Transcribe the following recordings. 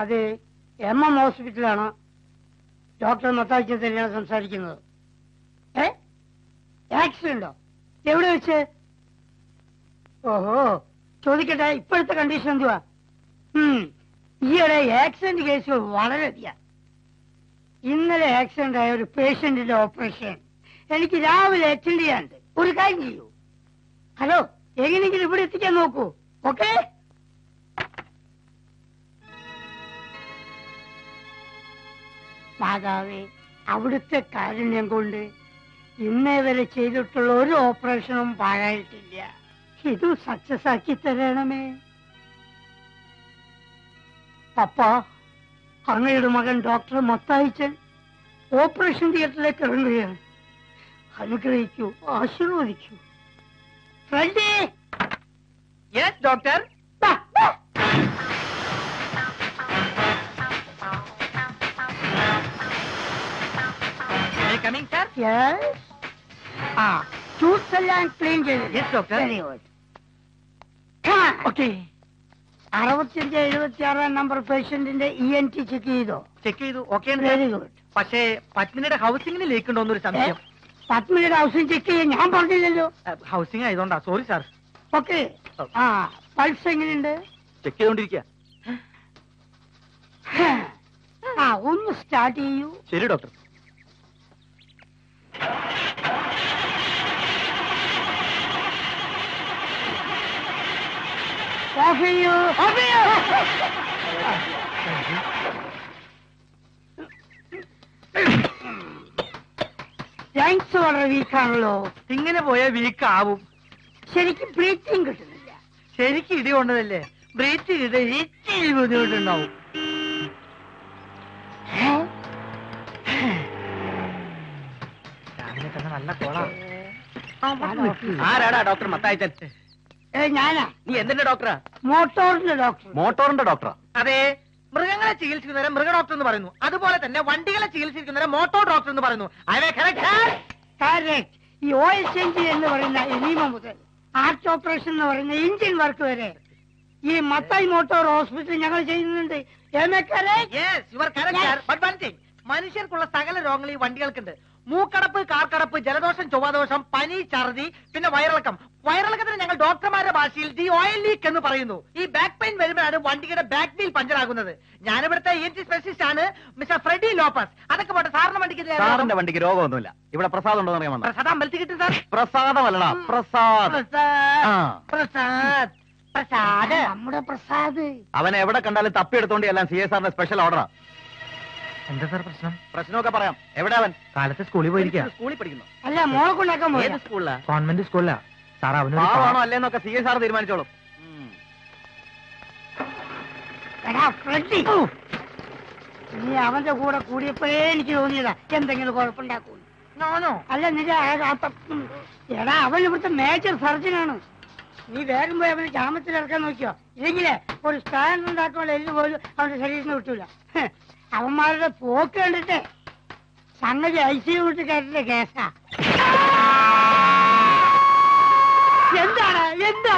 അത് MM ഹോസ്പിറ്റലാണ്. Doctor മത്തായിച്ചൻ തന്നെയാണ് സംസാരിക്കുന്നത്. ആക്സിഡന്റോ? എവിടെ വെച്ച്? ഓഹോ, ചോദിക്കട്ടെ, ഇപ്പോഴത്തെ കണ്ടീഷൻ എന്തുവാ? ഈയിടെ ആക്സിഡന്റ് കേസുകൾ വളരെയധികം. ഇന്നലെ ആക്സിഡന്റ് ആയ ഒരു പേഷ്യന്റിന്റെ ഓപ്പറേഷൻ എനിക്ക് രാവിലെ അറ്റൻഡ് ചെയ്യാനുണ്ട്. ഒരു കാര്യം ചെയ്യൂ. ഹലോ, എങ്ങനെയെങ്കിലും ഇവിടെ എത്തിക്കാൻ നോക്കൂ. ഓക്കെ? മാതാവേ, അവിടുത്തെ കാരുണ്യം കൊണ്ട് ഇന്നേ വരെ ചെയ്തിട്ടുള്ള ഒരു ഓപ്പറേഷനും പാഴായിട്ടില്ല. ഇത് സക്സസ് ആക്കി തരണമേ. പപ്പ, അങ്ങയുടെ മകൻ ഡോക്ടർ മത്തായിച്ചൻ ഓപ്പറേഷൻ തിയേറ്ററിലേക്ക് ഇറങ്ങുകയാണ്. അനുഗ്രഹിക്കൂ, ആശീർവദിക്കൂ. ഫ്രണ്ടി. Yes doctor. Coming sir. Yes. Tooths എല്ലാം ക്ലീൻ ചെയ്തു. Yes doctor. Very good. Okay. 65-76 number പേഷ്യന്റിന്റെ ENT ചെക്ക് ചെയ്തോ? ചെക്ക് ചെയ്തു. ഓക്കെ. Very good. പക്ഷേ പത്മിനിയുടെ ഹൗസിംഗിന് ലീക്ക് ഉണ്ടോന്നൊരു സംശയം. പത്മിനിയുടെ ഹൗസിംഗ് ചെക്ക് ചെയ്യാൻ ഞാൻ പറഞ്ഞില്ലല്ലോ. ഹൗസിംഗ് ആയതുകൊണ്ടാ. Sorry sir. ഓക്കെ. പൾസ് എങ്ങനെയുണ്ട്? ചെക്ക് ചെയ്തോണ്ടിരിക്കുക. ഒന്ന് സ്റ്റാർട്ട് ചെയ്യൂ. ശരി ഡോക്ടർ. ഓഫ് ചെയ്യൂ. ലങ്സ് വളരെ വീക്കാണല്ലോ. ഇങ്ങനെ പോയാൽ വീക്ക് ആവും. ശരിക്കും ബ്രീത്തിങ് കിട്ടുന്നില്ല. ശരിക്കും ഇടി കൊണ്ടതല്ലേ. ബ്രീത്ത് ചെയ്ത് ഇച്ചിരി ബുദ്ധിമുട്ടുണ്ടാവും. രാവിലെ തന്നെ നല്ല കോളാ. ആരാടാ ഡോക്ടർ മത്തായിച്ചൻ? ഞാനാ. നീ എന്തിന്റെ ഡോക്ടറാ? മോട്ടോറിന്റെ ഡോക്ടർ. മോട്ടോറിന്റെ ഡോക്ടറാ? അതെ. മൃഗങ്ങളെ ചികിത്സിക്കുന്നവരെ മൃഗ ഡോക്ടർ എന്ന് പറയുന്നു. അതുപോലെ തന്നെ വണ്ടികളെ ചികിത്സിക്കുന്നവരെ മോട്ടോർ ഡോക്ടർ എന്ന് പറയുന്നു. ഈ ഓയിൽ ചേഞ്ച് എന്ന് പറയുന്ന എനിമ മുതൽ ആർട്ട് ഓപ്പറേഷൻ എന്ന് പറയുന്ന എഞ്ചിൻ വർക്ക് വരെ ഈ മത്തായി മോട്ടോർ ഹോസ്പിറ്റൽ ഞങ്ങൾ ചെയ്യുന്നുണ്ട്. മനുഷ്യർക്കുള്ള സകല രോഗങ്ങൾ ഈ വണ്ടികൾക്കുണ്ട്. മൂക്കടപ്പ്, കാർക്കടപ്പ്, ജലദോഷം, ചൊവ്വാദോഷം, പനി, ഛർദി, പിന്നെ വയറിളക്കം. വയറിളക്കത്തിന് ഞങ്ങൾ ഡോക്ടർമാരുടെ ഭാഷയിൽ ദി ഓയിൽ ലീക്ക് എന്ന് പറയുന്നു. ഈ ബാക്ക് പെയിൻ വരുമ്പോഴാണ് വണ്ടിയുടെ ബാക്ക് വീൽ പഞ്ചർ ആകുന്നത്. ഞാനിവിടുത്തെ ENT സ്പെഷ്യലിസ്റ്റ് ആണ്, മിസ്റ്റർ ഫ്രെഡി ലോപ്പസ്. അതൊക്കെ പോട്ടെ, സാറിന്റെ വണ്ടിക്ക്. സാറിന്റെ വണ്ടിക്ക് രോഗമൊന്നുമില്ല. ഇവിടെ പ്രസാദം ഉണ്ടോ എന്ന് അറിയാൻ വന്നത്. പ്രസാദം അമ്പലത്തിൽ കിട്ടും സാർ. പ്രസാദമല്ലടാ, പ്രസാദ്. പ്രസാദ്. പ്രസാദ്. നമ്മുടെ പ്രസാദ്. അവനെ എവിടെ കണ്ടാലും തപ്പിയെടുത്തോണ്ട് എല്ലാം CSRന്റെ സ്പെഷ്യൽ ഓർഡറാ. എന്താ സാർ പ്രശ്നം? പ്രശ്നമൊക്കെ പറയാം. എവിടെ അവൻ? കാലത്ത് സ്കൂളിൽ പോയിരിക്കുക. സ്കൂളിൽ പഠിക്കുന്നു. അല്ല, മോളെ കൊണ്ടാക്കാൻ പോയത്. ഏത് സ്കൂളിലാ? കോൺവെന്റ് സ്കൂളിലാ സാർ. പാവാണോ അല്ലേന്നൊക്കെ CSR തീരുമാനിച്ചോളും. നീ അവന്റെ കൂടെ കൂടിയപ്പോഴേ എനിക്ക് തോന്നിയതാ എന്തെങ്കിലും കുഴപ്പമുണ്ടാക്കൂ. അല്ല, നിന്റെ എടാ, അവൻ ഇവിടുത്തെ മേജർ സർജനാണ്. നീ വേഗം പോയി അവന് ജാമത്തിൽ ഇറക്കാൻ നോക്കിയോ. ഇല്ലെങ്കിലേ ഒരു സ്റ്റാൻഡ് ഉണ്ടാക്കാനുള്ള എല്ല് പോലും അവന്റെ ശരീരത്തിന് കിട്ടൂല. അവന്മാരുടെ പോക്ക് കണ്ടിട്ടേ സംഗതി ICU വിട്ട് കയറ്റിന്റെ കേസാ. എന്താണ് എന്താ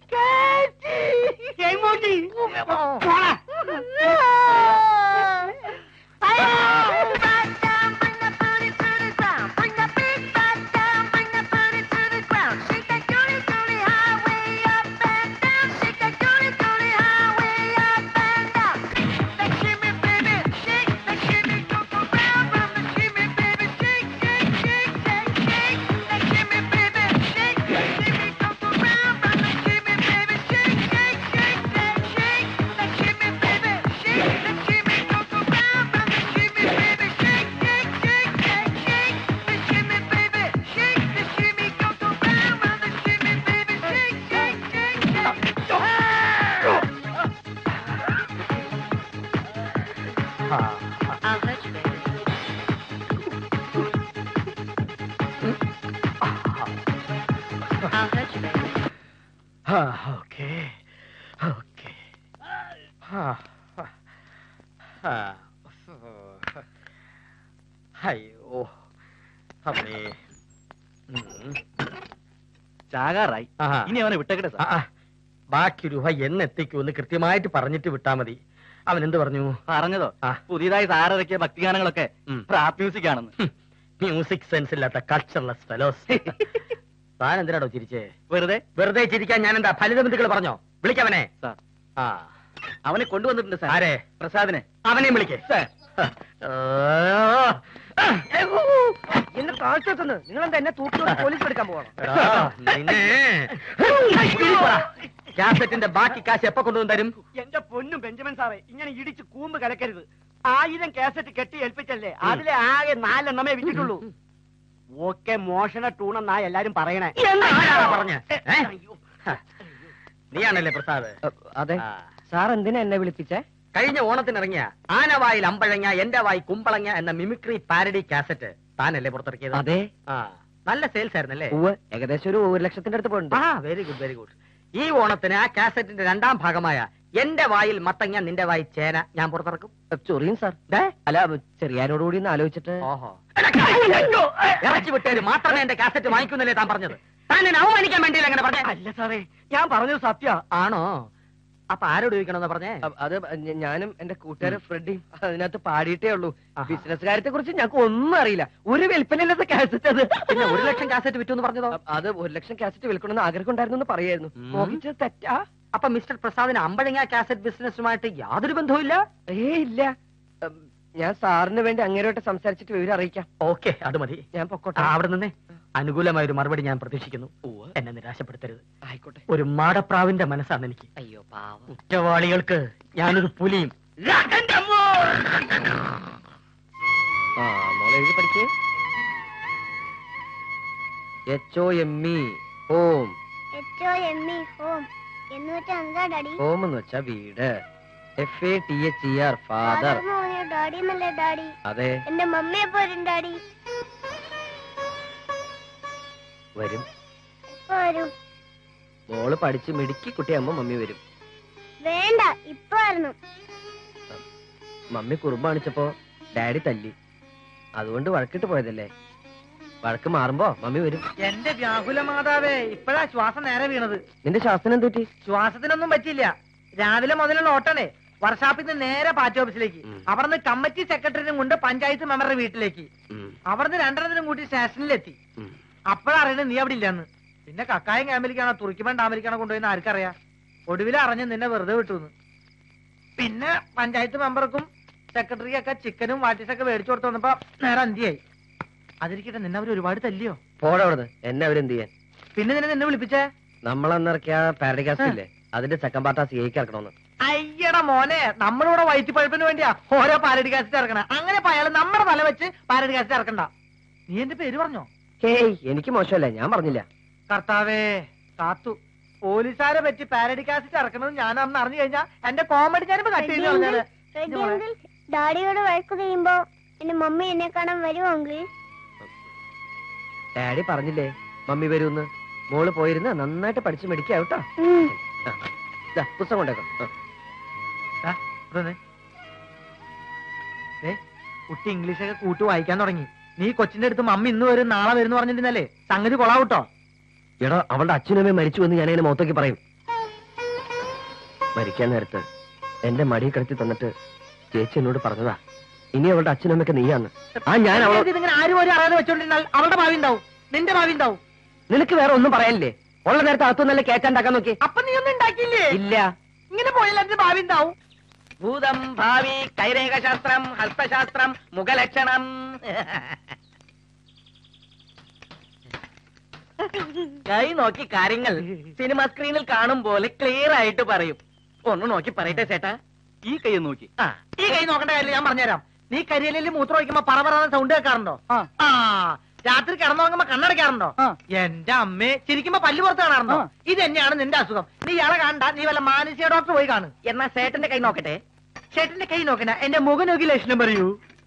അയ്യോ, ചാകാറായി. ഇനി അവനെ വിട്ടേക്കട്ടെ. ബാക്കി രൂപ എന്നെത്തിക്കുമെന്ന് കൃത്യമായിട്ട് പറഞ്ഞിട്ട് വിട്ടാ മതി. അവൻ എന്ത് പറഞ്ഞു? പറഞ്ഞതോ ആ. പുതിയതായി സാറിറക്കിയ ഭക്തിഗാനങ്ങളൊക്കെ റാപ്പ് മ്യൂസിക് ആണെന്ന്. മ്യൂസിക് സെൻസ് ഇല്ലാത്ത കൾച്ചർലെസ് ഫെലോസ്. താൻ എന്തിനാടോ ചിരിച്ചേ? വെറുതെ വെറുതെ ചിരിക്കാൻ ഞാൻ എന്താ ഫലിത ബന്ധുക്കൾ പറഞ്ഞോ? വിളിക്കവനെ. സാർ ആ അവനെ കൊണ്ടുവന്നിട്ടുണ്ട് സാർ. ആരെ? പ്രസാദിനെ. അവനെയും വിളിക്കേ. സാർ എന്നെ താഴ്ത്തെത്തുന്നു. നിങ്ങളെന്താ എന്നെ തൂക്കി പോലീസ് എടുക്കാൻ പോകണം? കാസറ്റിന്റെ ബാക്കി കാശ് എപ്പോ കൊണ്ടുവന്ന് തരും? എന്റെ പൊന്നും ബെഞ്ചമിൻ സാറേ, ഇങ്ങനെ ഇടിച്ച് കൂമ്പ് കലക്കരുത്. 1000 കാസറ്റ് കെട്ടി ഏൽപ്പിച്ചല്ലേ, അതിലെ ആകെ 4 എണ്ണമേ വിറ്റിട്ടുള്ളൂ. ഓക്കെ മോഷണ ടൂണെന്നാ എല്ലാരും പറയണേ. പറഞ്ഞ നീയാണല്ലേ പ്രസാദ്? അതെ. ആ. സാർ എന്തിനാ എന്നെ വിളിപ്പിച്ചേ? കഴിഞ്ഞ ഓണത്തിനിറങ്ങിയ ആനവായിൽ അമ്പഴങ്ങ എന്റെ വായി കുമ്പളങ്ങ എന്ന മിമിക്രി പാരഡി കാസറ്റ് താനല്ലേ പുറത്തിറക്കിയത്? അതെ. ആ നല്ല സെയിൽസ് ആയിരുന്നല്ലേ? ഏകദേശം ഒരു 1 ലക്ഷത്തിന്റെ അടുത്ത് പോയിട്ടുണ്ട്. ആ വെരി ഗുഡ് വെരി ഗുഡ്. ഈ ഓണത്തിന് ആ കാസറ്റിന്റെ 2ാം ഭാഗമായ എന്റെ വായിൽ മത്തങ്ങ നിന്റെ വായി ചേന ഞാൻ പുറത്തിറക്കും. ചൊറിയും സാർ. അല്ല, ചെറിയാനോടുകൂടി ഒന്ന് ആലോചിച്ചിട്ട്. ഓഹോ ഇറക്കി വിട്ടേര് മാത്രമേ എന്റെ കാസറ്റ് വാങ്ങിക്കുന്നല്ലേ താൻ പറഞ്ഞത്? താൻ എന്നെ അവമാനിക്കാൻ വേണ്ടിയില്ല അങ്ങനെ പറഞ്ഞേ? അല്ല സാറേ, ഞാൻ പറഞ്ഞത് സത്യ. ആണോ? അപ്പൊ ആരോട് ചോദിക്കണമെന്ന് പറഞ്ഞേ? അത് ഞാനും എന്റെ കൂട്ടുകാരൻ ഫ്രെഡിയും അതിനകത്ത് പാടിയിട്ടേ ഉള്ളൂ. ബിസിനസ് കാര്യത്തെ കുറിച്ച് ഞങ്ങൾക്ക് ഒന്നും അറിയില്ല. ഒരു വിൽപ്പനയില്ലാത്ത കാസറ്റ് അത്. പിന്നെ 1 ലക്ഷം കാസറ്റ് വിറ്റു എന്ന് പറഞ്ഞതോ? അത് 1 ലക്ഷം കാസറ്റ് വിൽക്കണമെന്ന് ആഗ്രഹം ഉണ്ടായിരുന്നു പറയായിരുന്നു. നോക്കിച്ചത് തെറ്റാ? അപ്പൊ മിസ്റ്റർ പ്രസാദിന് അമ്പഴങ്ങ കാസറ്റ് ബിസിനസ്സുമായിട്ട് യാതൊരു ബന്ധവുമില്ല? ഇല്ല. ഞാൻ സാറിന് വേണ്ടി അങ്ങേരോട്ട് സംസാരിച്ചിട്ട് വിവരം അറിയിക്കാം. ഓക്കെ, അത് മതി. ഞാൻ പൊക്കോട്ടെ. അവിടെ നിന്നേ അനുകൂലമായ ഒരു മറുപടി ഞാൻ പ്രതീക്ഷിക്കുന്നു. എന്നെ നിരാശപ്പെടുത്തരുത്. ആയിക്കോട്ടെ. ഒരു മാടപ്രാവിന്റെ മനസ്സാണ് എനിക്ക്. അയ്യോ പാവം. കുറ്റവാളികൾക്ക് ഞാനൊരു പുലിയും. മോളെ എഴുതി പഠിക്കേ. HOME home. HOME ഹോം എന്ന് വെച്ചാ എന്താ ഡാഡി? ഹോം എന്ന് വെച്ചാ വീട്. FATHER father. ഡാഡി എന്നല്ലേ ഡാഡി? അതെ. എന്റെ മമ്മിയെ പോരും ഡാഡി. വരും. എപ്പോ വരും? മോള് പഠിച്ച് മിടുക്കി കുട്ടിയാകുമ്പോ മമ്മി വരും. വേണ്ട, ഇപ്പൊ വരണം. മമ്മി കുറുമ്പ് കാണിച്ചപ്പോ ഡാഡി തല്ലി. അതുകൊണ്ട് വഴക്കിട്ട് പോയതല്ലേ. വഴക്ക് മാറുമ്പോ മമ്മി വരും. എന്റെ വ്യാകുല മാതാവേ, ഇപ്പഴാ ശ്വാസം നേരെ വീണത്. നിന്റെ ശാസ്ത്രം എന്ത് പറ്റി? ശ്വാസത്തിനൊന്നും പറ്റിയില്ല. രാവിലെ മുതലുള്ള ഓട്ടണേ. വർഷാപ്പിൽ നിന്ന് നേരെ പാർട്ടി ഓഫീസിലേക്ക്, അവിടുന്ന് കമ്മിറ്റി സെക്രട്ടറിനും കൊണ്ട് പഞ്ചായത്ത് മെമ്പറുടെ വീട്ടിലേക്ക്, അവിടുന്ന് 2 കൂട്ടി സ്റ്റേഷനിലെത്തി. അപ്പോഴറിയണേ നീ അവിടെ ഇല്ലെന്ന്. പിന്നെ കക്കായം ക്യാമ്പിലേക്കാണോ തുറക്കിമൻ ഡാമിലേക്കാണോ കൊണ്ടുപോയെന്ന് ആർക്കറിയാം. ഒടുവിൽ അറിഞ്ഞ് നിന്നെ വെറുതെ വിട്ടുന്ന്. പിന്നെ പഞ്ചായത്ത് മെമ്പർക്കും സെക്രട്ടറിക്കൊക്കെ ചിക്കനും വാട്ടിസൊക്കെ മേടിച്ചു കൊടുത്തു വന്നപ്പോ നേരെ അന്തിയായി. അതിരിക്കട്ടെ, നിന്നെ അവർ ഒരുപാട് തല്ലിയോ? പോടവിടുന്ന്. എന്നെ അവരെന്ത് ചെയ്യാൻ? പിന്നെ നിന്നെ വിളിപ്പിച്ചേ? നമ്മളന്നിറക്കിയ പാരഡികാസ്റ്റ് ഇല്ലേ, അതിന്റെ സെക്കൻഡ് പാർട്ട് സിഐക്ക് ഇറക്കണമെന്ന്. അയ്യട മോനെ, നമ്മളിവിടെ വയറ്റിപ്പഴുപ്പിന് വേണ്ടിയാ ഓരോ പാരഡി കാസറ്റ് ഇറക്കണം. അങ്ങനെ പോയാൽ നമ്മുടെ തല വെച്ച് പാരഡി കാസറ്റ് ഇറക്കണ്ട. നീ എന്റെ പേര് പറഞ്ഞോ? ഹേയ്, എനിക്ക് മോശമല്ലേ, ഞാൻ പറഞ്ഞില്ല. കർത്താവേ കാത്തു. പോലീസുകാരെ പറ്റി പാരഡി കാസറ്റ് ഇറക്കണമെന്ന് ഞാൻ അന്ന് അറിഞ്ഞു കഴിഞ്ഞാ എന്റെ കോമഡി ഞാനിപ്പോ കട്ട് ചെയ്ത് പറഞ്ഞാല്. ഡാഡിയോട് വഴക്ക് ചെയ്യുമ്പോ എന്റെ മമ്മി എന്നെ കാണാൻ വരുമെങ്കിൽ? ഡാഡി പറഞ്ഞില്ലേ മമ്മി വരൂന്ന്. മോള് പോയിരുന്ന് നന്നായിട്ട് പഠിച്ച് മെഡിക്കാവട്ടോ. പുസ്തകം കൊണ്ടേക്കാം. കുട്ടി ഇംഗ്ലീഷൊക്കെ കൂട്ടി വായിക്കാൻ തുടങ്ങി. നീ കൊച്ചിന്റെ അടുത്ത് മമ്മി ഇന്ന് വരും നാളെ വരും പറഞ്ഞിരുന്നല്ലേ, സംഗതി കൊളാവൂട്ടോ. എടാ, അവളുടെ അച്ഛനമ്മയും മരിച്ചു എന്ന് ഞാൻ അതിനെ മുഖത്തേക്ക് പറയും. മരിക്കാൻ നേരത്ത് എന്റെ മടി കിടത്തി തന്നിട്ട് ചേച്ചി എന്നോട് പറഞ്ഞതാ, ഇനി അവളുടെ അച്ഛനമ്മയൊക്കെ നീയാന്ന്. ഞാൻ ഇതിങ്ങനെ ആരും ഒരു അറിയാതെ വെച്ചോണ്ടിരുന്നാൽ അവളുടെ ഭാവി ഉണ്ടാവും, നിന്റെ ഭാവി ഉണ്ടാവും. നിനക്ക് വേറെ ഒന്നും പറയാനില്ലേ? ഉള്ള നേരത്തെ അകത്തു നല്ല കേറ്റാണ്ടാക്കാൻ നോക്കി. അപ്പൊ നീ ഒന്നും ഉണ്ടാക്കിയില്ലേ? ഇല്ല. ഇങ്ങനെ പോയാൽ എന്റെ ഭാവി ഉണ്ടാവും. ഭൂതം ഭാവി കൈരേഖശാസ്ത്രം ഹസ്തശാസ്ത്രം മുഖലക്ഷണം. കൈ നോക്കി കാര്യങ്ങൾ സിനിമ സ്ക്രീനിൽ കാണും പോലെ ക്ലിയർ ആയിട്ട് പറയും. ഒന്ന് നോക്കി പറയട്ടെ ചേട്ടാ. ഈ കൈ നോക്കി. ഈ കൈ നോക്കേണ്ട കാര്യം ഞാൻ പറഞ്ഞുതരാം. നീ കരിയലിൽ മൂത്രം ഒഴിക്കുമ്പോ പറ സൗണ്ട് കേൾക്കാറുണ്ടോ? രാത്രി കിടന്നുറങ്ങുമ്പോ കണ്ണടയ്ക്കാറുണ്ടോ? എന്റെ അമ്മേ, ചിരിക്കുമ്പോ പല്ല് പുറത്ത് കാണാറുണ്ടോ? ഇത് തന്നെയാണ് നിന്റെ അസുഖം. നീ ഇയാളെ കാണണ്ട, നീ വല്ല മാനസിക ഡോക്ടർ പോയി കാണും. എന്നാ ചേട്ടന്റെ കൈ നോക്കട്ടെ. ചേട്ടന്റെ കൈ നോക്കണ, എന്റെ മുഖം നോക്കി ലക്ഷണം പറയൂ.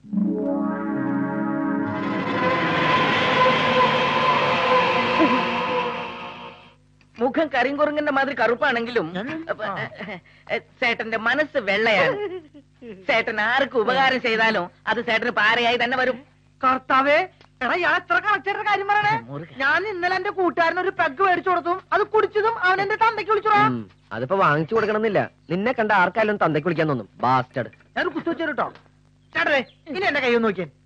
മുഖം കരിങ്കുറുങ്ങിന്റെ മാതിരി കറുപ്പാണെങ്കിലും ചേട്ടന്റെ മനസ്സ് വെള്ളയാണ്. ചേട്ടൻ ആർക്ക് ഉപകാരം ചെയ്താലും അത് ചേട്ടന് പാരയായി തന്നെ വരും. കർത്താവേ, എടാ ഇയാൾ എത്ര കറക്റ്റായിട്ട് കാര്യം പറയണേ. ഞാൻ ഇന്നലെ എന്റെ കൂട്ടുകാരൻ ഒരു പെഗ് മേടിച്ചു കൊടുത്തും അത് കുടിച്ചതും അവൻ എന്റെ തന്തയ്ക്ക് വിളിച്ചോടാ. അതിപ്പോ വാങ്ങിച്ചു കൊടുക്കണമെന്നില്ല. നിന്നെ കണ്ട ആർക്കായാലും തന്തയ്ക്ക് വിളിക്കാൻ തോന്നും. ബാസ്റ്റഡ്. ഞാൻ കുത്തു വെച്ചു കേട്ടോ. ചേട്ടേ ഇനി എന്റെ കൈ ഒന്ന് നോക്കിയേ.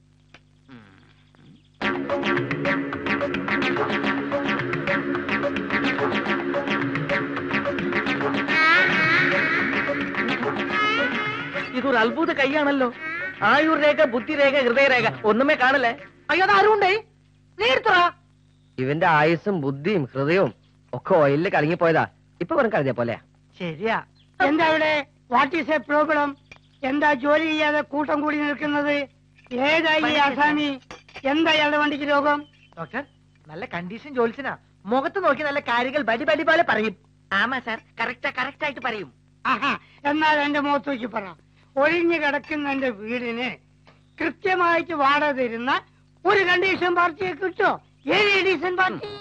ഇതൊരു അത്ഭുത കൈയാണല്ലോ. ആയുർ രേഖ, ബുദ്ധിരേഖ, ഹൃദയരേഖ ഒന്നുമേ കാണല്ലേ. അയ്യോ അത് ആരുണ്ടേ? നീ എടുത്തടാ. ഇവന്റെ ആയുസ്സും ബുദ്ധിയും ഹൃദയവും ഒക്കെ ഓയിലിൽ കലങ്ങിപ്പോയതാ. ഇപ്പൊ വെറും കരുതിയ പോലെ. ശരിയാ. എന്താ ഇവിടെ വാട്ട് ഈസ് എ പ്രോബ്ലം? എന്താ ജോലി ചെയ്യാതെ കൂട്ടം കൂടി നിൽക്കുന്നത്? ഏതായി ഈ ആസാമി? എന്താ ഇയാളുടെ വണ്ടിക്ക് രോഗം? ഡോക്ടർ നല്ല കണ്ടീഷൻ ജോലിസിനാ. മുഖത്ത് നോക്കി നല്ല കാര്യങ്ങൾ ബടി ബടി പോലെ പറയും. ആമാ സാർ, കറക്റ്റ് ആയിട്ട് പറയും. ആഹാ, എന്നാൽ എന്റെ മുഖത്ത് നോക്കി പറ. ഒഴിഞ്ഞു കിടക്കുന്ന എന്റെ വീടിന് കൃത്യമായിട്ട് വാടക തരുന്ന ഒരു കണ്ടീഷൻ പാർട്ടിയെ കിട്ടോ? ഏത് കണ്ടീഷൻ പാർട്ടി?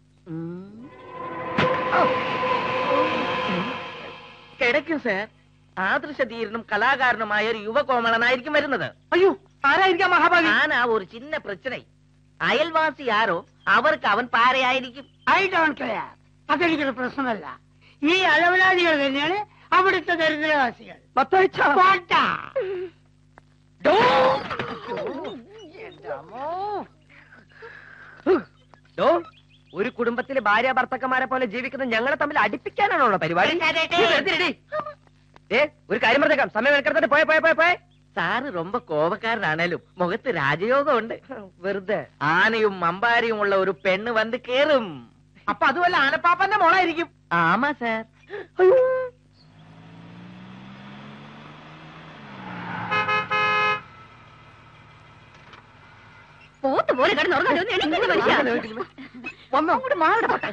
കിടക്കും സാർ. ആദർശധീരനും കലാകാരനുമായ ഒരു യുവകോമളനായിരിക്കും വരുന്നത്. അയ്യോ ആരായിരിക്കാം മഹാഭാവി? ആനാ ഒരു ചിന്ന പ്രശ്ന. അയൽവാസി ആരോ അവർക്ക് അവൻ പാരയായിരിക്കും. I don't care. അതെനിക്കൊരു പ്രശ്നമല്ല. ഈ അലവലാദികൾ തന്നെയാണ് അവിടുത്തെ ദരിദ്രവാസികൾ. പോട്ടാ. ഒരു കുടുംബത്തിലെ ഭാര്യ ഭർത്തക്കന്മാരെ പോലെ ജീവിക്കുന്ന ഞങ്ങളെ തമ്മിൽ അടുപ്പിക്കാനാണോ പരിപാടി? ഒരു കാര്യം പറഞ്ഞേക്കാം. സമയം എടുക്കട്ടെ. പോയ സാറ് ரொம்ப കോപക്കാരനാണേലും മുഖത്ത് രാജയോഗം ഉണ്ട്. വെറുതെ ആനയും അമ്പാരിയും ഉള്ള ഒരു പെണ്ണ് വന്ന് കേറും. അപ്പൊ അതുമല്ല ആനപ്പാപ്പന്റെ മോളായിരിക്കും. ആമാ സാർ. പോത്തുപോലെ കിടന്നുറങ്ങാൻ വന്നോ മാറട്ടെ.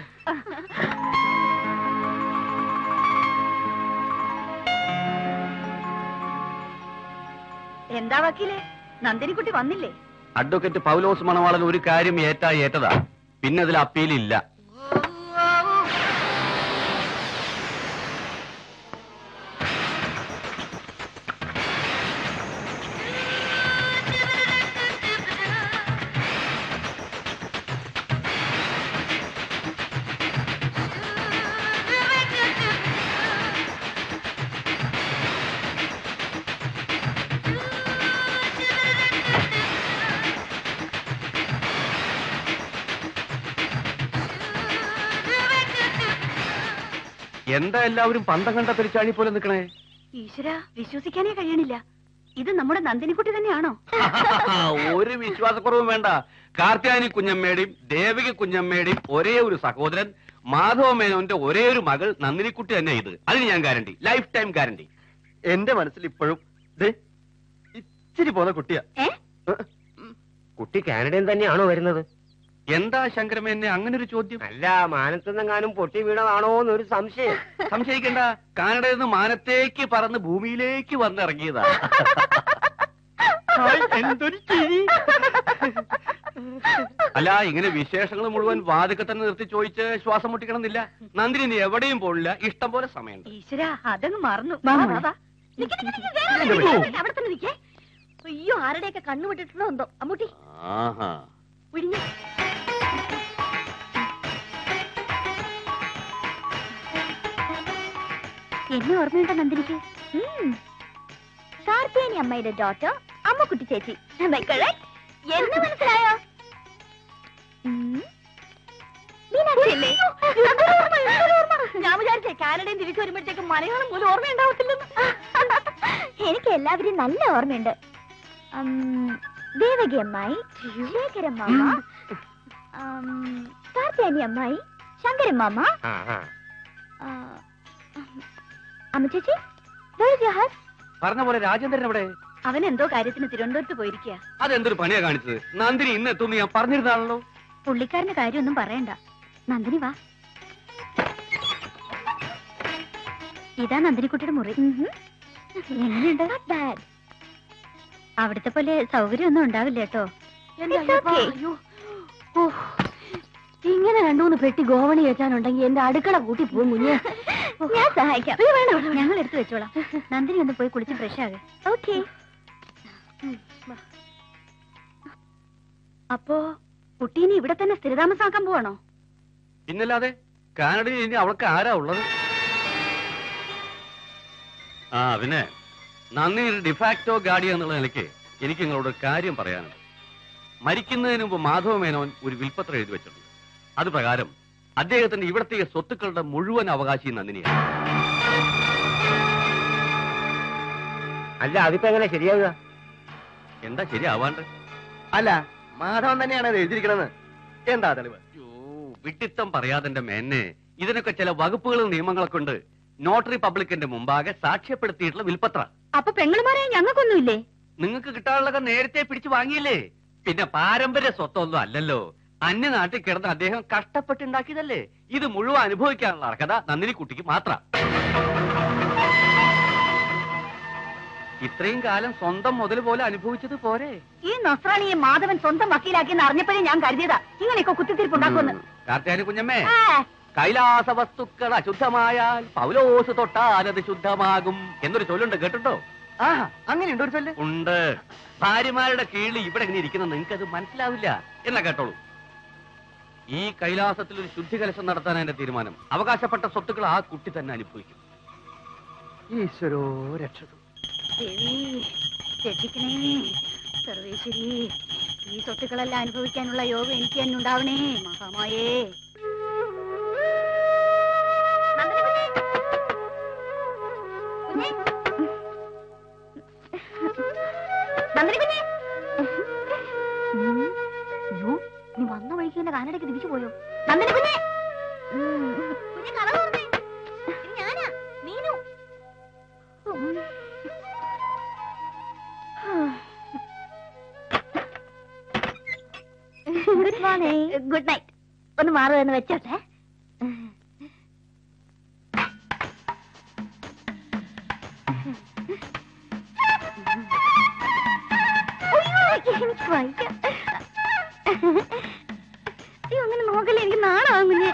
എന്താ വക്കീലെ, നന്ദിനിക്കുട്ടി വന്നില്ലേ? അഡ്വക്കേറ്റ് പൗലോസ് മണവാളൻ ഒരു കാര്യം ഏറ്റതാ. പിന്നെ അതിൽ അപ്പീലില്ല. എന്താ എല്ലാവരും പന്തം കണ്ട പെരിച്ചാണി പോലെ നിൽക്കണേ? ഈശ്വര, വിശ്വസിക്കാനേ കഴിയണില്ല. ഇത് നമ്മുടെ നന്ദിനിക്കുട്ടി തന്നെയാണോ? ഒരു വിശ്വാസക്കുറവും വേണ്ട. കാർത്യായനി കുഞ്ഞമ്മയുടെയും ദേവകി കുഞ്ഞമ്മയുടെയും ഒരേ ഒരു സഹോദരൻ മാധവ മേനോന്റെ ഒരേ ഒരു മകൾ നന്ദിനിക്കുട്ടി തന്നെ ഇത്. അതിന് ഞാൻ ഗ്യാരണ്ടി, ലൈഫ് ടൈം ഗ്യാരണ്ടി. എന്റെ മനസ്സിൽ ഇപ്പോഴും ഇച്ചിരി പോന്ന കുട്ടിയാ. കുട്ടി കാനഡയിൽ തന്നെയാണോ വരുന്നത്? എന്താ ശങ്കരമേനെ അങ്ങനെ ഒരു ചോദ്യം? അല്ല, മാനത്തുനിന്നെങ്ങാനും പൊട്ടി വീണതാണോ എന്നൊരു സംശയം. സംശയിക്കണ്ട, കാനഡയിൽ നിന്ന് മാനത്തേക്ക് പറന്ന് ഭൂമിയിലേക്ക് വന്നിറങ്ങിയതാ. എന്തൊരു ചിരി. അല്ല, ഇങ്ങനെ വിശേഷങ്ങൾ മുഴുവൻ വാതിക്കെ തന്നെ നിർത്തി ചോദിച്ച് ശ്വാസം മുട്ടിക്കണമെന്നില്ല. നന്ദിനി നീ എവിടെയും പോളില്ല, ഇഷ്ടം പോലെ സമയമുണ്ട്. ഈശ്വര, അതങ്ങ് മറന്നു. അവിടെ തന്നെ നിൽക്കേ. അയ്യോ, ആരുടെയൊക്കെ കണ്ണുവിട്ടിട്ടുണ്ടോ എന്തോ. അമ്മൂട്ടി ആഹാ, ഒഴിഞ്ഞു. എന്നെ ഓർമ്മയുണ്ടോ നന്ദിനിക്ക്? കാർത്തിയാനി അമ്മയുടെ ഡോട്ടർ അമ്മക്കുട്ടി ചേച്ചി. എന്നെ മനസ്സിലായോ? മീനാക്ഷിയല്ലേ? ഞാൻ വിചാരിച്ചേ കാനഡയിൽ തിരിച്ചു വരുമ്പോഴത്തേക്കും മലയാളം പോലും ഓർമ്മയുണ്ടാവത്തില്ലെന്ന്. എനിക്ക് എല്ലാവരെയും നല്ല ഓർമ്മയുണ്ട്. ദേവകി അമ്മായി, ശേഖരൻ മാമ, കാർത്തിയാനി അമ്മായി, ശങ്കരൻ മാമ. അമ്മ ചേച്ചി, പറഞ്ഞ പോലെ രാജേന്ദ്രൻ എവിടെ? അവൻ എന്തോ കാര്യത്തിന് തിരുവനന്തപുരത്ത് പോയിരിക്കുക. അതെന്തൊരു പണിയാ കാണിച്ചത്? നന്ദിനി ഇന്ന് എത്തുന്നു ഞാൻ പറഞ്ഞിരുന്നാണല്ലോ. പുള്ളിക്കാരന്റെ കാര്യമൊന്നും പറയണ്ട. നന്ദിനി വാ. ഇതാ നന്ദിനിക്കുട്ടിയുടെ മുറി. എങ്ങനെയുണ്ട്? അവിടുത്തെ പോലെ സൗകര്യമൊന്നും ഉണ്ടാവില്ല കേട്ടോ. ഇങ്ങനെ രണ്ടുമൂന്ന് പെട്ടി ഗോവണി വെച്ചാനുണ്ടെങ്കിൽ എന്റെ അടുക്കള കൂട്ടി പോകും കുഞ്ഞ്. ഞാൻ സഹായിക്കാം. ഞങ്ങൾ എടുത്തു വെച്ചോളാം. നന്ദിനി ഒന്ന് പോയി കുളിച്ച് ഫ്രഷ് ആകെ. ഓക്കെ. എന്താ എല്ലാവരും പന്തം കണ്ട പെരിച്ചാണി പോലെ നിൽക്കണേ? ഈശ്വര, വിശ്വസിക്കാനേ കഴിയണില്ല. ഇത് നമ്മുടെ നന്ദിനിക്കുട്ടി തന്നെയാണോ? എന്ത് മനസ്സിൽ ഇപ്പോഴും? നന്ദിനി വന്നില്ലേ? നന്ദിനി വന്നില്ലേ? നന്ദിനി വന്നില്ലേ? അപ്പോ കുട്ടീനെ ഇവിടെ തന്നെ സ്ഥിരതാമസാക്കാൻ പോവാണോ? പിന്നല്ലാതെ കാനഡയിൽ ഇനി അവൾക്ക് ആരാ ഉള്ളത്? ആ പിന്നെ നന്ദി ഡിഫാക്ടോ ഗാർഡിയൻ എന്നുള്ള നിലയ്ക്ക് എനിക്ക് നിങ്ങളോട് കാര്യം പറയാനുണ്ട്. മരിക്കുന്നതിന് മുമ്പ് മാധവ മേനോൻ ഒരു വിൽപ്പത്രം എഴുതി വെച്ചിട്ടുണ്ട്. അത് പ്രകാരം അദ്ദേഹത്തിന്റെ ഇവിടത്തെ സ്വത്തുക്കളുടെ മുഴുവൻ അവകാശി നന്ദിനിയാണ്. അല്ല, അതിപ്പോ എങ്ങനെ ശരിയാവുക? എന്താ ശരിയാവാണ്ട്? അല്ല, മാധവൻ തന്നെയാണ് അത് എഴുതിയിരിക്കണെന്ന് എന്താ തെളിവ്? വിട്ടിത്തം പറയാതെ മേന്നെ, ഇതിനൊക്കെ ചില വകുപ്പുകളും നിയമങ്ങളൊക്കെ ഉണ്ട്. നോട്ടറി പബ്ലിക്കിന്റെ മുമ്പാകെ സാക്ഷ്യപ്പെടുത്തിയിട്ടുള്ള വിൽപ്പത്ര. അപ്പൊ പെങ്ങളുമാരെ ഞങ്ങൾക്കൊന്നുമില്ലേ? നിങ്ങൾക്ക് കിട്ടാനുള്ളതൊക്കെ നേരത്തെ പിടിച്ചു വാങ്ങിയില്ലേ? പിന്നെ പാരമ്പര്യ സ്വത്തൊന്നും അല്ലല്ലോ. അന്യനാട്ടിൽ കിടന്ന് അദ്ദേഹം കഷ്ടപ്പെട്ടുണ്ടാക്കിയതല്ലേ. ഇത് മുഴുവൻ അനുഭവിക്കാനുള്ള അർഹത നന്ദിനി കുട്ടിക്ക് മാത്രം. ഇത്രയും കാലം സ്വന്തം മുതൽ പോലെ അനുഭവിച്ചത് പോരെ? ഈ നസ്രാണിയെ മാധവൻ സ്വന്തം വക്കീലാക്കിയെന്ന് അറിഞ്ഞപ്പോഴേ ഞാൻ കരുതിയതാ ഇങ്ങനെയൊക്കെ കുത്തിത്തിരിപ്പുണ്ടാക്കുമെന്ന്. കാർത്തിയാനി കുഞ്ഞമ്മേ, കൈലാസ വസ്തുക്കൾ അശുദ്ധമായാൽ പൗലോസ് തൊട്ടാൽ അത് ശുദ്ധമാകും എന്നൊരു ചൊല്ലുണ്ട്, കേട്ടിട്ടോ? അങ്ങനെയുണ്ട് ഒരു ചൊല്ല്. ഉണ്ട്. ഭാര്യമാരുടെ കീഴിൽ ഇവിടെ ഇങ്ങനെ ഇരിക്കുന്ന നിങ്ങൾക്ക് അത് മനസ്സിലാവില്ല എന്നാ കേട്ടോളൂ. ഈ കൈലാസത്തിൽ ഒരു ശുദ്ധി കലശം നടത്താൻ എന്റെ തീരുമാനം. അവകാശപ്പെട്ട സ്വത്തുക്കൾ ആ കുട്ടി തന്നെ അനുഭവിക്കും. ഈശ്വരോ രക്ഷതു. ദേവി രക്ഷിക്കണേ, സർവേശ്വരി, ഈ സ്വത്തുക്കളെല്ലാം അനുഭവിക്കാനുള്ള യോഗം എനിക്ക് തന്നെ ഉണ്ടാവണേ മഹാമായേ. നീ വന്ന വഴിക്ക് തന്നെ കാനഡയ്ക്ക് തിരിച്ചു പോയോ? നന്ദിനി കുഞ്ഞെ, കുഞ്ഞെ കഥ തുറന്നേ. ഇത് ഞാനാ, Meenu. Good morning. Good night. ഒന്ന് മാറുമെന്ന് വെച്ചോട്ടെ. എനിക്ക് വയ്യ. അയ്യോ, അങ്ങനെ നോക്കല്ലേ, എനിക്ക് നാണാവും കുഞ്ഞെ.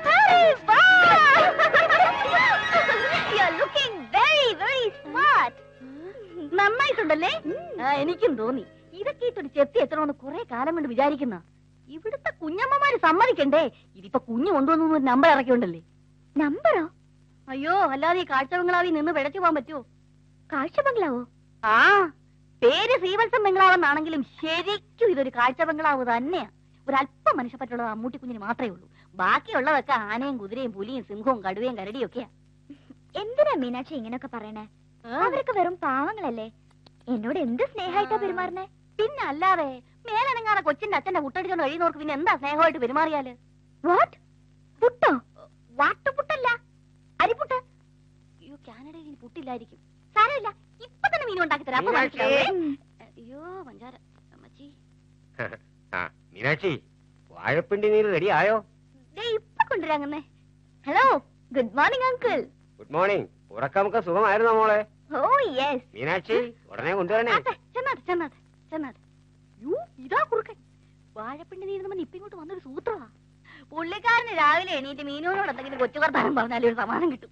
നന്നായിട്ടുണ്ടല്ലേ? എനിക്കും തോന്നി. ഇതൊക്കെ ഇട്ടൊരു ചെത്തി എത്തണമെന്ന് കുറെ കാലം കൊണ്ട് വിചാരിക്കുന്ന. ഇവിടുത്തെ കുഞ്ഞമ്മമാര് സമ്മതിക്കണ്ടേ? ഇതിപ്പോ കുഞ്ഞു കൊണ്ടുവന്നു ഒരു നമ്പർ ഇറക്കിയുണ്ടല്ലേ. നമ്പറോ? അയ്യോ, അല്ലാതെ ഈ കാഴ്ച ബംഗ്ലാവിൽ നിന്ന് പിഴച്ചു പോകാൻ പറ്റുമോ? കാഴ്ച ബംഗ്ലാവോ? ആ, പേര് ശ്രീവത്സം ബംഗ്ലാവെന്നാണെങ്കിലും ശരിക്കും ഇതൊരു കാഴ്ച ബംഗ്ലാവ് തന്നെയാ. ഒരല്പം മനുഷ്യപ്പറ്റുള്ളത് അമ്മൂട്ടി കുഞ്ഞിന് മാത്രമേ ഉള്ളൂ. ബാക്കിയുള്ളതൊക്കെ ആനയും കുതിരയും പുലിയും സിംഹവും കടുവയും കരടിയും ഒക്കെയാ. എന്തിനാ മീനാക്ഷി ഇങ്ങനൊക്കെ പറയണേ? അവരൊക്കെ വെറും പാവങ്ങളല്ലേ. എന്നോട് എന്ത് സ്നേഹമായിട്ടാ പെരുമാറണേ? പിന്നെ അല്ലാതെ മേലനങ്ങാതെ കൊച്ചിന്റെ അച്ഛന്റെ മുട്ടടിച്ചോണ്ട് കഴിയുന്നവർക്ക് പിന്നെ എന്താ സ്നേഹമായിട്ട് പെരുമാറിയാല്? വാട്ട്? പുട്ടോ? വാട്ടുപുട്ടല്ല, അരിപുട്ട്. അയ്യോ, കാനഡയിൽ ഇനി പുട്ടില്ലായിരിക്കും. സാരമില്ല, ഇപ്പൊ തന്നെ മീൻ ഉണ്ടാക്കി തരാം. അയ്യോ പഞ്ചാര അമ്മച്ചി. മീനാക്ഷി, വാഴപ്പിണ്ടി നീര് റെഡി ആയോ? ഇപ്പൊ കൊണ്ടുവരാങ്ങന്നേ. Hello, good morning uncle. Good morning. ഉറക്കമൊക്കെ സുഖമായിരുന്നോ മോളെ? ഓ യെസ്. മീനാക്ഷി, ഉടനെ കൊണ്ടുവരണേ. ചെന്നാട്ടെ. ഇതാ കുറുക്കൻ. വാഴപ്പിണ്ടി നീരുന്ന ഇപ്പൊ ഇങ്ങോട്ട് വന്നൊരു സൂത്രമാ. പുള്ളിക്കാരന് രാവിലെ എണീറ്റ് മീനോനോട് എന്തെങ്കിലും കൊച്ചു വർത്താനം പറഞ്ഞാലും ഒരു സമാധാനം കിട്ടും.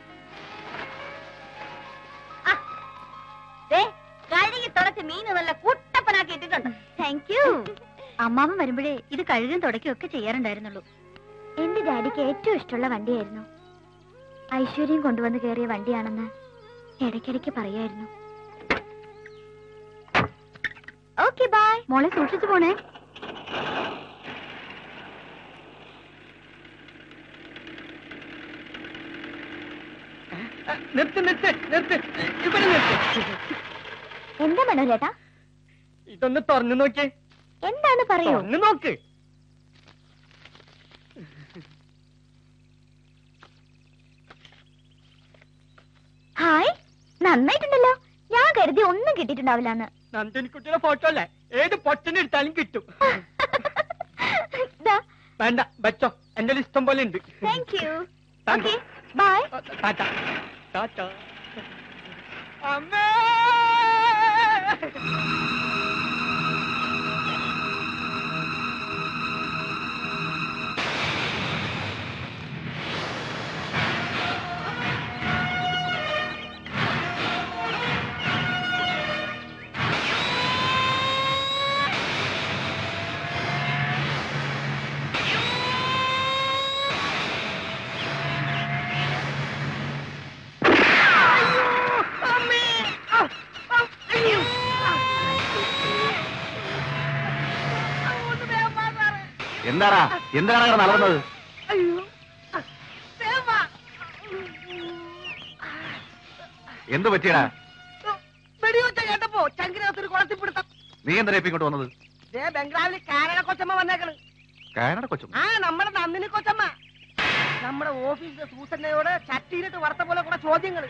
കഴുകി തുടച്ച് മീന് നല്ല കുട്ടപ്പനാക്കി ഇട്ടിട്ടുണ്ട്. Thank you. അമ്മാവൻ വരുമ്പോഴേ ഇത് കഴുകും തുടയ്ക്കും ഒക്കെ ചെയ്യാറുണ്ടായിരുന്നുള്ളൂ. എന്റെ ഡാഡിക്ക് ഏറ്റവും ഇഷ്ടമുള്ള വണ്ടിയായിരുന്നു. ഐശ്വര്യം കൊണ്ടുവന്ന് കയറിയ വണ്ടിയാണെന്ന് ഇടയ്ക്കിടയ്ക്ക് പറയായിരുന്നു. Okay bye. മോളെ സൂക്ഷിച്ചു പോണേ. എന്താ മനോജേട്ടാ? ഇതൊന്ന് തുറന്നു നോക്കിയേ. എന്താണ് പറയൂ? ഒന്ന് നോക്ക്. ഹായ്, നന്നായിട്ടുണ്ടല്ലോ. ഞാൻ കരുതി ഒന്നും കിട്ടിയിട്ടുണ്ടാവില്ലാന്ന്. നന്ദിനിക്കുട്ടിയുടെ ഫോട്ടോ അല്ലേ? ഏത് പൊട്ടനെടുത്താലും കിട്ടും. വേണ്ട, വെച്ചോ. എന്റെ ഇഷ്ടം പോലെ ഉണ്ട്. Thank you. Okay bye. Tata. Tata. അമ്മേ. എന്താടാ എന്താണ് നടന്നത്? അയ്യോ എന്ത് പറ്റിയടാ? വെടിവെച്ച കേട്ടപ്പോ ചങ്കിനകത്തൊരു കുളത്തിപ്പിടുത്തം. നീ എന്താ ഇങ്ങോട്ട് വന്നത്? ബംഗ്ലാവിൽ കാനഡ കൊച്ചമ്മ വന്നേക്കണ്. കാനഡ കൊച്ചു? ആ നമ്മുടെ നന്ദിനി കൊച്ചമ്മ. നമ്മുടെ ഓഫീസിലെ സൂസന്നയോട് ചട്ടിയിലിട്ട് വറുത്ത പോലെ കുറെ ചോദ്യങ്ങള്.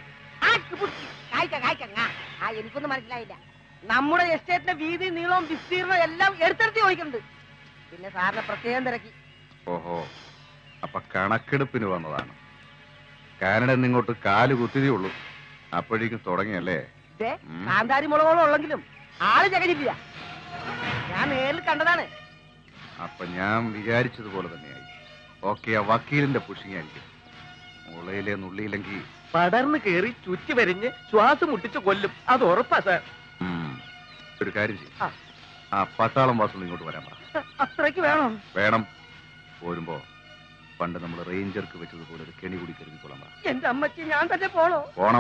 എനിക്കൊന്നും മനസ്സിലായില്ല. നമ്മുടെ എസ്റ്റേറ്റിന്റെ വീതി നീളവും വിസ്തീർണവും എല്ലാം എടുത്തെടുത്ത് ചോദിക്കുന്നുണ്ട്. പിന്നെ സാറിനെ പ്രത്യേകം തിരക്കി. ഓഹോ, അപ്പൊ കണക്കെടുപ്പിന് വന്നതാണ്. കാനഡ ഇങ്ങോട്ട് കാല് കുത്തിയതേ ഉള്ളൂ, അപ്പോഴേക്കും തുടങ്ങിയല്ലേ? കാന്താരി മുളകോളം ഉള്ളെങ്കിലും ആള് ചകഞ്ഞിട്ടില്ല. ഞാൻ നേരിൽ കണ്ടതാണ്. അപ്പൊ ഞാൻ വിചാരിച്ചതുപോലെ തന്നെയായി. ഓക്കെ, ആ വക്കീലിന്റെ പുഷിങ് ആയിരിക്കും. മുളയിലെ നുള്ളിയില്ലെങ്കിൽ പടർന്ന് കേറി ചുറ്റി വരിഞ്ഞ് ശ്വാസം മുട്ടിച്ച് കൊല്ലും, അത് ഉറപ്പാ സാർ. ഒരു കാര്യം ചെയ്യും, ആ പട്ടാളം വാസുകൾ ഇങ്ങോട്ട് വരാൻ പറ. അത്രയ്ക്ക് വേണം? വേണം. പോരുമ്പോ പണ്ട് നമ്മൾ റേഞ്ചർക്ക് വെച്ചതുപോലെ ഒരു കെണി കൂടി കരുതിക്കൊള്ളാൻ പറ. എന്റെ അമ്മയ്ക്ക് ഞാൻ തന്നെ പോണോ? പോണം.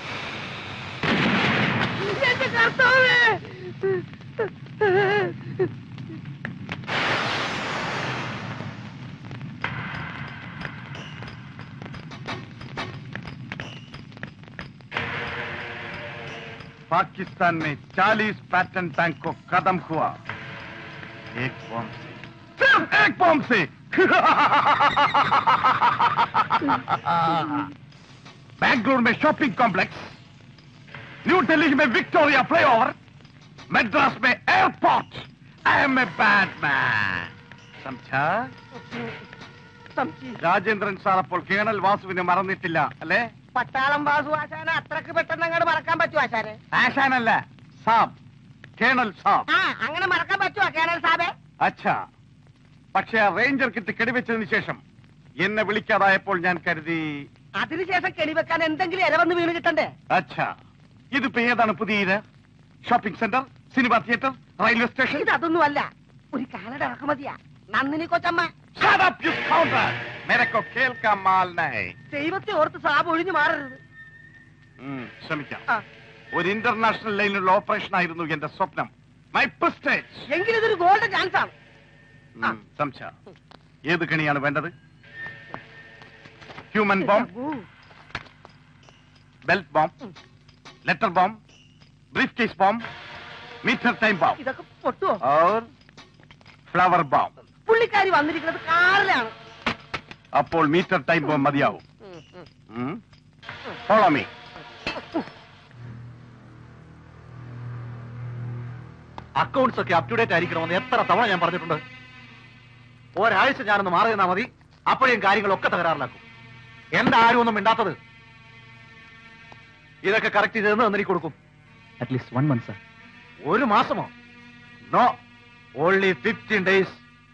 എന്റെ കർത്താവേ! पाकिस्तान में 40 पैटर्न टैंक को खत्म हुआ, एक बम से, सिर्फ एक बम से। बैंगलोर में शॉपिंग कॉम्प्लेक्स, न्यू दिल्ली में विक्टोरिया फ्लाईओवर, मद्रास में airport. I am a bad man, समझा? രാജേന്ദ്രൻ സാർ അപ്പോൾ കേണൽ വാസുവിനെ മറന്നിട്ടില്ല അല്ലേ? പട്ടാളം വാസു ആശാനെ അത്രക്ക് പെട്ടെന്ന് അങ്ങോട്ട് മറക്കാൻ പറ്റുമോ ആശാനെ? ആശാനല്ല, സാബ്, കേണൽ സാബ്. ആ, അങ്ങനെ മറക്കാൻ പറ്റുമോ കേണൽ സാബേ? അച്ഛാ, പക്ഷേ ആ റേഞ്ചർ കിറ്റ് കെടിവെച്ചതിന് ശേഷം എന്നെ വിളിക്കാതായപ്പോൾ ഞാൻ കരുതി. അതിനുശേഷം കെണിവെക്കാൻ എന്തെങ്കിലും ഇരവന്ന് വീണ് കിട്ടണ്ടേ? അച്ഛാ, ഇതിപ്പോ ഏതാണ് പുതിയത്? Shopping centre, cinema theatre, railway station? ഇതൊന്നുമല്ല, ഒരു കാനഡ ഇറക്കുമതിയാ. നന്ദിനി കൊച്ചമ്മ. Shut up, you scoundrel! मेरे को खेल का माल नहीं. ദൈവത്തെ ഓർത്ത് സാബ് ഒഴിഞ്ഞു മാറരുത്. ശ്രമിക്കാം. ഒരു ഇന്റർനാഷണൽ ലൈനിലുള്ള ഓപ്പറേഷൻ ആയിരുന്നു എന്റെ സ്വപ്നം. My prestige. എങ്കിലും ഇതൊരു ഗോൾഡൻ ചാൻസ് ആണ്. സംശ, ഏത് കണിയാണ് വേണ്ടത്? Human bomb, belt bomb, letter bomb, briefcase bomb, meter time bomb, ഇതൊക്കെ പൊട്ടുവോ? और ഫ്ലവർ ബോംബ്. പുള്ളിക്കാരി വന്നിരിക്കുന്നത് കാറിലാണ്. അപ്പോൾ മീറ്റർ ടൈം ബോംബ് മതിയാവും. Follow me. അക്കൗണ്ട്സ് ഒക്കെ അപ് ടു ഡേറ്റ് ആയിരിക്കണമെന്ന് എത്ര തവണ ഞാൻ പറഞ്ഞിട്ടുണ്ട്. ഒരാഴ്ച ഞാനൊന്ന് മാറി നിന്നാ മതി, അപ്പോഴേയും കാര്യങ്ങളൊക്കെ തകരാറിലാക്കും. എന്താ ആരും ഒന്നും മിണ്ടാത്തത്? ഇതൊക്കെ കറക്റ്റ് ചെയ്തെന്ന് എനിക്ക് കൊടുക്കും. At least 1 month, sir. 1 മാസമോ? No, only 15 days.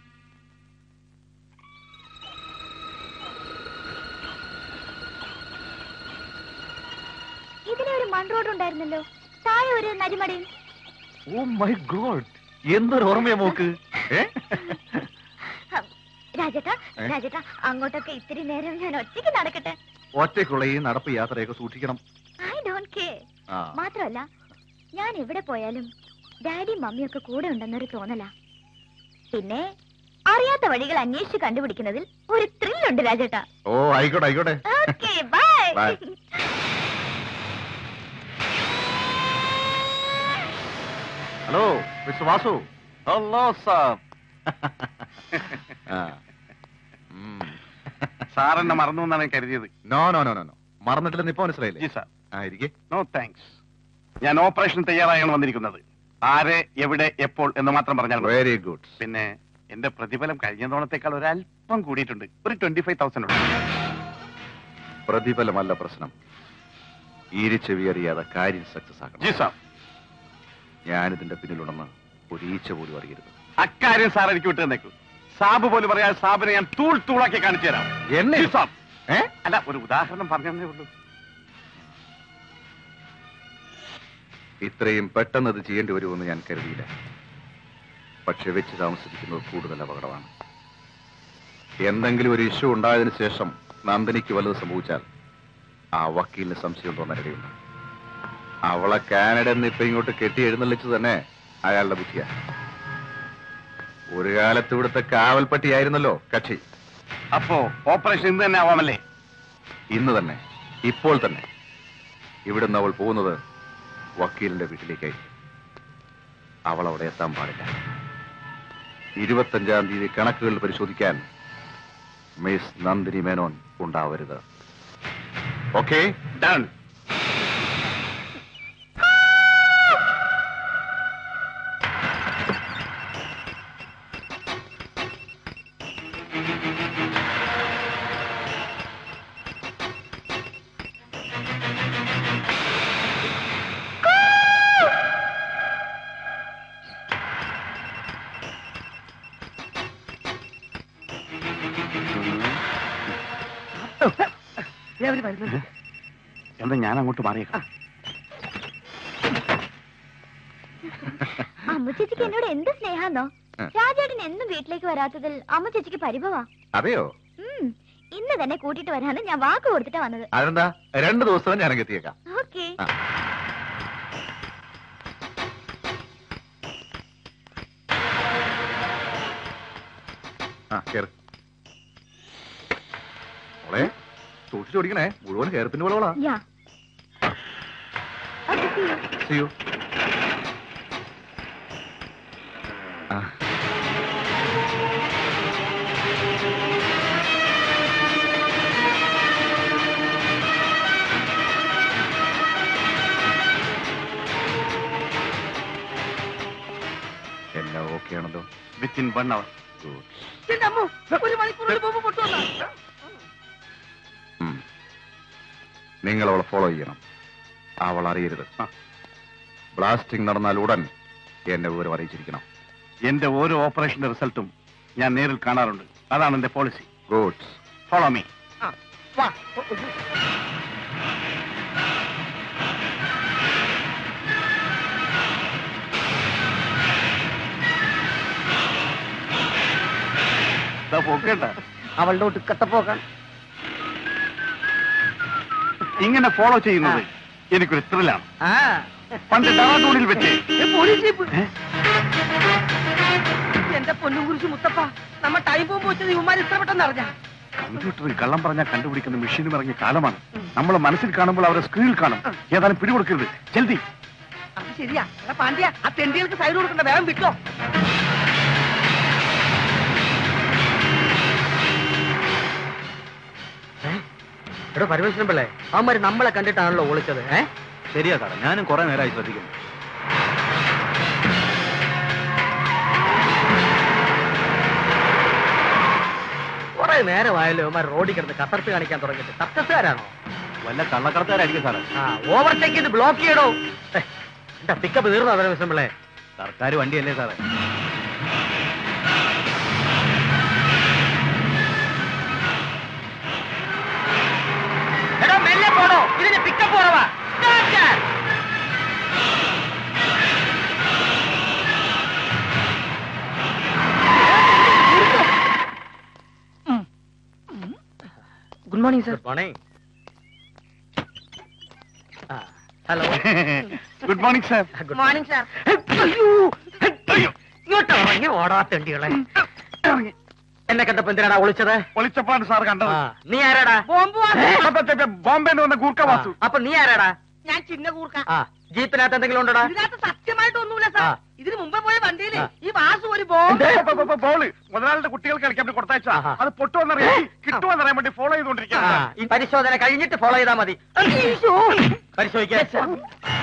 ഇതിലെ ഒരു മൺ റോഡ് ഉണ്ടായിരുന്നല്ലോ, താഴെ ഒരു നരിമടയും. ഓ മൈ ഗോഡ്, എന്തൊരു ഓർമ്മയാ മോക്ക്. രാജേട്ടാ, രാജേട്ടാ, അങ്ങോട്ടൊക്കെ ഇത്തിരി നേരം ഞാൻ ഒറ്റയ്ക്ക് നടക്കട്ടെ? ഒറ്റയ്ക്കുള്ള ഈ നടപ്പ് യാത്രയൊക്കെ സൂക്ഷിക്കണം. I don't care. മാത്രമല്ല, ഞാൻ എവിടെ പോയാലും ഡാഡി മമ്മിയൊക്കെ കൂടെ ഉണ്ടെന്നൊരു തോന്നലാ. പിന്നെ അറിയാത്ത വഴികൾ അന്വേഷിച്ച് കണ്ടുപിടിക്കുന്നതിൽ ഒരു ത്രില്ലുണ്ട് രാജേട്ടാ. ഓ ആയിക്കോട്ടെ ആയിക്കോട്ടെ. Okay, bye. Bye. Hello mister Vasu. Hello sir. സാറെന്നെ മറന്നു എന്നാണ് കരുതിയത്. നോ നോ നോ നോ, മറന്നിട്ടില്ലെന്ന് ഇപ്പൊ മനസ്സിലായില്ലേ? ജി സാർ. ആയിരിക്കെ. No thanks. ഞാൻ ഓപ്പറേഷൻ തയ്യാറായാണ് വന്നിരിക്കുന്നത്. ആരെ, എവിടെ, എപ്പോൾ എന്ന് മാത്രം പറഞ്ഞാൽ മതി. Very good. പിന്നെ എന്റെ പ്രതിഫലം കഴിഞ്ഞ തവണത്തേക്കാൾ ഒരല്പം കൂടിയിട്ടുണ്ട്. ഒരു 25,000 ഉണ്ട്. പ്രതിഫലമല്ല പ്രശ്നം, ഈരിച്ചെവി അറിയാതെ കാര്യം സക്സസ് ആക്കണം. G sir. ഞാനിതിന്റെ പിന്നിലുണ്ടെന്ന് ഒരു ഈച്ച പോലും അറിയരുത്. അക്കാര്യം സാർ എനിക്ക് വിട്ടു തന്നേക്കൂ. സാബ് പോലും പറയാതെ സാബിനെ ഞാൻ തൂളാക്കി കാണിച്ചു തരാം. എന്നെ? ജി സാർ. അല്ല, ഒരു ഉദാഹരണം പറഞ്ഞേ ഉള്ളൂ. ഇത്രയും പെട്ടെന്ന് അത് ചെയ്യേണ്ടി വരുമെന്ന് ഞാൻ കരുതിയില്ല. പക്ഷെ വെച്ച് താമസിക്കുന്നത് കൂടുതൽ അപകടമാണ്. എന്തെങ്കിലും ഒരു ഇഷ്യൂ ഉണ്ടായതിനു ശേഷം നന്ദിനിക്ക് വല്ലത് സംഭവിച്ചാൽ ആ വക്കീലിന് സംശയം തോന്നാനിടയുണ്ട്. അവളെ കാനഡ എന്ന് ഇപ്പൊ ഇങ്ങോട്ട് കെട്ടി എഴുന്നള്ളിച്ചു തന്നെ അയാളുടെ ബുദ്ധിയാണ്. ഒരു കാലത്ത് ഇവിടുത്തെ കാവൽപ്പട്ടിയായിരുന്നല്ലോ കക്ഷി. അപ്പോ ഓപ്പറേഷൻ ഇന്ന് തന്നെ ആവാമല്ലേ? ഇന്ന് തന്നെ, ഇപ്പോൾ തന്നെ. ഇവിടുന്ന് അവൾ പോകുന്നത് വക്കീലിന്റെ വീട്ടിലേക്കായിരിക്കും. അവൾ അവിടെ എത്താൻ പാടില്ല. 25-ാം തീയതി കണക്കുകൾ പരിശോധിക്കാൻ മിസ് നന്ദിനി മേനോൻ ഉണ്ടാവരുത്. ഓക്കെ? ഡൺ. എന്താ ഞാൻ അങ്ങോട്ട് മാറിയേക്കാം? അമ്മ ചേച്ചിക്ക് എന്നോട് എന്ത് സ്നേഹാന്നോ. രാജേട്ടൻ എന്നും വീട്ടിലേക്ക് വരാത്തതിൽ അമ്മ ചേച്ചിക്ക് പരിഭവാ. അതെയോ? ഇന്ന് തന്നെ കൂട്ടിട്ട് വരാന്ന് ഞാൻ വാക്ക് കൊടുത്തിട്ടാ വന്നത്. അതെന്താ? 2 ദിവസം ഞാൻ എത്തിയേക്കാം. ഓക്കെ. മോളെ സൂക്ഷിച്ചോടിക്കണേ, മുഴുവൻ ഹെയർപ്പിന്റെ വിളവളാ. Yeah. Okay, see you. See you. എല്ലാം ഓക്കെ ആണല്ലോ? Within 1 hour. ഒരു മണിക്കൂറിൽ ബോംബ് പൊട്ടുവന്നാ. നിങ്ങൾ അവളെ ഫോളോ ചെയ്യണം. അവൾ അറിയരുത്. ബ്ലാസ്റ്റിംഗ് നടന്നാൽ ഉടൻ എന്നെ വിവരം അറിയിച്ചിരിക്കണം. എന്റെ ഓരോ ഓപ്പറേഷന്റെ റിസൾട്ടും ഞാൻ നേരിൽ കാണാറുണ്ട്. അതാണ് എന്റെ പോളിസി. ഗുഡ്. Follow me. വാ. പോക്കേണ്ട. അവളുടെ ഒടുക്കത്തെ പോകാൻ ഇങ്ങനെ ഫോളോ ചെയ്യുന്നത് എനിക്കൊരു ത്രില്ലാണ്. പണ്ട് ഡറാഡൂണിൽ വെച്ച് എന്റെ പൊന്നും കുറിച്ച് മുത്തപ്പ, നമ്മ ടൈം ബോംബ് വെച്ചത് ഇവന്മാർ ഇത്ര പെട്ടെന്ന് അറിഞ്ഞ. കമ്പ്യൂട്ടറിൽ കള്ളം പറഞ്ഞാൽ കണ്ടുപിടിക്കുന്ന മെഷീനും ഇറങ്ങിയ കാലമാണ്. നമ്മൾ മനസ്സിൽ കാണുമ്പോൾ അവരെ സ്ക്രീനിൽ കാണും. ഏതായാലും പിടികൊടുക്കരുത്. ജൽദി. അത് ശരിയാ. എടാ പാണ്ഡ്യ, ആ തെണ്ടികൾക്ക് സൈഡ് കൊടുക്കണ്ട, വേഗം വിട്ടോ. എടോ പരമേശ്വരൻ പിള്ളേ, അവന്മാര് നമ്മളെ കണ്ടിട്ടാണല്ലോ ഒളിച്ചത്. ശരിയാ സാറേ, ഞാനും കുറെ നേരമായി ശ്രദ്ധിക്കുന്നു. കുറെ നേരമായല്ലോ അവന്മാർ റോഡിൽ കിടന്ന് കസർത്ത് കാണിക്കാൻ തുടങ്ങിയിട്ട്. കത്തസുകാരാണോ? വല്ല കള്ളക്കടത്തുകാരായിരിക്കും സാറേ. ഓവർടേക്ക് ചെയ്ത് ബ്ലോക്ക് ചെയ്യണോ? എന്താ പിക്കപ്പ് തീർന്നോ പരമേശ്വരൻ പിള്ളേ? സർക്കാർ വണ്ടിയല്ലേ സാറേ. എടോ മെല്ലെ പോടോ, ഇതിന് പിക്കപ്പ് കുറവാ. Good morning sir. Good morning. Hello. Good morning sir. Good morning sir. ഇങ്ങോട്ട് ഇറങ്ങി ഓടാത്തണ്ടികളെ. എന്നെ കണ്ടപ്പോ എന്തിനാടാ ഒളിച്ചത്? ഒളിച്ചപ്പാണ് സാർ കണ്ടത്. നീ ആരാടാ? ബോംബ് ബോംബെ വന്ന ഗൂർക്ക വാസു. അപ്പൊ നീ ആരാടാ? ഞാൻ ചിന്ന കൂർക്ക. ജീപ്പിനകത്ത് എന്തെങ്കിലും ഉണ്ടോടാ? ഇതിനകത്ത് സത്യമായിട്ടൊന്നുമില്ല സാർ. ഇതിന് മുമ്പേ പോയ വണ്ടിയില് ഈ വാസു ഒരു ബോംബ് ബോള് മുതലാളിയുടെ കുട്ടികൾക്ക് കളിക്കാൻ വേണ്ടി കൊടുത്തയച്ച അത് പൊട്ടുവന്നറിയാൻ കിട്ടുമെന്നറിയാൻ വേണ്ടി ഫോളോ ചെയ്തുകൊണ്ടിരിക്കുകയാണ്. ഈ പരിശോധന കഴിഞ്ഞിട്ട് ഫോളോ ചെയ്താൽ മതി. പരിശോധിക്കാം.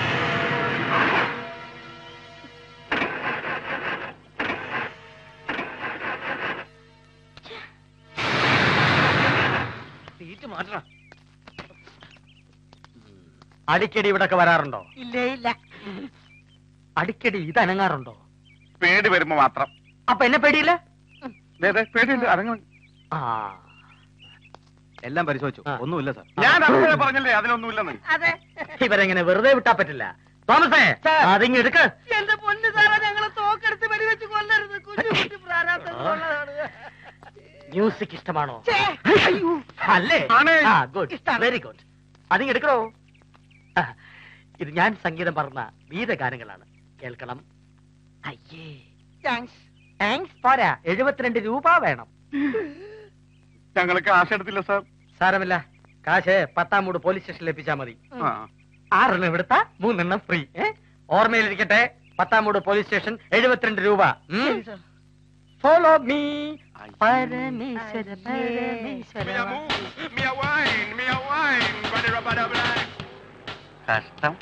അടിക്കടി ഇവിടൊക്കെ വരാറുണ്ടോ? ഇല്ലേ ഇല്ല. അടിക്കടി ഇത് അനങ്ങാറുണ്ടോ? പേടി വരുമ്പോ മാത്രം. അപ്പൊ എന്നെ പേടിയില്ല? പേടിയുണ്ട്. അനങ്ങ എല്ലാം പരിശോധിച്ചു, ഒന്നുമില്ല സാർ. ഞാൻ അങ്ങനെ പറഞ്ഞല്ലേ അതിലൊന്നുമില്ലെന്ന്. അതെ. ഇവരെങ്ങനെ വെറുതെ വിട്ടാ പറ്റില്ല. തോമസേ അതിങ്ങ് എടുക്ക്. എന്റെ പൊന്ന് സാറേ, ഞങ്ങളെ തോക്കെടുത്ത് വെടിവെച്ച് കൊല്ലരുത്. കുഞ്ഞു കുട്ടി പ്രാരാബ്ദങ്ങളുള്ളതാണ്. മ്യൂസിക് ഇഷ്ടമാണോ? അയ്യോ. അല്ലേ? Good, very good. അതിങ്ങ് എടുക്കണോ? ഇത് ഞാൻ സംഗീതം പറഞ്ഞ ഗീതഗാനങ്ങളാണ്. കേൾക്കണം. അയ്യേ. താങ്ക്സ്. താങ്ക്സ് പോരാ, 72 രൂപ വേണം. ഞങ്ങൾ കാശ് എടുത്തില്ല സാർ. സാരമില്ല, കാശ് 10-ാം മൂട് പോലീസ് സ്റ്റേഷനിൽ എത്തിച്ചാൽ മതി. 6 എടുത്ത 3 ഫ്രീ. ഓർമ്മയിലിരിക്കട്ടെ, 10-ാം മൂട് പോലീസ് സ്റ്റേഷൻ, 72 രൂപ. Follow me. പരമേശ്വര പരമേശ്വര. കഷ്ടം.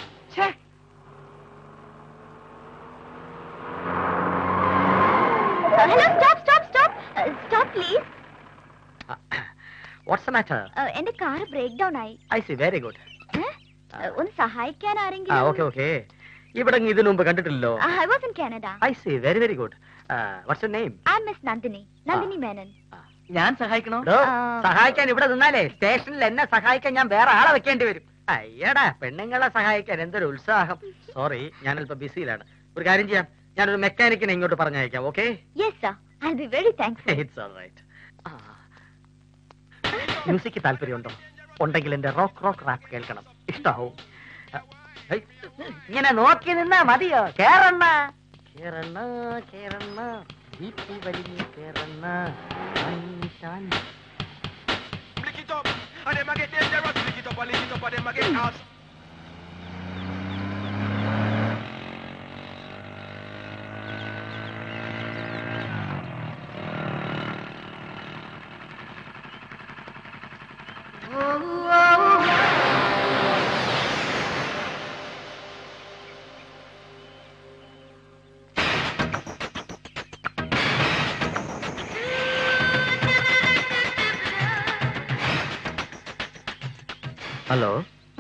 Hello, stop please. What's the matter? എന്റെ കാർ ബ്രേക്ക് ഡൗൺ ആയി. I see, very good. ഒന്ന് സഹായിക്കാൻ ആരെങ്കിലും? Okay okay. ഇവിടെ ഇതിനു മുമ്പ് കണ്ടിട്ടില്ലല്ലോ. I was in Canada. I see, very very good. What's your name? I'm Miss Nandini Menon. ഞാൻ സഹായിക്കണോ? സഹായിക്കാൻ ഇവിടെ നിന്നാലേ സ്റ്റേഷനിൽ എന്നെ സഹായിക്കാൻ ഞാൻ വേറെ ആളെ വെക്കേണ്ടി വരും. അയ്യടാ, പെണ്ണുങ്ങളെ സഹായിക്കാൻ എന്തൊരു ഉത്സാഹം. സോറി, ഞാനിപ്പോ ബിസിയിലാണ്. ഒരു കാര്യം ചെയ്യാം, ഞാനൊരു മെക്കാനിക്കിനെ ഇങ്ങോട്ട് പറഞ്ഞയക്കാം. Okay? Yes sir, I'll be very thankful. It's all right. Music താല്പര്യമുണ്ടോ? ഉണ്ടെങ്കിൽ എന്റെ റോക്ക് റാപ്പ് കേൾക്കണം, ഇഷ്ടാവും. ഇങ്ങനെ നോക്കി നിന്നാ മതിയോ? കേറണ്ണ കേറണ്ണ കേറണ്ണ, വീട്ടിൽ വലിഞ്ഞ് കേറണ്ണ. ഹലോ,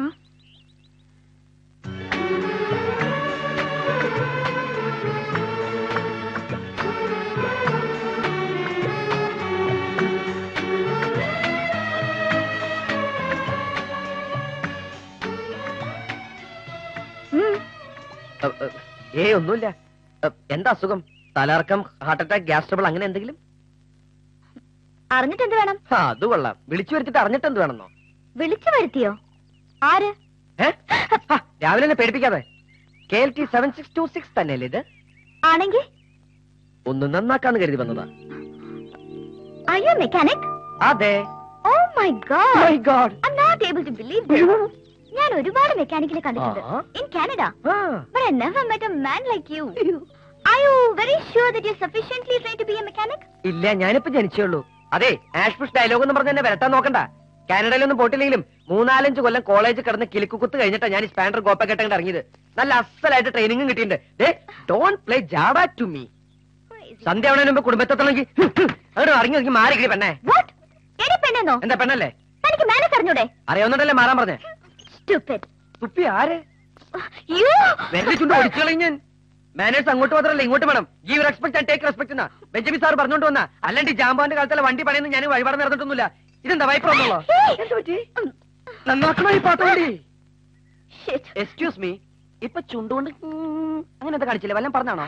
ഒന്നുമില്ല. എന്താ അസുഖം? തലകറക്കം, ഹാർട്ട് അറ്റാക്ക്, ഗ്യാസ് ട്രബിൾ, അങ്ങനെ എന്തെങ്കിലും? അറിഞ്ഞിട്ട് എന്ത് വേണം? അത് കൊള്ളാം. വിളിച്ചു വരുത്തിട്ട് അറിഞ്ഞിട്ട് എന്ത് വേണമെന്നോ? വിളിച്ചു വരുത്തിയോ? ആര്? രാവിലെ തന്നെ പേടിപ്പിക്കാതെ. KLT 7626 തന്നെയല്ലേ ഇത്? ആണെങ്കിൽ ഒന്ന് നന്നാക്കാന്ന് കരുതി വന്നതാ. Are you a mechanic? അതെ. Oh my God. My God. I'm not able to believe this. ഞാൻ ഒരുപാട് മെക്കാനിക്കിനെ കണ്ടിട്ടുണ്ട് in Canada, but I never met a man like you. Are you very sure that you're sufficiently trained to be a mechanic? ഇല്ല, ഞാനിപ്പോ ജനിച്ചേ ഉള്ളൂ. അതെ, ആഷ്പുഷ് dialogue എന്ന് പറഞ്ഞ് എന്നെ വരട്ടാൻ നോക്കണ്ട. കാനഡയിലൊന്നും പോയിട്ടില്ലെങ്കിലും 3-4 കൊല്ലം കോളേജ് കിടന്ന് കിളിക്കുത്ത് കഴിഞ്ഞിട്ടാ ഞാൻ സ്പാൻഡർ ഗോപ്പക്കെട്ട് ഇറങ്ങിയത്. നല്ല അസലായിട്ട് ട്രെയിനിങ്ങും കിട്ടിയിട്ടുണ്ട്. Don't play java to me. സന്ധ്യ ആവണതിന് മുമ്പ് കുടുംബത്തെത്തണമെങ്കിൽ അവിടെ ഇറങ്ങി മാറി കിളി പെണ്ണേ. എന്താ പെണ്ണല്ലേ? അറിയാവുന്നതല്ലേ മാറാൻ പറഞ്ഞേ? തുപ്പി ആര്? വെറുതെ ചുണ്ട് ഒടിച്ചു കളയും ഞാൻ. മാനേഴ്സ് അങ്ങോട്ട് മാത്രമല്ല ഇങ്ങോട്ട് വേണം. Give respect and take respect എന്നാ ബെഞ്ചമിൻ സാർ പറഞ്ഞോണ്ട് വന്നാ. അല്ലാണ്ട് ജാമ്പാന്റെ കാലത്തുള്ള വണ്ടി പണിയൊന്നും ഞാൻ വഴിപാട് നടന്നിട്ടൊന്നുമില്ല. ഇതെന്താ വൈപ്പർ ഒന്നുള്ളോ? നന്നാക്കണോ ഈ പാട്ടോടി? എക്സ്ക്യൂസ് മീ, ഇപ്പൊ ചുണ്ടുകൊണ്ട് അങ്ങനത്തെ കാണിച്ചില്ല, വല്ലതും പറഞ്ഞാണോ?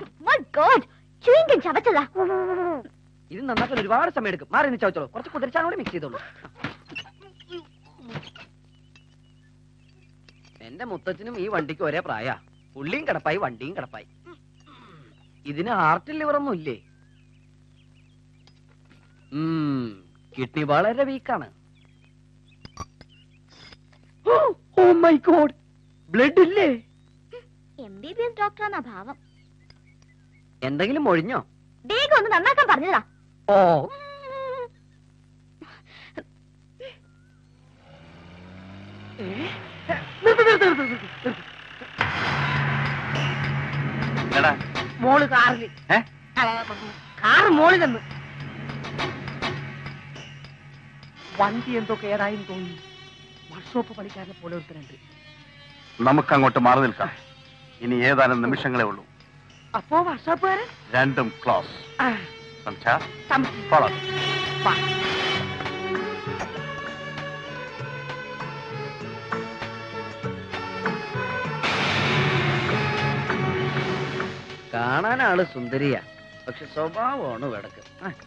ഇത് നന്നാക്കാൻ ഒരുപാട് സമയം എടുക്കും. മാറി നിന്ന് ചവച്ചോളൂ. കുറച്ച് കുതിരച്ചാണോടെ മിക്സ് ചെയ്തോളൂ. എന്റെ മുത്തച്ഛനും ഈ വണ്ടിക്ക് ഒരേ പ്രായ. പുള്ളിയും കിടപ്പായി, വണ്ടിയും കിടപ്പായി. ഇതിന് ഹാർട്ടിൽ ലിവറൊന്നും ഇല്ലേ? കിഡ്നി വളരെ വീക്കാണ്. ഓ മൈ ഗോഡ്, ബ്ലഡ് ഇല്ലേ? MBBS ഡോക്ടറാണ് ഭാവം. എന്തെങ്കിലും ഒഴിഞ്ഞോ? വേഗം ഒന്ന് നന്നാക്കാൻ പറഞ്ഞതാ. ഓ, മോള് കാറില് കാറ് മോളിൽ നിന്ന് വണ്ടി എന്തോ കേടായെന്ന് തോന്നി. വർക്ക്ഷോപ്പ് പണിക്കാരനെ പോലെ ഒരുത്തരുണ്ട്. നമുക്കങ്ങോട്ട് മാറി നിൽക്കാം. ഇനി ഏതാനും നിമിഷങ്ങളേ ഉള്ളൂ. അപ്പോ വർക്ക്ഷോപ്പുകാരൻ രണ്ടും ക്ലോസ്. കാണാൻ ആള് സുന്ദരിയാ, പക്ഷെ സ്വഭാവമാണ് വെടക്ക്.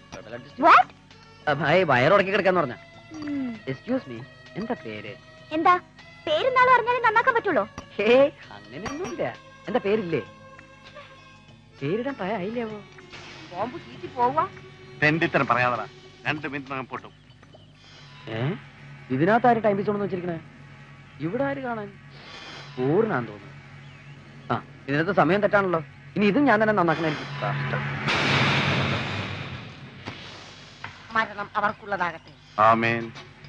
വയറുടക്കി കിടക്കാന്ന് പറഞ്ഞ. എക്സ്ക്യൂസ് മീ, എന്താ പേര്? എന്താ പേരെന്നാളും അറിഞ്ഞാലും നന്നാക്കാൻ പറ്റുള്ളൂ? ഹേ, അങ്ങനെയൊന്നുമില്ല. എന്താ പേരില്ലേ? പേരിടാൻ പ്രായമായില്ലാവോ? ബോംബ് ചീറ്റി പോവാ. തെണ്ടിത്തരം പറയാതടാ, 2 മിനിറ്റിനകം പൊട്ടും. ഇതിനകത്ത് ആര് ടൈം പീസ് കൊണ്ടെന്ന് വെച്ചിരിക്കണേ? ഇവിടെ ആര് കാണാൻ? പൂർണ്ണാന്ന് തോന്നുന്നു. ആ, ഇതിനകത്ത് സമയം തെറ്റാണല്ലോ. ഇനി ഇതും ഞാൻ തന്നെ നന്നാക്കണായിരിക്കും. മരണം അവർക്കുള്ളതാകട്ടെ. ആമേൻ.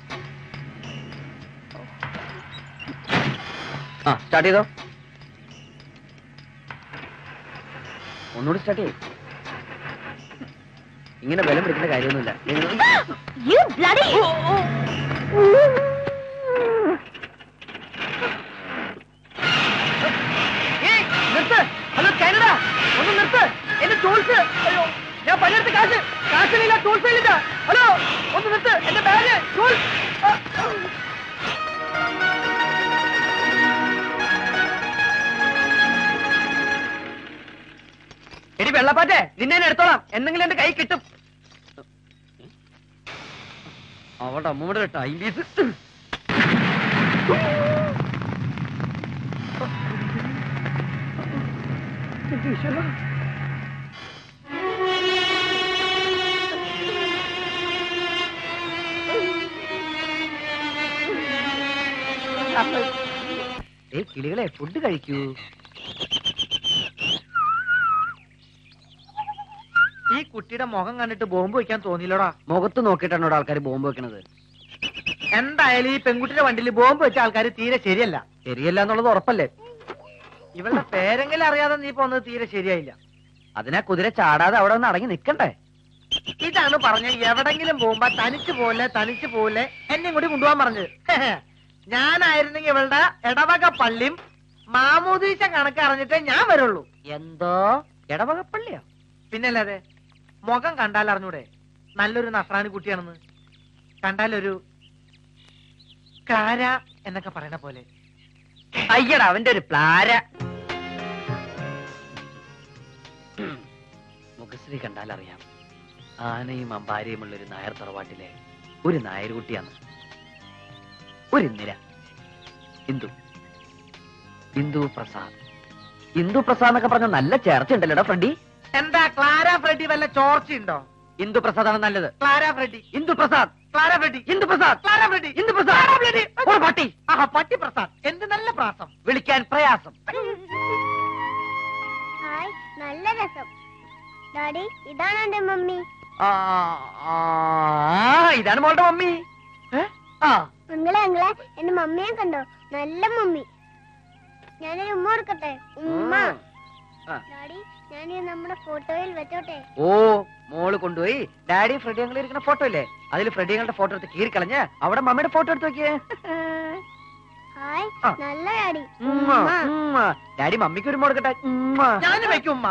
ആ, സ്റ്റാർട്ട് ചെയ്തോ. ഒന്നുകൂടി സ്റ്റാർട്ട് ചെയ്യും. ഇങ്ങനെ ബലം പിടിക്കേണ്ട കാര്യമൊന്നുമില്ല. You bloody! നിർത്ത്. ഹലോ കാനഡ, ഒന്ന് നിർത്ത്. എന്റെ ടൂൾസ്. അയ്യോ, ഞാൻ പണിയെടുത്ത കാശിലില്ല, ടൂൾസ് ഇല്ല. ഹലോ, ഒന്ന് നിർത്ത്. എന്റെ ബാഗ്, ടൂൾസ്. എടി വെള്ളപ്പാറ്റേ, നിന്നെ ഞാൻ എടുത്തോളാം. എന്തെങ്കിലും എന്റെ കൈ കിട്ടും. അവളുടെ അമ്മൂടെ ടൈം പീസ്. കിളികളെ ഫുഡ് കഴിക്കൂ. ഈ കുട്ടിയുടെ മുഖം കണ്ടിട്ട് ബോംബ് വെക്കാൻ തോന്നിയില്ലടാ. മുഖത്ത് നോക്കിയിട്ടാണോ ആൾക്കാർ ബോംബ് വെക്കണത്? എന്തായാലും ഈ പെൺകുട്ടിയുടെ വണ്ടിയിൽ ബോംബ് വെച്ച ആൾക്കാർ തീരെ ശരിയല്ല. ശരിയല്ല എന്നുള്ളത് ഉറപ്പല്ലേ? ഇവളുടെ പേരെങ്കിലും അറിയാതെ നീ പോന്നത് തീരെ ശരിയായില്ല. അതിനാ കുതിര ചാടാതെ അവിടെ ഒന്ന് അടങ്ങി നിക്കണ്ടേ? ഇതാണ് പറഞ്ഞ എവിടെങ്കിലും പോകുമ്പോ തനിച്ച് പോലെ എന്നെയും കൂടി കൊണ്ടുപോകാൻ പറഞ്ഞത്. ഞാനായിരുന്നെങ്കിൽ ഇവളുടെ ഇടവക പള്ളിയും മാമൂദീശ കണക്ക് അറിഞ്ഞിട്ടേ ഞാൻ വരുള്ളൂ. എന്തോ ഇടവകപ്പള്ളിയോ? പിന്നല്ലാതെ മുഖം കണ്ടാൽ അറിഞ്ഞൂടെ നല്ലൊരു നസ്രാണി കുട്ടിയാണെന്ന്? കണ്ടാലൊരു കാര എന്നൊക്കെ പറയണ പോലെ. അയ്യടാ അവന്റെ ഒരു പ്ലാര. മുഖശ്രീ കണ്ടാൽ അറിയാം ആനയും അമ്പാരിയുമുള്ള ഒരു നായർ തറവാട്ടിലെ ഒരു നായർകുട്ടിയാണ്. ഒരു ഇന്ദിര. ഇന്ദു പ്രസാദ്. ഇന്ദു പ്രസാദ് എന്നൊക്കെ പറഞ്ഞ നല്ല ചേർച്ച ഉണ്ടല്ലോടാ ഫ്രണ്ടി. എന്താ ക്ലാര ഫ്രെഡി വല്ല ചോർച്ചയുണ്ടോ? ഇന്ദു പ്രസാദ് ആണ് നല്ലത്. Clara Freddy, Indu Prasad, Clara Freddy, Indu Prasad, Clara Freddy, Indu Prasad. ഒരു പട്ടി. ആഹാ, പട്ടി പ്രസാദ്. എന്ത് നല്ല പ്രാസം. വിളിക്കാൻ പ്രയാസം. ഹായ്, നല്ല രസം. ഡാഡി, ഇതാണ് എന്റെ മമ്മി. ഇതാണ് മോളുടെ മമ്മി. അങ്ങളെ എന്റെ മമ്മിയെ കണ്ടോ? നല്ല മമ്മി. ഞാനൊരു ഉമ്മ കൊടുക്കട്ടെ? ഉമ്മ. ഡാഡി, ഞാൻ നമ്മുടെ ഫോട്ടോയിൽ വെച്ചോട്ടെ? ഓ, മോള് കൊണ്ടുപോയി ഡാഡി ഫ്രെഡി ഞങ്ങൾ ഇരിക്കുന്ന ഫോട്ടോ ഇല്ലേ, അതിൽ ഫ്രെഡി ഞങ്ങളുടെ ഫോട്ടോ എടുത്ത് കീറിക്കളഞ്ഞ് അവിടെ മമ്മിയുടെ ഫോട്ടോ എടുത്ത് നോക്കിയേ. ഹായ്, നല്ല ഡാഡി. ഡാഡി മമ്മിക്ക് ഒരു കൊടുക്കട്ടെ. ഞാൻ വെക്കും ഉമ്മ.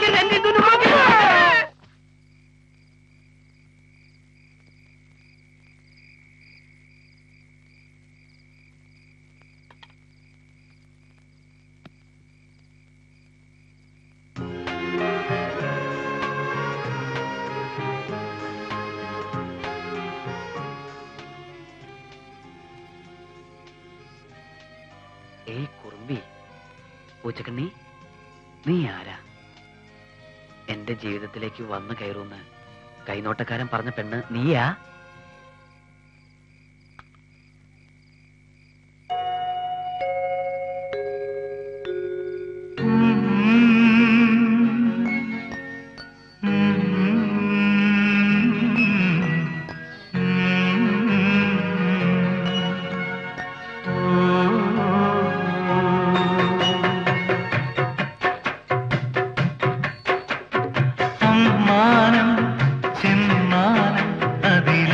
ഏയ് കുറുമ്പി, പൂച്ചക്കണ്ണി, നീ ആരാ? എന്റെ ജീവിതത്തിലേക്ക് വന്നു കയറൂന്ന് കൈനോട്ടക്കാരൻ പറഞ്ഞ പെണ്ണ് നീയാ? മാനം ചെമ്മാനം അതിൽ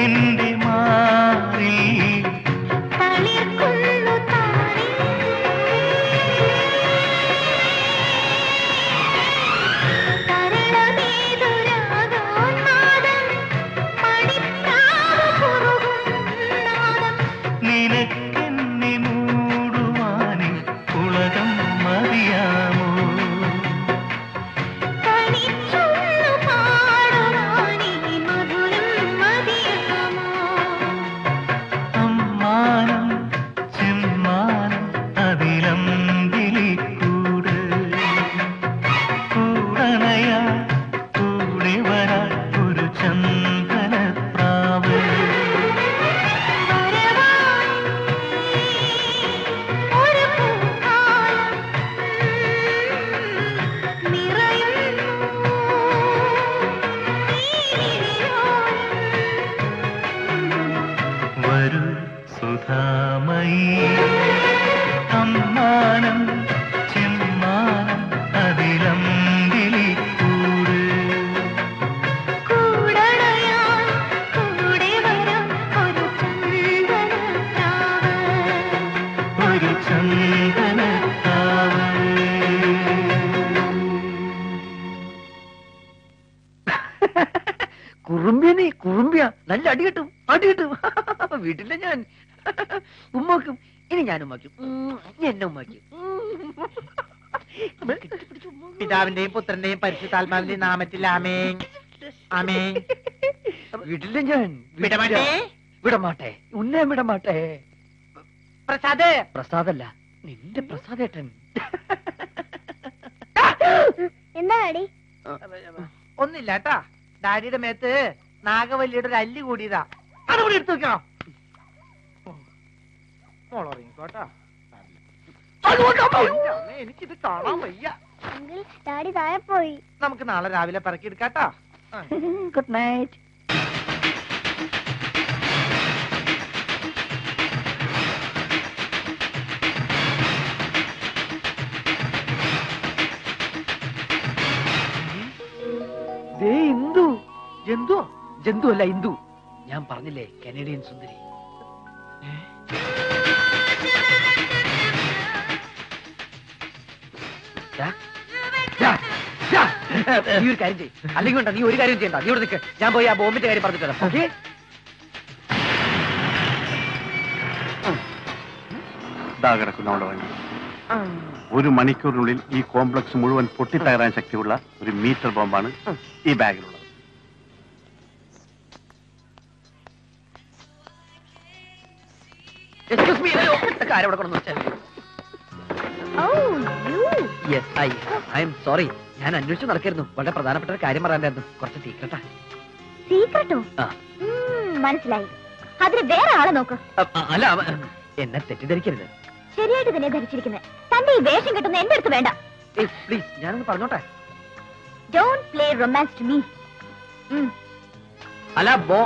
എന്റെ മാറി തളിർക്കൊള്ളു താരേ തരളമേതുരാഗോന്മാദം മണിപ്രാവ് കുറുകും നാദം നിനക്കെന്നെ മൂടുവാനിൽ ഉലകം മതിയാമോ തനിച്ചൊന്നു പാടുവാനീ മധുരം മതിയാമോ അമ്മാനം ചെമ്മാനം അതിലമ്പിളിക്കൂട് കൂടണയാ കൂടെ വരാ ഒരു ചന്ദനപ്രാവ് ഒരു പൂക്കാലം നിറയുന്നു വരൂ സുധാമയി അമ്മാനം ചെമ്മാനം അതിലമ്പിളിക്കൂട് കൂടണയാൻ കൂടെ വരാം ഒരു ചന്ദനപ്രാവ് ഒരു ചന്ദനത്താവ് കുറുമ്പിയ കുറുമ്പിയ നല്ല അടി കിട്ടും വീട്ടിലെ ഞാൻ ഉമ്മാക്കും ഇനി ഞാൻ ഉമ്മാക്കും ഇനി എന്നെ ഉമ്മാക്കും പിതാവിന്റെയും പുത്രന്റെയും പരിശുദ്ധാത്മാവിന്റെയും നാമത്തിൽ ആമേൻ ആമേൻ. വീട്ടിലെ ഞാൻ വിടമാട്ടേ? വിടമാട്ടെ ഉന്നേ വിടമാട്ടെ പ്രസാദ് പ്രസാദല്ല നിന്റെ പ്രസാദേട്ടൻ എന്താ ഡാഡി ഒന്നില്ല കേട്ടാ. ഡാഡിയുടെ മേത്ത് നാഗവല്ലിയുടെ ഒരു അല്ലി കൂടിയതാ. അതുകൂടി എടുത്തു വെക്കണം. മോളറിയിക്കോട്ടാ. എനിക്കിത് കാണാൻ വയ്യ. അങ്കിൾ ഡാഡി താഴെ പോയി നമുക്ക് നാളെ രാവിലെ പറക്കിയെടുക്കാട്ടാ. ഗുഡ് നൈറ്റ് ഇന്ദു ജന്തു ജന്തു അല്ല ഇന്ദു ഞാൻ പറഞ്ഞില്ലേ കനേഡിയൻ സുന്ദരി നീ ഒരു കാര്യം ചെയ്യ് അല്ലെങ്കിൽ വേണ്ട നീ ഒരു കാര്യം ചെയ്യണ്ട നീ ഇവിടെ നിൽക്ക് ഞാൻ പോയി ആ ബോംബിന്റെ കാര്യം പറഞ്ഞിട്ട് വരാം ഓക്കെ ഇതാ കിടക്കുന്ന അവിടെ വണ്ടി 1 മണിക്കൂറിനുള്ളിൽ ഈ കോംപ്ലക്സ് മുഴുവൻ പൊട്ടിത്തകരാൻ ശക്തിയുള്ള ഒരു മീറ്റർ ബോംബാണ് ഈ ബാഗിലുള്ളത്. എക്സ്ക്യൂസ് മീ കാര്യം ഇവിടെ കൊണ്ടു വെച്ചാൽ യെസ് ഐ എം സോറി ഞാൻ അന്വേഷിച്ചു നടക്കായിരുന്നു വളരെ പ്രധാനപ്പെട്ട ഒരു കാര്യം പറയാനായിരുന്നു കുറച്ച് സീക്രട്ടാ സീക്രട്ടോ ആ. മനസ്സിലായി അതിന് വേറെ ആളെ നോക്ക് അല്ല എന്നെ തെറ്റിദ്ധരിക്കരുത് ശരിയായിട്ട് തന്നെ ധരിച്ചിരിക്കുന്നത് തന്റെ ഈ വേഷം കിട്ടുന്ന എന്റെ അടുത്ത് വേണ്ട പ്ലീസ് ഞാനൊന്ന് പറഞ്ഞോട്ടെ don't play romance to me അല്ല ബോ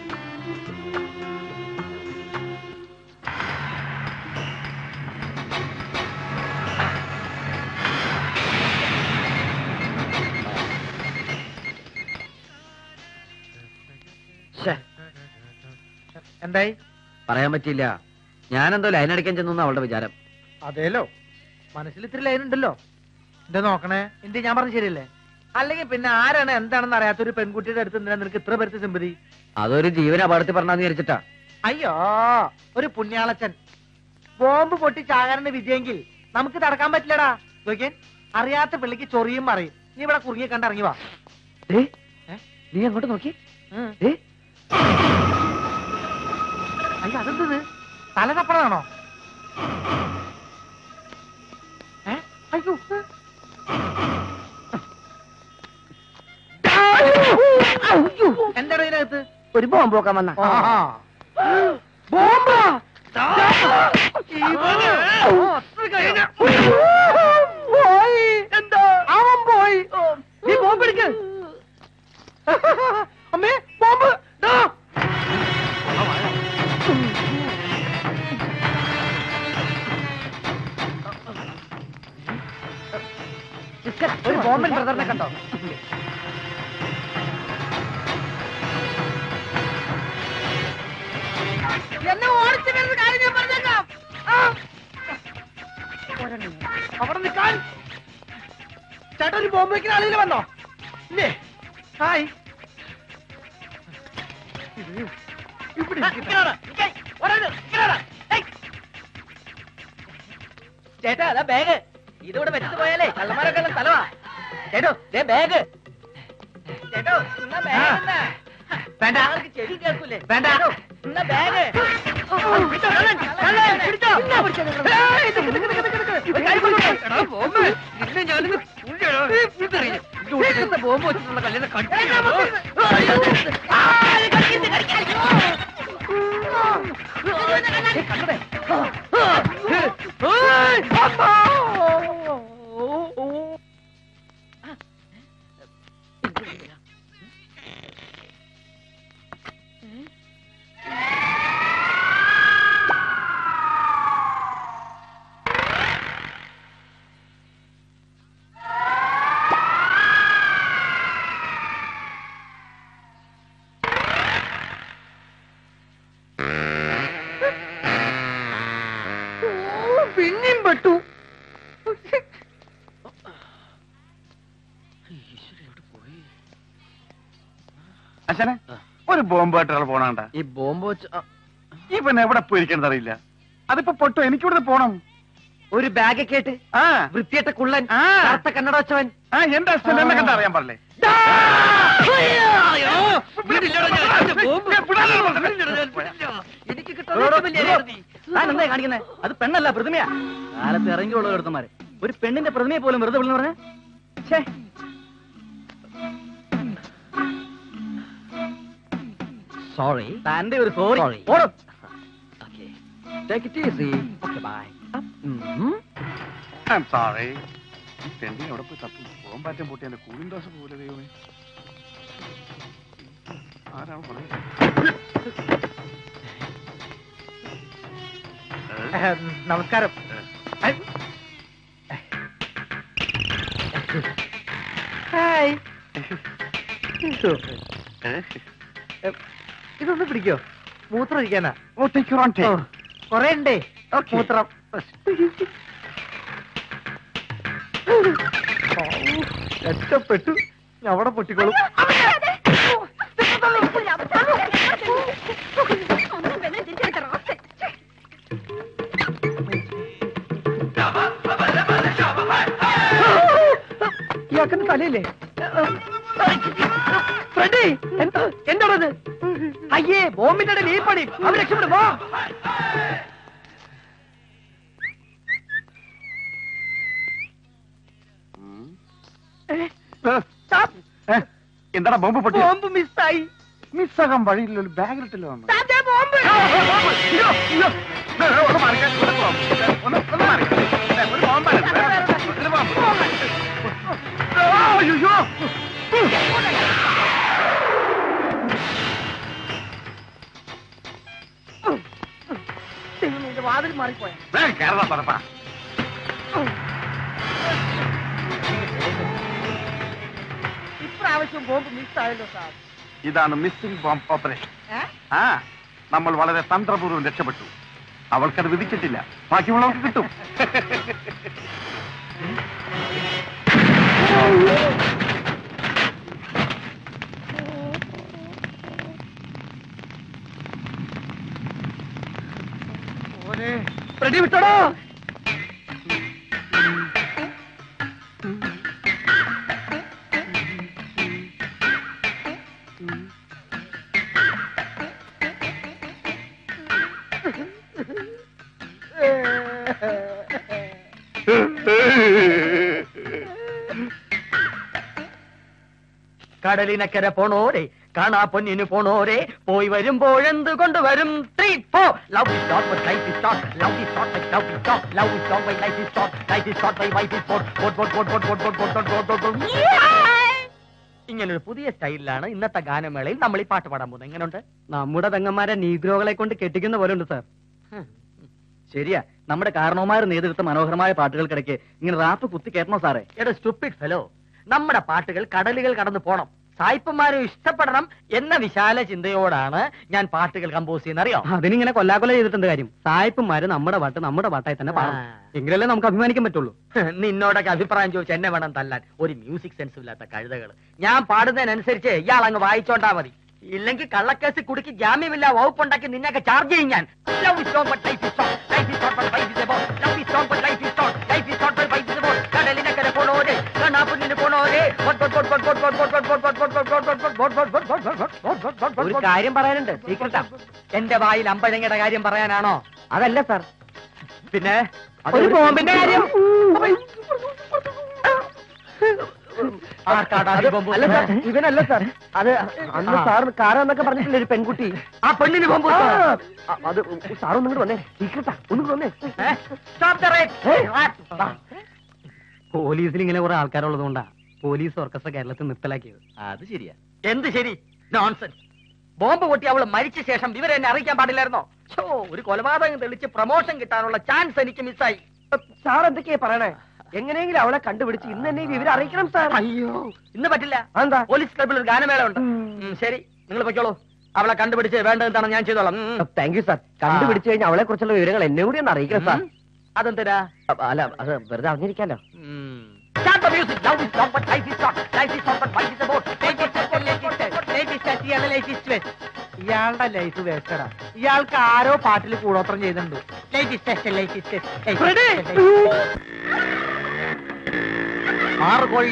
എന്തായി പറയാൻ പറ്റിയില്ല ഞാനെന്തോ ലൈൻ അടിക്കാൻ ചെന്നു അവളുടെ വിചാരം അതേലോ മനസ്സിൽ ഇത്തിരി ലൈൻ ഉണ്ടല്ലോ. എന്താ നോക്കണേ എന്റെ ഞാൻ പറഞ്ഞ ശരിയല്ലേ? അല്ലെങ്കിൽ പിന്നെ ആരാണ് എന്താണെന്ന് അറിയാത്തൊരു പെൺകുട്ടിയുടെ അടുത്ത് എന്തിനാ നിനക്ക് ഇത്ര പേർക്ക് സിമ്പതി? അതൊരു ജീവൻ അപകടത്തിൽ പറഞ്ഞാന്ന് വിചാരിച്ചിട്ടാ അയ്യോ ഒരു പുണ്യാളച്ചൻ ബോംബ് പൊട്ടി ചാകാരന്റെ വിധിയെങ്കിൽ നമുക്ക് തടക്കാൻ പറ്റില്ലടാ. നോക്കിയൻ അറിയാത്ത പിള്ളിക്ക് ചൊറിയും പറയും. നീ ഇവിടെ കുറുങ്ങി കണ്ട് ഇറങ്ങി വാ. നീ അങ്ങോട്ട് നോക്കി അയ്യോ അതെന്തത് തല തപ്പണതാണോ? അയ്യോ എന്താണോ ഇതിനകത്ത്? ഒരു ബോംബ് നോക്കാൻ വന്ന ബോംബാ എന്താ അവൻ പോയി. നീ ബോംബ് എടുക്ക. അമ്മേ ബോംബ് ഒരു ബോംബൻ ബ്രദറിനെ കണ്ടോ? എന്നെ ഓടിച്ചു വരുന്ന കാര്യം ഞാൻ പറഞ്ഞേക്കാം. അവിടെ നിൽക്കാൻ. ചേട്ടാ ഒരു ബോംബ് വയ്ക്കുന്ന ആളിൽ വന്നോ? ഇല്ലേ? ഹായ്. ചേട്ടാ അതാ ബാഗ്. ഇതിവിടെ വെച്ചിട്ട് പോയാലേ കള്ളന്മാരൊക്കെ സ്ഥലമാ. ചേട്ടോ ദേ ബാഗ്. ചേട്ടോ എന്നാ ബാഗ്. വേണ്ട. ചെവി കേൾക്കൂലേ? വേണ്ട. എന്നാ ബാഗ്. ബോംബ് വെച്ചിട്ടുള്ള കല്ലിനെ കണ്ടേ? പിന്നെയും പെട്ടു. അച്ഛനെ ഒരു ബോംബ് ആയിട്ട് പോണണ്ട. ഈ ബോംബ് വെച്ച് ഈ പിന്നെ എവിടെ പോയിരിക്കണമെന്ന് അറിയില്ല. അതിപ്പോ പൊട്ടോ, എനിക്കിവിടെ പോണം. ഒരു ബാഗൊക്കെ ആയിട്ട് വൃത്തിയായിട്ട കുള്ളൻ കറുത്ത കണ്ണട വെച്ചവൻ. എന്റെ അച്ഛൻ എന്നെ കണ്ട അറിയാൻ പറഞ്ഞേ. എനിക്ക് കിട്ടാൻ കാണിക്കുന്നേ? അത് പെണ്ണല്ല, പ്രതിമയാ. കാലത്ത് ഇറങ്ങിയുള്ള എടുത്തമാര് ഒരു പെണ്ണിന്റെ പ്രതിമയെ പോലും വെറുതെ വിളിന്ന് പറഞ്ഞേ. സോറി. തന്റെ ഒരു sorry. Take it easy. Okay, bye. I'm sorry. ഈ പെണ്ണിനെ എവിടെ പോയി തപ്പും? ബോംബാറ്റം പൊട്ടി എന്റെ കൂളിംഗ് ഗ്ലാസ് പോലെ. ദൈവമേ, ആരാണ് പറയുന്നത്? നമസ്കാരം. ഹായ്. ഇതൊന്ന് പിടിക്കോ? മൂത്രം ഒഴിക്കാനാ. കൊറേ ഉണ്ടേ മൂത്രം. രക്ഷപ്പെട്ടു. അവിടെ പൊട്ടിക്കോളും. ഇയാക്കുന്ന തലയില്ലേ? ഫ്രണ്ടി എന്താണത്? അയ്യേ, ബോംബിന്റെ ഇടയിൽ ഈ പണി. അവർ രക്ഷപ്പെടുമോ? എന്താടാ ബോംബ് പൊട്ടി? ബോംബ് മിസ്സായി. മിസ്സാകാൻ വഴിയില്ല. ഒരു ബാഗിലിട്ടല്ലോ. ബോംബ്. വാതിൽ മാറിപ്പോയ ഇപ്രാവശ്യം ബോംബ് മിസ്സായല്ലോ സാർ. ഇതാണ് മിസ്സിംഗ് ബോംബ് ഓപ്പറേഷൻ. നമ്മൾ വളരെ തന്ത്രപൂർവ്വം രക്ഷപ്പെട്ടു. അവൾക്കത് വിധിച്ചിട്ടില്ല. ബാക്കിയുള്ളവർക്ക് കിട്ടും. റെഡി വിട്ടോടോ. കടലിനക്കര പോണോരെ, കാണാ പൊന്നിന് പോണോരെ, പോയി വരുമ്പോഴെന്ത് കൊണ്ടുവരും? 3, 4. Love is short but life is short. Love is short but love is short. Love is long but life is short. Life is short but life is short. ഇങ്ങനൊരു പുതിയ സ്റ്റൈലിലാണ് ഇന്നത്തെ ഗാനമേളയിൽ നമ്മൾ ഈ പാട്ട് പാടാൻ പോകുന്നത്. എങ്ങനെയുണ്ട്? നമ്മുടെ പെങ്ങന്മാരെ നീഗ്രോകളെ കൊണ്ട് കെട്ടിക്കുന്ന പോലെ ഉണ്ട് സാർ. ശരിയാ, നമ്മുടെ കാരണവന്മാർ നേതൃത്വ മനോഹരമായ പാട്ടുകൾക്കിടയ്ക്ക് ഇങ്ങനെ റാപ്പ് കുത്തി കേട്ടണോ സാറേ? എടാ സ്റ്റുപ്പിഡ് ഫെലോ, നമ്മുടെ പാട്ടുകൾ കടലുകൾ കടന്നു പോണം. സായിപ്പന്മാരും ഇഷ്ടപ്പെടണം എന്ന വിശാല ചിന്തയോടാണ് ഞാൻ പാട്ടുകൾ കമ്പോസ് ചെയ്യുന്ന അറിയോ. അതിനിങ്ങനെ കൊല്ലാകൊല ചെയ്തിട്ടുണ്ട് കാര്യം. സായിപ്പന്മാര് നമ്മുടെ പാട്ടായി തന്നെ പാടണം. എങ്കിലല്ലേ നമുക്ക് അഭിമാനിക്കാൻ പറ്റുള്ളൂ. നിന്നോടൊക്കെ അഭിപ്രായം ചോദിച്ചാൽ എന്നെ വേണം തല്ലാൻ. ഒരു മ്യൂസിക് സെൻസ് ഇല്ലാത്ത കഴുതകൾ. ഞാൻ പാടുന്നതിനനുസരിച്ച് ഇയാൾ അങ്ങ് വായിച്ചോണ്ടാ മതി. ഇല്ലെങ്കിൽ കള്ളക്കേസ് കുടുക്കി ജാമ്യമില്ല വകുപ്പുണ്ടാക്കി നിന്നെയൊക്കെ ചാർജ് ചെയ്യും ഞാൻ. Love is strong but life is short. Life is short but life is about. Love is strong but life is short. Life is short but life is about. കടലിനക്കരെ പോണോരെ കണ്ണാപ്പുന്നിന് പോണോരെ. ഒരു കാര്യം പറയാനുണ്ട്. സീക്രട്ടാ. എന്റെ വായിൽ അമ്പഴങ്ങയുടെ കാര്യം പറയാനാണോ? അതല്ല സാർ. പിന്നെ ഒരു ബോംബിന്റെ കാര്യം. അല്ല സാർ, ഇവനല്ല സാർ. അത് അന്ന് സാർ കാരാന്നൊക്കെ പറഞ്ഞിട്ടില്ല ഒരു പെൺകുട്ടി. ആ പെണ്ണിന് ബോംബ്. അത് സാർ ഒന്നും വന്നേ. സീക്രട്ടാ, ഒന്നും വന്നേ. പോലീസിൽ ഇങ്ങനെ കുറെ ആൾക്കാരുള്ളത് കൊണ്ടാ പോലീസ് ഓർക്കസ്ട്ര കേരളത്തിൽ നിർത്തലാക്കിയത്. അത് ശരിയാ. എന്ത് ശരി? നോൺസെൻസ്. ബോംബ് പൊട്ടി അവള് മരിച്ച ശേഷം വിവരം എന്നെ അറിയിക്കാൻ പാടില്ലായിരുന്നോ? ഒരു കൊലപാതകം തെളിച്ച് പ്രൊമോഷൻ കിട്ടാനുള്ള ചാൻസ് എനിക്ക് മിസ്സായി. സാർ എന്തൊക്കെയാ പറയണേ? എങ്ങനെയെങ്കിലും അവളെ കണ്ടുപിടിച്ച് ഇന്ന് തന്നെ ഈ വിവരം അറിയിക്കണം സാർ. അയ്യോ, ഇന്ന് പറ്റില്ല. എന്താ? പോലീസ് ക്ലബിൽ ഒരു ഗാനമേള ഉണ്ട്. ശരി, നിങ്ങൾ പൊയ്ക്കോളൂ. അവളെ കണ്ടുപിടിച്ച് വേണ്ടതെന്താണ് ഞാൻ ചെയ്തോളാം. Thank you sir. കണ്ടുപിടിച്ചു കഴിഞ്ഞാൽ അവളെ കുറിച്ചുള്ള വിവരങ്ങൾ എന്നെ കൂടി ഒന്ന് അറിയിക്കണം സാർ. അതെന്തിനാ? അല്ല, അത് വെറുതെ അറിഞ്ഞിരിക്കാലോ. Start the music. Love is long but life is short. Life is short but life is about. ഇയാളുടെ ലൈഫ് വേസ്റ്റഡാ. ഇയാൾക്ക് ആരോ പാട്ടിൽ കൂടോത്രം ചെയ്തിട്ടുണ്ട്. ആറ് കോഴി.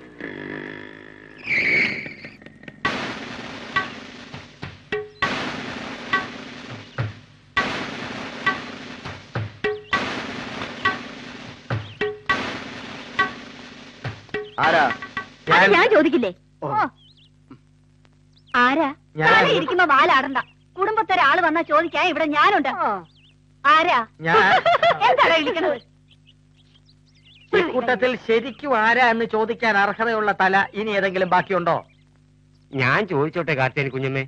ആരാ? ഞാൻ ചോദിക്കില്ലേ? ആരാ? ഇരിക്കുമ്പോ വാലാടണ്ട. കുടുംബത്തൊരാള് വന്നാ ചോദിക്കാൻ ഇവിടെ ഞാനുണ്ട്. ആരാ? എന്താണ് വിളിക്കണത്? ഇക്കൂട്ടത്തിൽ ശരിക്കും ആരാ എന്ന് ചോദിക്കാൻ അർഹതയുള്ള തല ഇനി ഏതെങ്കിലും ബാക്കിയുണ്ടോ? ഞാൻ ചോദിച്ചോട്ടെ കാർത്തിയാനി കുഞ്ഞമ്മേ.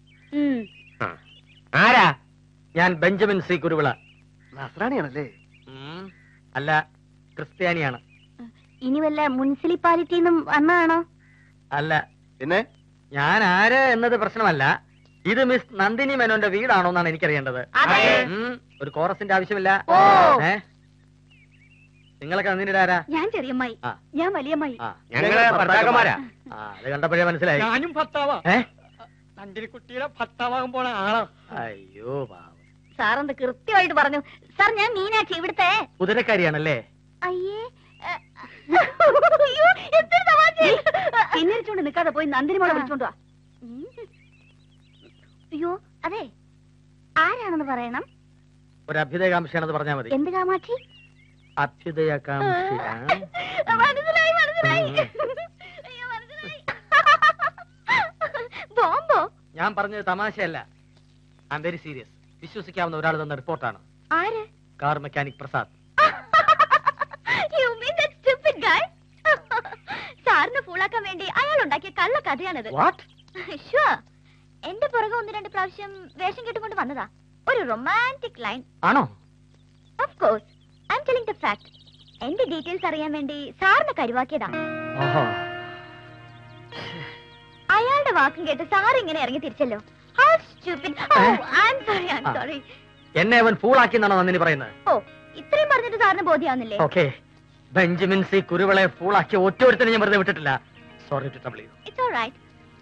ആരാ? ഞാൻ ബെഞ്ചമിൻ സി കുരുവിള. നസ്രാണിയാണല്ലേ? അല്ല, ക്രിസ്ത്യാനിയാണ്. ഇനി വല്ല മുനിസിപ്പാലിറ്റിന്നും വന്നതാണോ? അല്ല. പിന്നെ ഞാൻ ആര് എന്നത് പ്രശ്നമല്ല. ഇത് മിസ് നന്ദിനി മേനോന്റെ വീടാണോ എന്നാണ് എനിക്കറിയേണ്ടത്. ഒരു കോറസിന്റെ ആവശ്യമില്ല. നിങ്ങളൊക്കെ നന്ദിനിയുടെ ആരാ? ഞാൻ ചെറിയമ്മായി. ഞാൻ വലിയമ്മായി. ഞങ്ങള് ഭർത്താക്കന്മാരാ. അത് കണ്ടപ്പോഴേ മനസ്സിലായി. ഞാനും ഭർത്താവാ. നന്ദിനിക്കുട്ടിയുടെ ഭർത്താവാകുമ്പോൾ ആളോ? അയ്യോ പാവം. സാറെന്ത് കൃത്യമായിട്ട് പറഞ്ഞു. സാർ, ഞാൻ മീനാക്ഷി, ഇവിടുത്തെ കുതിരക്കാരിയാണല്ലേ? അയ്യേ, പിന്നിരിച്ചോണ്ട് നിക്കാതെ പോയി നന്ദിനി മോളെ വിളിച്ചോണ്ട് വാ. അയ്യോ, അതെ, ആരാണെന്ന് പറയണം. ഒരു അഭ്യുദയകാംക്ഷയാണെന്ന് പറഞ്ഞാൽ മതി. എന്ത് കാമാക്ഷി? അഭ്യുദയകാംക്ഷ. മനസ്സിലായി, മനസ്സിലായി. അയ്യോ, മനസ്സിലായി. ബോംബോ? ഞാൻ പറഞ്ഞത് തമാശയല്ല. I'm very serious. വിശ്വസിക്കാവുന്ന ഒരാൾ തന്ന റിപ്പോർട്ടാണ്. ആര്? Car mechanic Prasad. You mean that stupid guy? സാറിന് ഫൂളാക്കാൻ വേണ്ടി അയാൾ ഉണ്ടാക്കിയ കള്ള കഥയാണത്. Sure. എന്റെ പുറകെ 1-2 പ്രാവശ്യം വേഷം കെട്ടുകൊണ്ട് വന്നതാ. ഒരു റൊമാൻറ്റിക് ലൈൻ ആണോ? Of course. I am telling the fact. എന്റെ ഡീറ്റെയിൽസ് അറിയാൻ വേണ്ടി സാറിനെ കരുവാക്കിയതാ. അയാളുടെ വാക്കും കേട്ട് സാർ ഇങ്ങനെ ഇറങ്ങി തിരിച്ചല്ലോ. How stupid. Oh, I'm sorry, I'm sorry. എന്നെ അവൻ ഫൂളാക്കിയെന്നാണോ നന്ദിനി പറയുന്നത്? ഓ, ഇത്രയും പറഞ്ഞിട്ട് സാറിന് ബോധ്യാവുന്നില്ലേ? ഓക്കെ, ബെഞ്ചമിൻ സി കുരുവിളെ ഫൂളാക്കിയ ഒറ്റൊരുത്തനെ ഞാൻ വെറുതെ വിട്ടിട്ടില്ല. Sorry to trouble you. It's all right.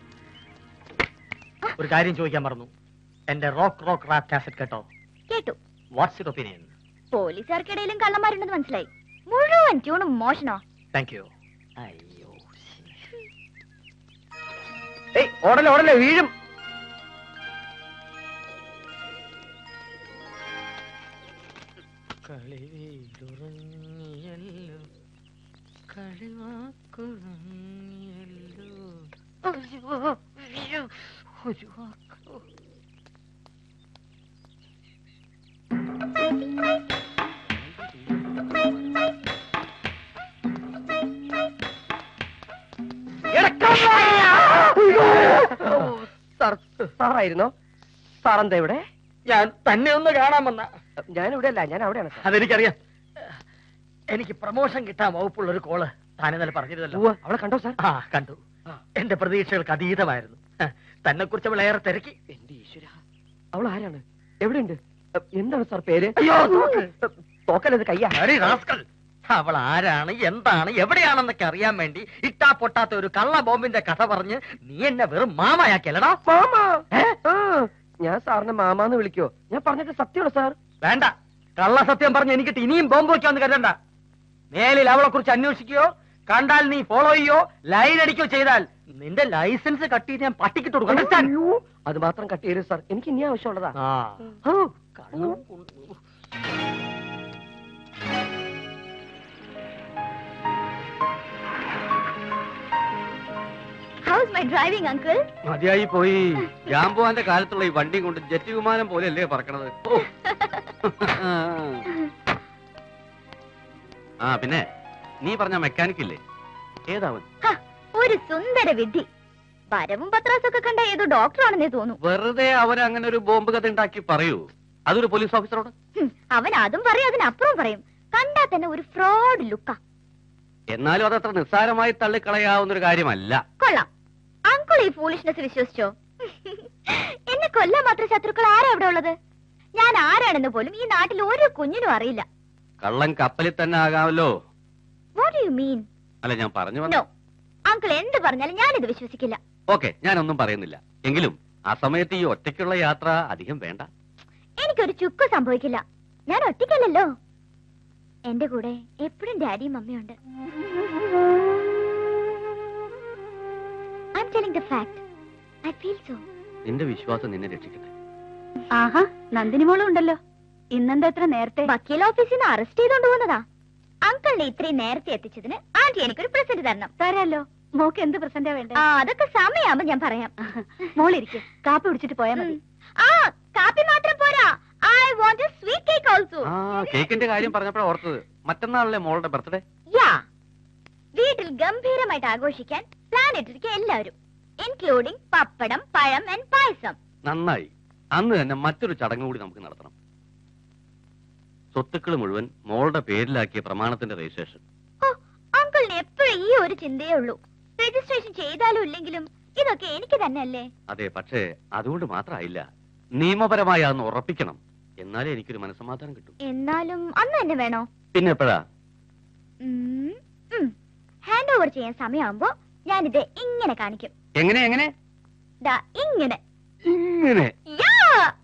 ഒരു കാര്യം ചോദിക്കാൻ മറന്നു. എന്റെ റോക്ക് റാപ്പ് കാസറ്റ് കേട്ടോ? കേട്ടു. What's your opinion? പോലീസുകാർക്കിടയിലും കള്ളന്മാരുണ്ടെന്ന് മനസ്സിലായി. മുഴുവൻ ട്യൂണും മോഷണോ? Thank you. അയ്യോ, ഓടല്ലേ വീഴും. കളിവീടുറങ്ങിയല്ലോ, കളിവാക്കുറങ്ങിയല്ലോ. സാറായിരുന്നോ? സാറെന്താ ഇവിടെ? ഞാൻ തന്നെ ഒന്ന് കാണാൻ വന്ന. ഞാനിവിടെ അല്ല, ഞാൻ അവിടെയാണ്. അതെനിക്കറിയാം. എനിക്ക് പ്രൊമോഷൻ കിട്ടാൻ വകുപ്പുള്ള ഒരു കോള് താൻ ഇന്നലെ പറഞ്ഞിരുന്നല്ലോ. അവളെ കണ്ടോ സാർ? കണ്ടു. എന്റെ പ്രതീക്ഷകൾക്ക് അതീതമായിരുന്നു. തന്നെ കുറിച്ച് അവൾ ഏറെ തിരക്കി. എന്റെ ഈശ്വര, അവൾ ആരാണ്? എവിടെയുണ്ട്? എന്താണ് സാർ പേര്? അയ്യോ, തോക്ക്. തോക്കല്ലത് കയ്യാ. അരെ റാസ്കൽ. അവൾ ആരാണ്, എന്താണ്, എവിടെയാണെന്നൊക്കെ അറിയാൻ വേണ്ടി ഇട്ടാ പൊട്ടാത്ത ഒരു കള്ള ബോംബിന്റെ കഥ പറഞ്ഞ് നീ എന്നെ വെറും മാമയാക്കിയല്ലടാ. മാമ? ഞാൻ സാറിനെ മാമാന്ന് വിളിക്കോ? ഞാൻ പറഞ്ഞിട്ട് സത്യമാണോ സാർ? വേണ്ട, കള്ള സത്യം പറഞ്ഞ് എനിക്കിട്ട് ഇനിയും ബോംബ് വയ്ക്കാന്ന് കരുതണ്ട. മേലിൽ അവളെ കുറിച്ച് അന്വേഷിക്കുകയോ കണ്ടാൽ നീ ഫോളോ ചെയ്യോ ലൈൻ അടിക്കോ ചെയ്താൽ നിന്റെ ലൈസൻസ് കട്ട് ചെയ്ത് ഞാൻ പട്ടിക്കിട്ട് കൊടുക്കും. അത് മാത്രം കട്ട് ചെയ്യരുത് സാർ, എനിക്ക് ഇനി ആവശ്യമുള്ളതാ. How's my driving, uncle? മതിയായി പോയി. ജാംബുവാന്റെ കാലത്തുള്ള ഈ വണ്ടി കൊണ്ട് ജെറ്റ് വിമാനം പോലെയല്ലേ പറക്കണത്. ആ പിന്നെ നീ പറഞ്ഞ മെക്കാനിക് ഇല്ലേ, ഏതാവൻ? ഒരു സുന്ദര വിധി. വരവും പത്രാസൊക്കെ കണ്ട ഏതോ ഡോക്ടറാണെന്നേ തോന്നുന്നു. വെറുതെ അവൻ അങ്ങനെ ഒരു ബോംബ് കഥ ഉണ്ടാക്കി പറയൂ. അതൊരു പോലീസ് ഓഫീസറോട്. അവൻ അതും പറയും, അതിനപ്പുറം പറയും. കണ്ടാ തന്നെ ഒരു ഫ്രോഡ് ലുക്കാ. എന്നാലും അതത്ര നിസ്സാരമായി തള്ളിക്കളയാവുന്ന ഒരു കാര്യമല്ല. കൊള്ളാം. അങ്കിൾ ഈ ഫൂളിഷ്നെസ് വിശ്വസിച്ചോ? എന്നെ കൊല്ലാൻ മാത്രം ശത്രുക്കൾ ആരാ അവിടെ ഉള്ളത്? ഞാൻ ആരാണെന്ന് പോലും ഈ നാട്ടിൽ ഒരു കുഞ്ഞിനും അറിയില്ല. കള്ളൻ കപ്പലിൽ തന്നെ ആകാമല്ലോ. What you mean? അല്ല, ഞാൻ പറഞ്ഞു നോ, അങ്കിൾ എന്ത് പറഞ്ഞാലും ഞാനിത് വിശ്വസിക്കില്ല. ഓക്കെ, ഞാനൊന്നും പറയുന്നില്ല. എങ്കിലും ആ സമയത്ത് ഈ ഒറ്റയ്ക്കുള്ള യാത്ര അധികം വേണ്ട. എനിക്കൊരു ചുക്ക് സംഭവിക്കില്ല. ഞാൻ ഒറ്റയ്ക്കല്ലല്ലോ. എന്റെ കൂടെ എപ്പോഴും ഡാഡിയും മമ്മിയുണ്ട്. I'm telling the fact. I feel so. നിന്റെ വിശ്വാസം നിന്നെ രക്ഷിക്കട്ടെ. ആഹാ, നന്ദിനി മോളും ഉണ്ടല്ലോ. ഇന്നെന്താ എത്ര നേരത്തെ? വക്കീൽ ഓഫീസിൽ നിന്ന് അറസ്റ്റ് ചെയ്തോണ്ട് പോകുന്നതാ. അങ്കിളിനെ ഇത്രയും നേരത്തെ എത്തിച്ചതിന് ആന്റി എനിക്കൊരു പ്രസന്റ് തരണം. തരാലോ. മോക്ക് എന്ത് പ്രസന്റാ വേണ്ടത്? അതൊക്കെ സമയമാകുമ്പോ ഞാൻ പറയാം. മോളിരിക്കെ, കാപ്പി കുടിച്ചിട്ട് പോയാ മതി. ആ, കാപ്പി മാത്രം പോരാ. I want a sweet cake also. ആ, കേക്കിന്റെ കാര്യം പറഞ്ഞപ്പോഴാണ് ഓർത്തത്. മറ്റന്നാളല്ലേ മോളുടെ ബർത്ത്ഡേ? യാ, വീട്ടിൽ ഗംഭീരമായിട്ട് ആഘോഷിക്കാൻ പ്ലാൻ ഇട്ടിരിക്കുക എല്ലാവരും, ഇൻക്ലൂഡിംഗ് പപ്പടം, പഴം ആൻഡ് പായസം. നന്നായി. അന്ന് തന്നെ മറ്റൊരു ചടങ്ങ് കൂടി നമുക്ക് നടത്തണം. സ്വത്തുക്കൾ മുഴുവൻ മോളുടെ പേരിലാക്കിയ പ്രമാണത്തിന്റെ രജിസ്ട്രേഷൻ. അങ്കിളിന് എപ്പോഴും ഈ ഒരു ചിന്തയേ ഉള്ളൂ. രജിസ്ട്രേഷൻ ചെയ്താലും ഇല്ലെങ്കിലും ഇതൊക്കെ എനിക്ക് തന്നെയല്ലേ? അതെ, പക്ഷേ അതുകൊണ്ട് മാത്രമായില്ല. നിയമപരമായി അതൊന്ന് ഉറപ്പിക്കണം. എന്നാലേ എനിക്കൊരു മനസ്സമാധാനം കിട്ടും. എന്നാലും അന്ന് തന്നെ വേണോ? പിന്നെ എപ്പോഴാ? ഹാൻഡ് ഓവർ ചെയ്യാൻ സമയമാകുമ്പോ ഞാനിത് ഇങ്ങനെ കാണിക്കും. എങ്ങനെ എങ്ങനെ? ദാ ഇങ്ങനെ. ഇങ്ങനെ? യാ.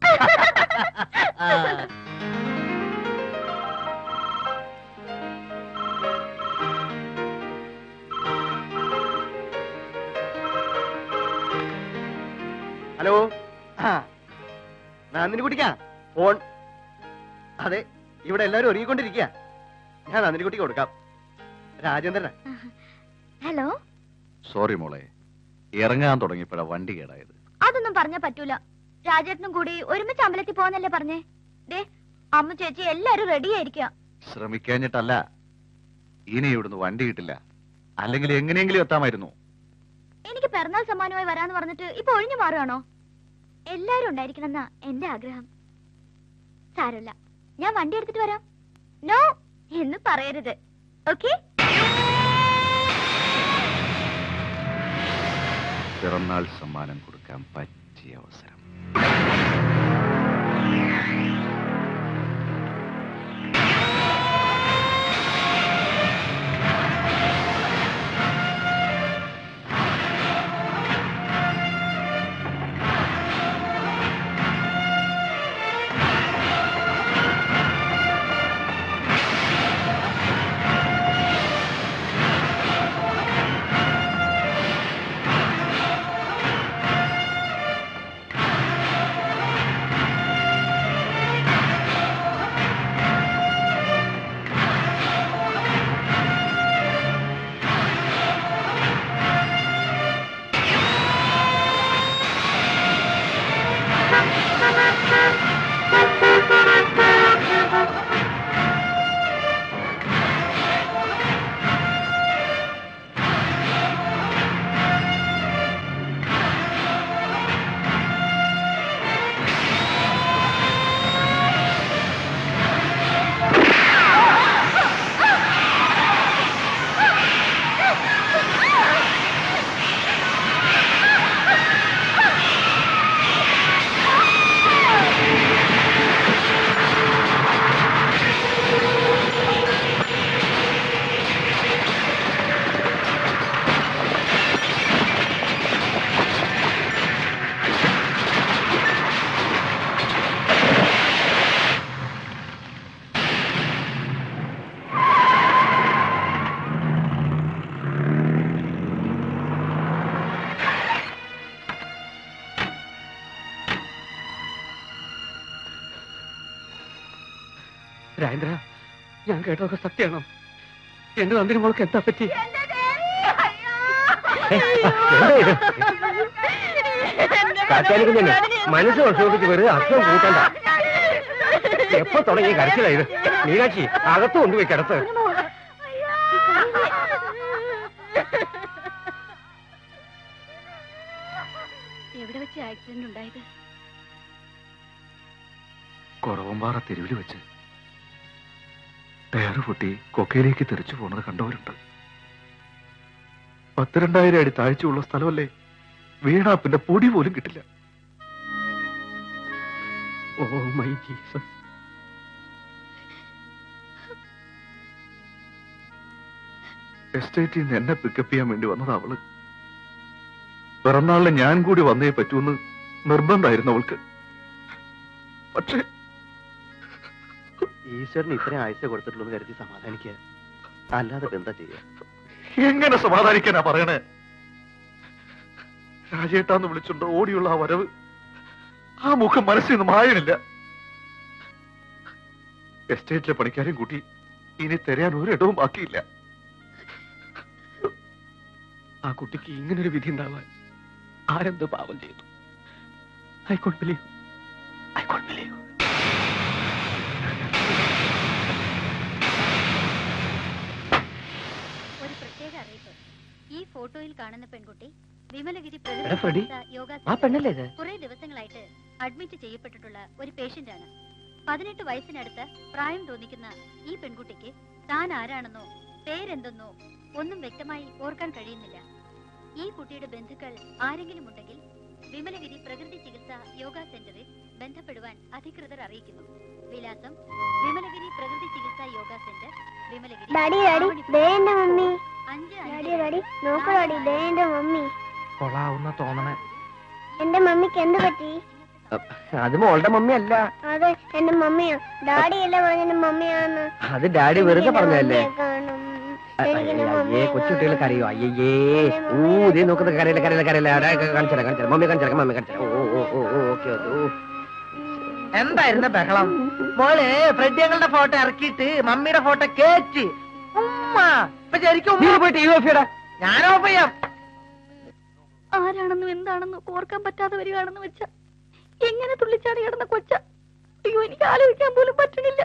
ഹലോ, നന്ദിനി കുട്ടിക്കാ ഫോൺ. അതെ, ഇവിടെ എല്ലാവരും ഒരുങ്ങിക്കൊണ്ടിരിക്കുക. ഞാൻ നന്ദിനി കുട്ടിക്ക് കൊടുക്കാം. രാജേന്ദ്രനാ. ഹലോ. സോറി മോളെ, ഇറങ്ങാൻ തുടങ്ങിയപ്പോഴാ വണ്ടി കേടായത്. അതൊന്നും പറഞ്ഞാ പറ്റൂല. രാജേട്ടനും കൂടി ഒരുമിച്ച് അമ്പലത്തിൽ പോന്നല്ലേ പറഞ്ഞേ? ദേ, അമ്മ ചേച്ചി എല്ലാരും റെഡി ആയിരിക്കുക. ശ്രമിക്കാഞ്ഞിട്ടല്ല, ഇനി ഇവിടുന്ന് വണ്ടി കിട്ടില്ല. അല്ലെങ്കിൽ എങ്ങനെയെങ്കിലും എത്താമായിരുന്നു. എനിക്ക് പിറന്നാൾ സമ്മാനമായി വരാന്ന് പറഞ്ഞിട്ട് ഇപ്പൊ ഒഴിഞ്ഞു മാറുകയാണോ? എല്ലാരും ഉണ്ടായിരിക്കണമെന്നാ എന്റെ ആഗ്രഹം. സാരമില്ല, ഞാൻ വണ്ടി എടുത്തിട്ട് വരാം. നോ എന്ന് പറയരുത്, ഓക്കെ? പിറന്നാൾ സമ്മാനം കൊടുക്കാൻ പറ്റിയ അവസരം. രാജേന്ദ്ര, ഞാൻ കേട്ടതൊക്കെ സത്യമാണോ? എന്റെ നന്ദിനി മോൾക്ക് എന്താ പറ്റി? മനസ്സ് വിഷമിപ്പിച്ച് വെറുതെ അർത്ഥം കൂട്ടണ്ട. എപ്പോ തുടങ്ങി കരച്ചിലായത്? മീനാക്ഷി, അകത്ത് കൊണ്ടുപോയി കിടത്ത്. എവിടെ വെച്ച് ആക്സിഡന്റ് ഉണ്ടായത്? കുറവമ്പാറ തെരുവിൽ വെച്ച് ടയറ് പൊട്ടി കൊക്കയിലേക്ക് തെറിച്ചു പോണത് കണ്ടവരുണ്ട്. 10,000 അടി താഴ്ചയുള്ള സ്ഥലമല്ലേ, വീണാ പിന്നെ പൊടി പോലും കിട്ടില്ല. Oh my Jesus. എസ്റ്റേറ്റിൽ നിന്ന് എന്നെ പിക്കപ്പ് ചെയ്യാൻ വേണ്ടി വന്നത് അവള്. പിറന്നാളിന് ഞാൻ കൂടി വന്നേ പറ്റൂന്ന് നിർബന്ധമായിരുന്നു അവൾക്ക്. പക്ഷേ ഈശ്വരന് ഇത്രയും ആഴ്ച കൊടുത്തിട്ടുള്ളൂ കരുതി സമാധാനിക്കുക, അല്ലാതെ എന്താ ചെയ്യാ? എങ്ങനെ സമാധാനിക്കാനാ പറയണേ? രാജേട്ടാന്ന് വിളിച്ചുണ്ടോ ഓടിയുള്ള ആ വരവ്, ആ മുഖം മനസ്സിൽ നിന്ന് മായണില്ല. എസ്റ്റേറ്റിലെ പണിക്കാരെയും കൂട്ടി ഇനി തരാൻ ഒരിടവും ബാക്കിയില്ല. ആ കുട്ടിക്ക് ഇങ്ങനൊരു വിധി ഉണ്ടാവാൻ ആരെന്തോ പാപം ചെയ്തു. I can't believe. ഒരു പ്രത്യേക അറിയിപ്പ്. ഈ ഫോട്ടോയിൽ കാണുന്ന പെൺകുട്ടി വിമലഗിരി കുറെ ദിവസങ്ങളായിട്ട് അഡ്മിറ്റ് ചെയ്യപ്പെട്ടിട്ടുള്ള ഒരു പേഷ്യന്റ് ആണ്. 18 വയസ്സിനടുത്ത് പ്രായം തോന്നിക്കുന്ന ഈ പെൺകുട്ടിക്ക് താൻ ആരാണെന്നോ പേരെന്തെന്നോ ഒന്നും വ്യക്തമായി ഓർക്കാൻ കഴിയുന്നില്ല. ഈ കുട്ടിയുടെ ബന്ധുക്കൾ ആരെങ്കിലും ഉണ്ടെങ്കിൽ വിമലഗിരി പ്രകൃതി ചികിത്സ യോഗ സെന്ററിൽ ബന്ധപ്പെടുവാൻ അധികൃതർ അറിയിക്കുന്നു. വിലാസം: വിമലഗിരി പ്രകൃതി ചികിത്സ യോഗ സെന്റർ, വിമലഗിരി. കൊള്ളാവുന്ന തോന്നണേ. എന്റെ മമ്മിക്ക് എന്ത് പറ്റി? അത് മോളുടെ മമ്മി അല്ല. അതെ, എന്റെ മമ്മിയാ. ഡാഡി അല്ല പറഞ്ഞ എന്റെ മമ്മിയാന്ന്. അത് ഡാഡി വെറുതെ പറഞ്ഞല്ലേ. അയ്യേ, കൊച്ചുകുട്ടികൾ കരയോ? അയ്യേ, ഊതേ നോക്കുന്നത് കരയില്ല കരയില്ല കരയില്ല. കാണിച്ചാ മമ്മി കാണിച്ചാ മമ്മി കാണിച്ചാ. ഓക്കെ. എന്തായിരുന്നു ബഹളം? മോള് ഫ്രെഡി ഞങ്ങളുടെ ഫോട്ടോ ഇറക്കിയിട്ട് മമ്മിയുടെ ഫോട്ടോ കേറ്റി ശരിക്കും ഞാൻ ഓഫ് ചെയ്യാം. ആരാണെന്നും എന്താണെന്നും ഓർക്കാൻ പറ്റാതെ വരികയാണെന്ന് വെച്ച എങ്ങനെ തുള്ളിച്ചാടി കിടന്ന കൊച്ച. അയ്യോ, എനിക്ക് ആലോചിക്കാൻ പോലും പറ്റണില്ല.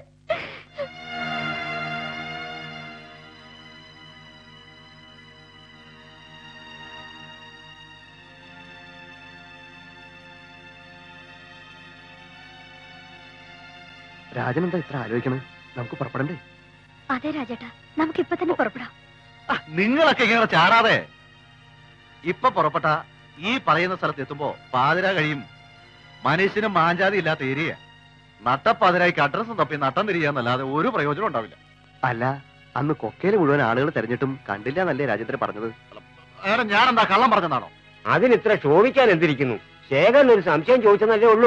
രാജനെന്താ ഇത്ര ആലോചിക്കണം? നമുക്ക് പുറപ്പെടണ്ടേ? അതെ രാജേട്ടാ, നമുക്ക് ഇപ്പൊ തന്നെ പുറപ്പെടാം. നിങ്ങളൊക്കെ ഇങ്ങനെ ചാടാതെ ഇപ്പൊ പുറപ്പെട്ട ഈ പറയുന്ന സ്ഥലത്ത് എത്തുമ്പോ പാതിര കഴിയും. മനുഷ്യനും മാഞ്ചാതി ഇല്ലാത്ത ഏരിയ. നട്ടപ്പാതിരായിക്ക് അഡ്രസ്സും തപ്പി നട്ടം തിരിയാന്നല്ലാതെ ഒരു പ്രയോജനം ഉണ്ടാവില്ല. അല്ല, അന്ന് കൊക്കയില് മുഴുവൻ ആളുകൾ തെരഞ്ഞിട്ടും കണ്ടില്ല എന്നല്ലേ രാജേന്ദ്രൻ പറഞ്ഞത്? ഞാൻ എന്താ കള്ളം പറഞ്ഞതാണോ? അതിന് ഇത്ര ശോഭിക്കാൻ എന്തിരിക്കുന്നു? ശേഖരൻ ഒരു സംശയം ചോദിച്ചെന്നല്ലേ ഉള്ളൂ.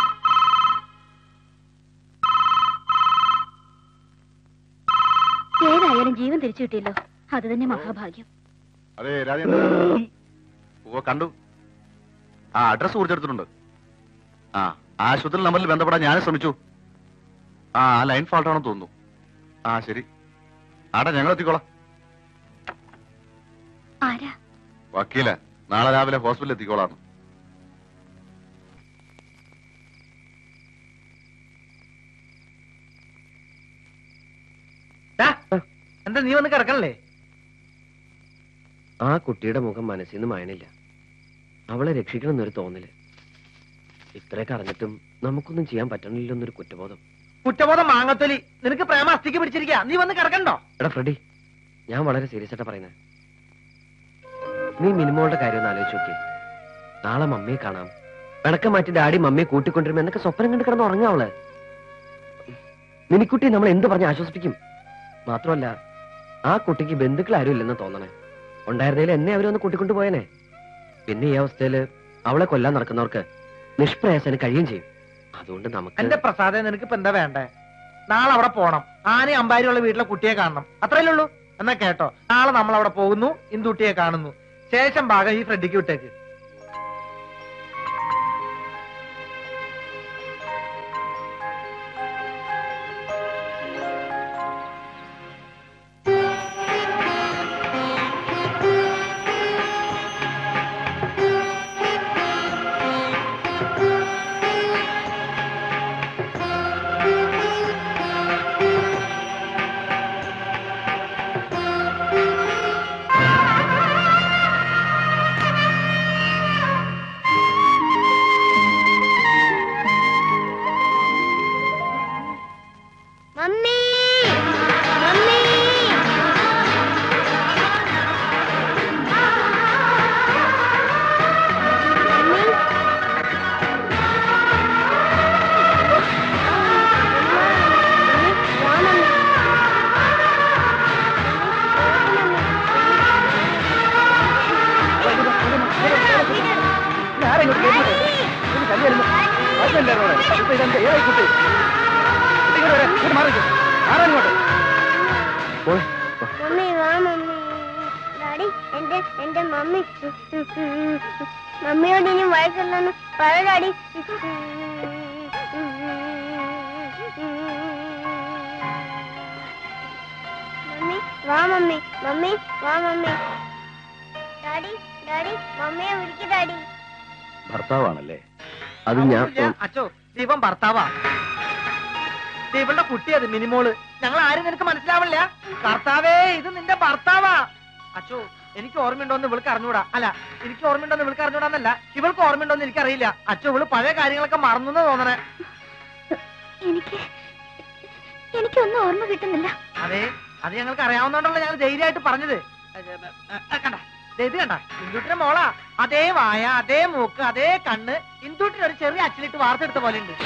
ഏതായാലും ജീവൻ തിരിച്ചു കിട്ടിയല്ലോ, അത് തന്നെ മഹാഭാഗ്യം. അതെ രാജേന്ദ്ര, കണ്ടു. ആ അഡ്രസ് കുറിച്ചെടുത്തിട്ടുണ്ട്. ആ ആശുപത്രി നമ്പറിൽ ബന്ധപ്പെടാൻ ഞാൻ ശ്രമിച്ചു. ആ ലൈൻ ഫാൾട്ട് ആണെന്ന് തോന്നുന്നു. ആ ശരി, ആടാ ഞങ്ങൾ എത്തിക്കോളാം. വക്കീല, നാളെ രാവിലെ ഹോസ്പിറ്റലിൽ എത്തിക്കോളാം. എന്താ നീ വന്ന് കിടക്കണല്ലേ? ആ കുട്ടിയുടെ മുഖം മനസ്സിൽ നിന്ന് മായണില്ല. അവളെ രക്ഷിക്കണമെന്നൊരു തോന്നല്. ഇത്രയൊക്കെ അറിഞ്ഞിട്ടും നമുക്കൊന്നും ചെയ്യാൻ പറ്റണില്ലെന്നൊരു കുറ്റബോധം. കുറ്റബോധം മാങ്ങത്തൊലി. നിനക്ക് പ്രേമ അസ്ഥിക്ക് പിടിച്ചിരിക്കുക. നീ വന്ന് കിടക്കണ്ടോ? എടാ ഫ്രെഡി, ഞാൻ വളരെ സീരിയസ് ആയിട്ടാ പറയുന്നത്. നീ മിനിമോളുടെ കാര്യം ഒന്ന് ആലോചിച്ച് നോക്കിയേ. നാളെ മമ്മിയെ കാണാം, പിണക്കം മാറ്റി ഡാഡി മമ്മിയെ കൂട്ടിക്കൊണ്ടിരുമ്പോ എന്നൊക്കെ സ്വപ്നം കണ്ട് കിടന്ന് ഉറങ്ങാ അവള്. നിനിക്കുട്ടി നമ്മൾ എന്ത് പറഞ്ഞ് ആശ്വസിപ്പിക്കും? മാത്രമല്ല, ആ കുട്ടിക്ക് ബന്ധുക്കൾ ആരും ഇല്ലെന്ന് തോന്നണേ. ഉണ്ടായിരുന്നതിൽ എന്നെ അവരൊന്ന് കൂട്ടിക്കൊണ്ടു പോയനെ. പിന്നെ ഈ അവസ്ഥയില് അവളെ കൊല്ലാൻ നടക്കുന്നവർക്ക് നിഷ്പ്രയാസന് കഴിയും ചെയ്യും. അതുകൊണ്ട് നമുക്ക് എന്റെ പ്രസാദേ, നിനക്ക് ഇപ്പൊ എന്താ വേണ്ടേ? നാളെ അവിടെ പോണം. ആനയും അമ്പാരിയുള്ള വീട്ടിലെ കുട്ടിയെ കാണണം. അത്രയല്ലേ ഉള്ളൂ. എന്നാ കേട്ടോ, നാളെ നമ്മൾ അവിടെ പോകുന്നു, ഇന്ദുട്ടിയെ കാണുന്നു. ശേഷം ഭാഗം ഈ ഫ്രെഡിക്ക് വിട്ടേക്ക്. മമ്മി വാ മമ്മി. ഡാഡി എന്റെ മമ്മി മമ്മിയോട് ഇനി വഴക്കല്ലെന്ന് പറ ഡാഡി. മമ്മി വാ മമ്മി. മമ്മി വാ മമ്മി. ഡാഡി മമ്മിയെ വിളിക്ക് ഡാഡി. ഭർത്താവാണല്ലേ? അത് ഞാൻ അച്ചോ ദീപം ഭർത്താവാ. ദീപന്റെ കുട്ടി അത് മിനിമോള്. ഞങ്ങൾ ആരും നിനക്ക് മനസ്സിലാവില്ല. കർത്താവേ ഇത് നിന്റെ ഭർത്താവാ. അച്ചോ എനിക്ക് ഓർമ്മയുണ്ടോന്ന് ഇവൾക്ക് അറിഞ്ഞൂടാ. അല്ല എനിക്ക് ഓർമ്മയുണ്ടോന്ന് ഇവൾക്ക് അറിഞ്ഞൂടാന്നല്ല, ഇവൾക്ക് ഓർമ്മയുണ്ടോന്ന് എനിക്കറിയില്ല. അച്ചോ ഇവള് പഴയ കാര്യങ്ങളൊക്കെ മറന്നു തോന്നണേ. എനിക്കൊന്നും ഓർമ്മ കിട്ടുന്നില്ല. അതെ അത് ഞങ്ങൾക്ക് അറിയാവുന്നോണ്ടല്ലോ ഞങ്ങൾ ധൈര്യമായിട്ട് പറഞ്ഞത്. കണ്ട ഇത് കണ്ട ഇന്ദുട്ടിന്റെ മോളാ. അതേ വായ, അതേ മൂക്ക്, അതേ കണ്ണ്. ഇന്ദുട്ടിന് ഒരു ചെറിയ അച്ചിലിട്ട് വാർത്തെടുത്ത പോലെ ഉണ്ട്.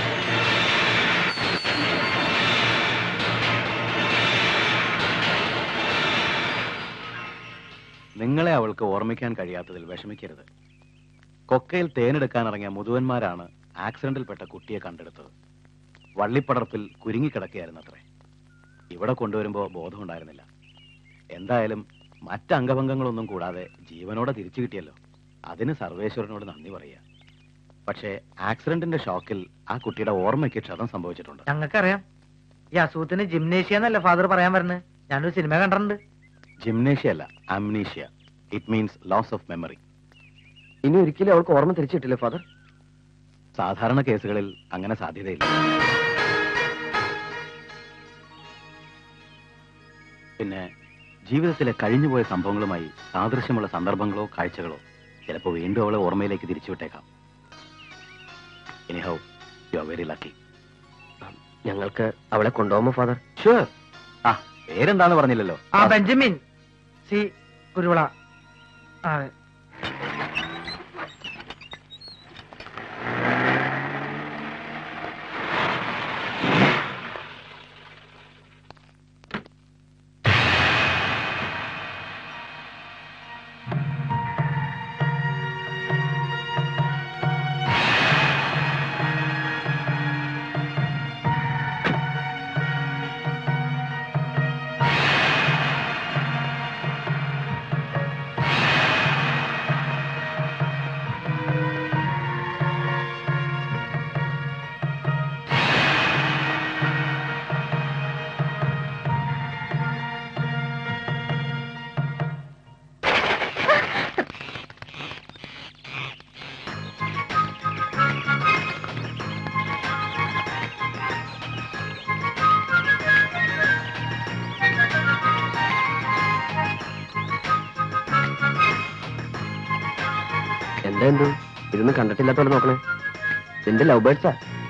നിങ്ങളെ അവൾക്ക് ഓർമ്മിക്കാൻ കഴിയാത്തതിൽ വിഷമിക്കരുത്. കൊക്കയിൽ തേനെടുക്കാനിറങ്ങിയ മുതുവന്മാരാണ് ആക്സിഡന്റിൽപ്പെട്ട കുട്ടിയെ കണ്ടെടുത്തത്. വള്ളിപ്പടർപ്പിൽ കുരുങ്ങിക്കിടക്കുകയായിരുന്നത്രേ. ഇവിടെ കൊണ്ടുവരുമ്പോൾ ബോധമുണ്ടായിരുന്നില്ല. എന്തായാലും മറ്റ് അംഗഭംഗങ്ങളൊന്നും കൂടാതെ ജീവനോടെ തിരിച്ചു കിട്ടിയല്ലോ. അതിന് സർവേശ്വരനോട് നന്ദി പറയുക. പക്ഷേ ആക്സിഡന്റിന്റെ ഷോക്കിൽ ആ കുട്ടിയുടെ ഓർമ്മയ്ക്ക് ക്ഷതം സംഭവിച്ചിട്ടുണ്ട്. ഞങ്ങൾക്കറിയാം. ഈ അസുഖത്തിന് ജിംനേഷ്യ എന്നല്ല ഫാദർ പറയാൻ വരുന്നത്. ഞാനൊരു സിനിമ കണ്ടിട്ടുണ്ട്. ജിംനേഷ്യ അല്ല, amnesia. It means loss of memory. ഇനി ഒരിക്കലും അവൾക്ക് ഓർമ്മ തിരിച്ചു കിട്ടില്ലേ ഫാദർ? സാധാരണ കേസുകളിൽ അങ്ങനെ സാധ്യതയില്ല. പിന്നെ ജീവിതത്തിലെ കഴിഞ്ഞുപോയ സംഭവങ്ങളുമായി സാദൃശ്യമുള്ള സന്ദർഭങ്ങളോ കാഴ്ചകളോ ചിലപ്പോൾ വീണ്ടും അവളെ ഓർമ്മയിലേക്ക് തിരിച്ചുവിട്ടേക്കാം. Anyhow you are very lucky. ഞങ്ങൾക്ക് അവളെ കൊണ്ടുപോകുമ്പോ ഫാദർ? ഷുവർ. ആ പേരെന്താന്ന് പറഞ്ഞില്ലല്ലോ. ആ ബെഞ്ചമിൻ സി കുരുവിള. അതെ എന്താ ഇതൊന്നും കണ്ടിട്ടില്ലാത്തോടെ നോക്കണേ. എന്റെ ലവ് ബേർഡ്സാ.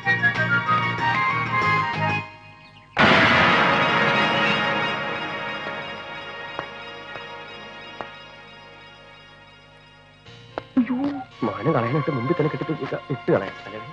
മാനം കളയാനായിട്ട് മുമ്പിൽ തന്നെ ഇട്ട് കളയാൻ.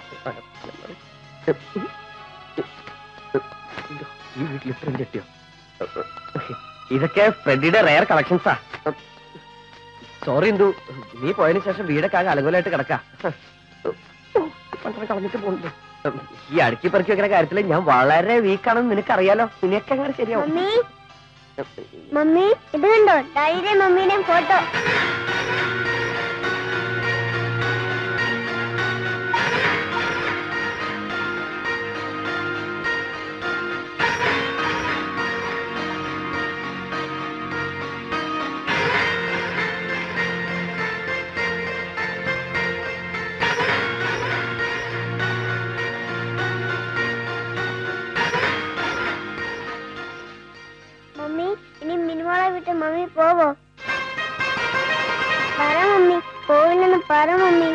ഈ വീട്ടിൽ ഇത്രയും ചെട്ടിയോ? ഇതൊക്കെ ഫ്രെഡിയുടെ റെയർ കളക്ഷൻസാ. സോറി എന്തു, നീ പോയതിനു ശേഷം വീടൊക്കെ ആകെ അലങ്കോലായിട്ട് കിടക്കാ. കളഞ്ഞിട്ട് പോകുന്നു. ഈ അടുക്കി പെറുക്കി വെക്കുന്ന കാര്യത്തിൽ ഞാൻ വളരെ വീക്കാണെന്ന് നിനക്കറിയാലോ. നിനക്ക് അങ്ങനെ ശരിയാവും. മമ്മി ഇത് കണ്ടോ, ഡാഡിയുടെയും മമ്മിയുടെയും ഫോട്ടോ. ഇനി മിനിമോളെ വിട്ട് മമ്മി പോവോ? പറ മമ്മി, പോവില്ലെന്ന് പറ മമ്മി.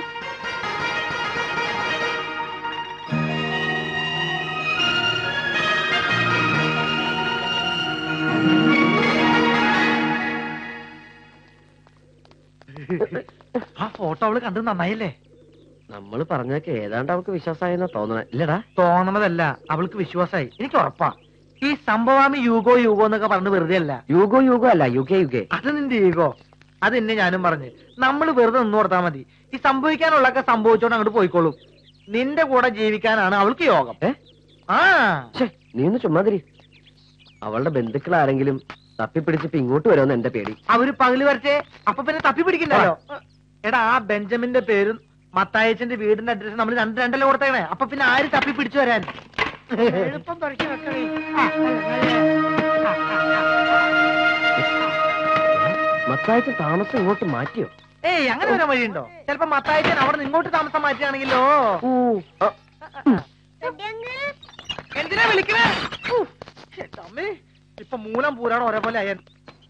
ആ ഫോട്ടോ അവള് കണ്ടത് നന്നായില്ലേ? നമ്മൾ പറഞ്ഞൊക്കെ ഏതാണ്ട് അവൾക്ക് വിശ്വാസമായെന്നാ തോന്നണേ. ഇല്ലടാ, തോന്നണതല്ല, അവൾക്ക് വിശ്വാസമായി. എനിക്ക് ഉറപ്പാ. ഈ സംഭവാമി യൂഗോ യൂഗോ എന്നൊക്കെ പറഞ്ഞ് വെറുതെ അല്ല. യൂഗോ യൂഗോ അല്ല, യുഗേ യുഗേ. അത് നിന്റെ ഈഗോ. അത് എന്നെ ഞാനും പറഞ്ഞ് നമ്മൾ വെറുതെ നിന്ന് കൊടുത്താൽ മതി. ഈ സംഭവിക്കാനുള്ളതൊക്കെ സംഭവിച്ചോണ്ട് അങ്ങോട്ട് പോയിക്കോളും. നിന്റെ കൂടെ ജീവിക്കാനാണ് അവൾക്ക് യോഗം. ആ നീ ഒന്ന് ചുമ്മാതിരി. അവളുടെ ബന്ധുക്കൾ ആരെങ്കിലും തപ്പിപ്പിടിച്ചിപ്പോ ഇങ്ങോട്ട് വരുമെന്ന് എന്റെ പേടി. അവര് പകല് വരട്ടെ, അപ്പൊ പിന്നെ തപ്പി പിടിക്കണ്ടല്ലോ. എടാ ആ ബെഞ്ചമിന്റെ പേരും മത്തായച്ചന്റെ വീടിന്റെ അഡ്രസ് നമ്മൾ രണ്ടല്ലേ കൊടുത്തേക്കണേ. അപ്പൊ പിന്നെ ആര് തപ്പി പിടിച്ചു വരാൻ? എളുപ്പം പറിച്ചു വെക്കണേ. മത്തായച്ചൻ താമസം ഇങ്ങോട്ട് മാറ്റിയോ? ഏയ് അങ്ങനെ വരാൻ വഴിയുണ്ടോ? ചിലപ്പോ മത്തായച്ചൻ അവിടെ നിന്ന് ഇങ്ങോട്ട് താമസം മാറ്റുകയാണെങ്കിലോ. എന്തിനാ വിളിക്കണേ? അമ്മേ ഇപ്പൊ മൂലം പൂരാണ് ഒരേപോലെ അയ്യൻ.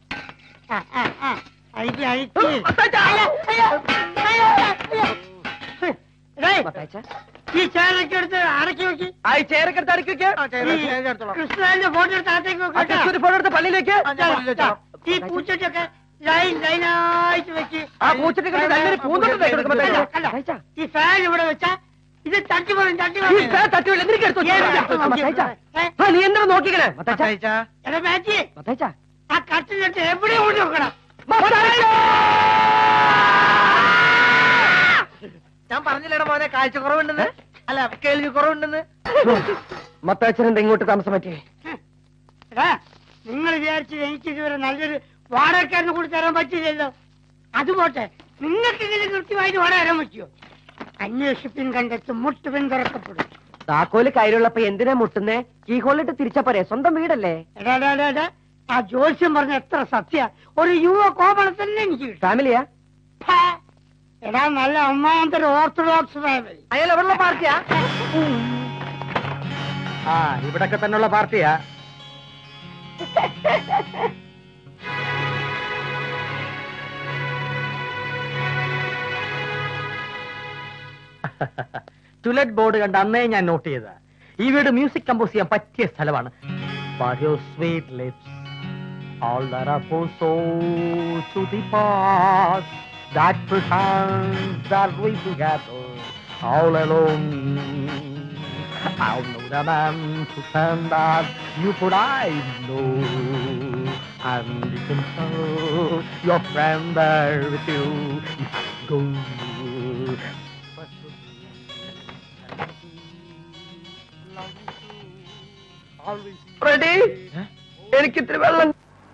ഈ ചേരൊക്കെ എടുത്ത് അടക്കി വെക്കി. ചേരക്കെടുത്ത് അടുക്കി കൃഷ്ണന്റെ ഫോട്ടോ എടുത്ത് അകത്തേക്ക് വെക്കട്ടെ. ഒരു ഫോട്ടോ എടുത്ത് പള്ളിയിലേക്ക്. ഈ പൂച്ചട്ടിയൊക്കെ ലൈനായിട്ട് വെച്ച്. ആ പൂച്ചട്ടി ഈ ഫാൻ ഇവിടെ വെച്ചാ ഇത് തട്ടി പറയും നീ എന്താ നോക്കിക്കണേ? എടാ മാറ്റി ആ കട്ടിലെടുത്ത് എവിടെ കൊണ്ട് വെക്കണം. ഞാൻ പറഞ്ഞില്ലേടാ മോനെ കാഴ്ച കുറവുണ്ടെന്ന്, അല്ല കേൾവി കുറവുണ്ടെന്ന്. മത്താച്ചൻ എന്താ ഇങ്ങോട്ട് താമസം പറ്റിയേ? എടാ നിങ്ങൾ വിചാരിച്ചു എനിക്ക് ഇതുവരെ നല്ലൊരു വാടകക്കാരന് കൂടി തരാൻ പറ്റില്ലല്ലോ. അതുപോട്ടെ നിങ്ങൾക്ക് ഇങ്ങനെ കൃത്യമായിട്ട് വാടക തരാൻ പറ്റുമോ? അന്വേഷിപ്പിൻ കണ്ടെത്തും മുട്ടുപിൻ തുറക്കപ്പെടും. താക്കോല് കയ്യിലുള്ളപ്പോ എന്തിനാ മുട്ടുന്നേ? കീഹോളിട്ട് തിരിച്ചാ പോരെ, സ്വന്തം വീടല്ലേ. എടാ ആ ജോത്സ്യം പറഞ്ഞ എത്ര സത്യ. ഒരു യുവ കോമള തന്നെ എനിക്ക് ഫാമിലിയാ? എടാ നല്ല ഒന്നാമത്തെ ഓർത്തഡോക്സ് ഫാമിലി. അയാൾ എവിടെയുള്ള പാർട്ടിയാ? ആ ഇവിടൊക്കെ തന്നെയുള്ള പാർട്ടിയാ. ടുലറ്റ് ബോർഡ് കണ്ട് അന്നേ ഞാൻ നോട്ട് ചെയ്ത ഈ വീട് മ്യൂസിക് കമ്പോസ് ചെയ്യാൻ പറ്റിയ സ്ഥലമാണ്. But your sweet lips, all that are for so to the past, that pretends that we together all alone. I'll know the man to stand that you could I know, and you can tell your friend there with you. Go. Ready? എനിക്കിത്തിരി വെള്ളം.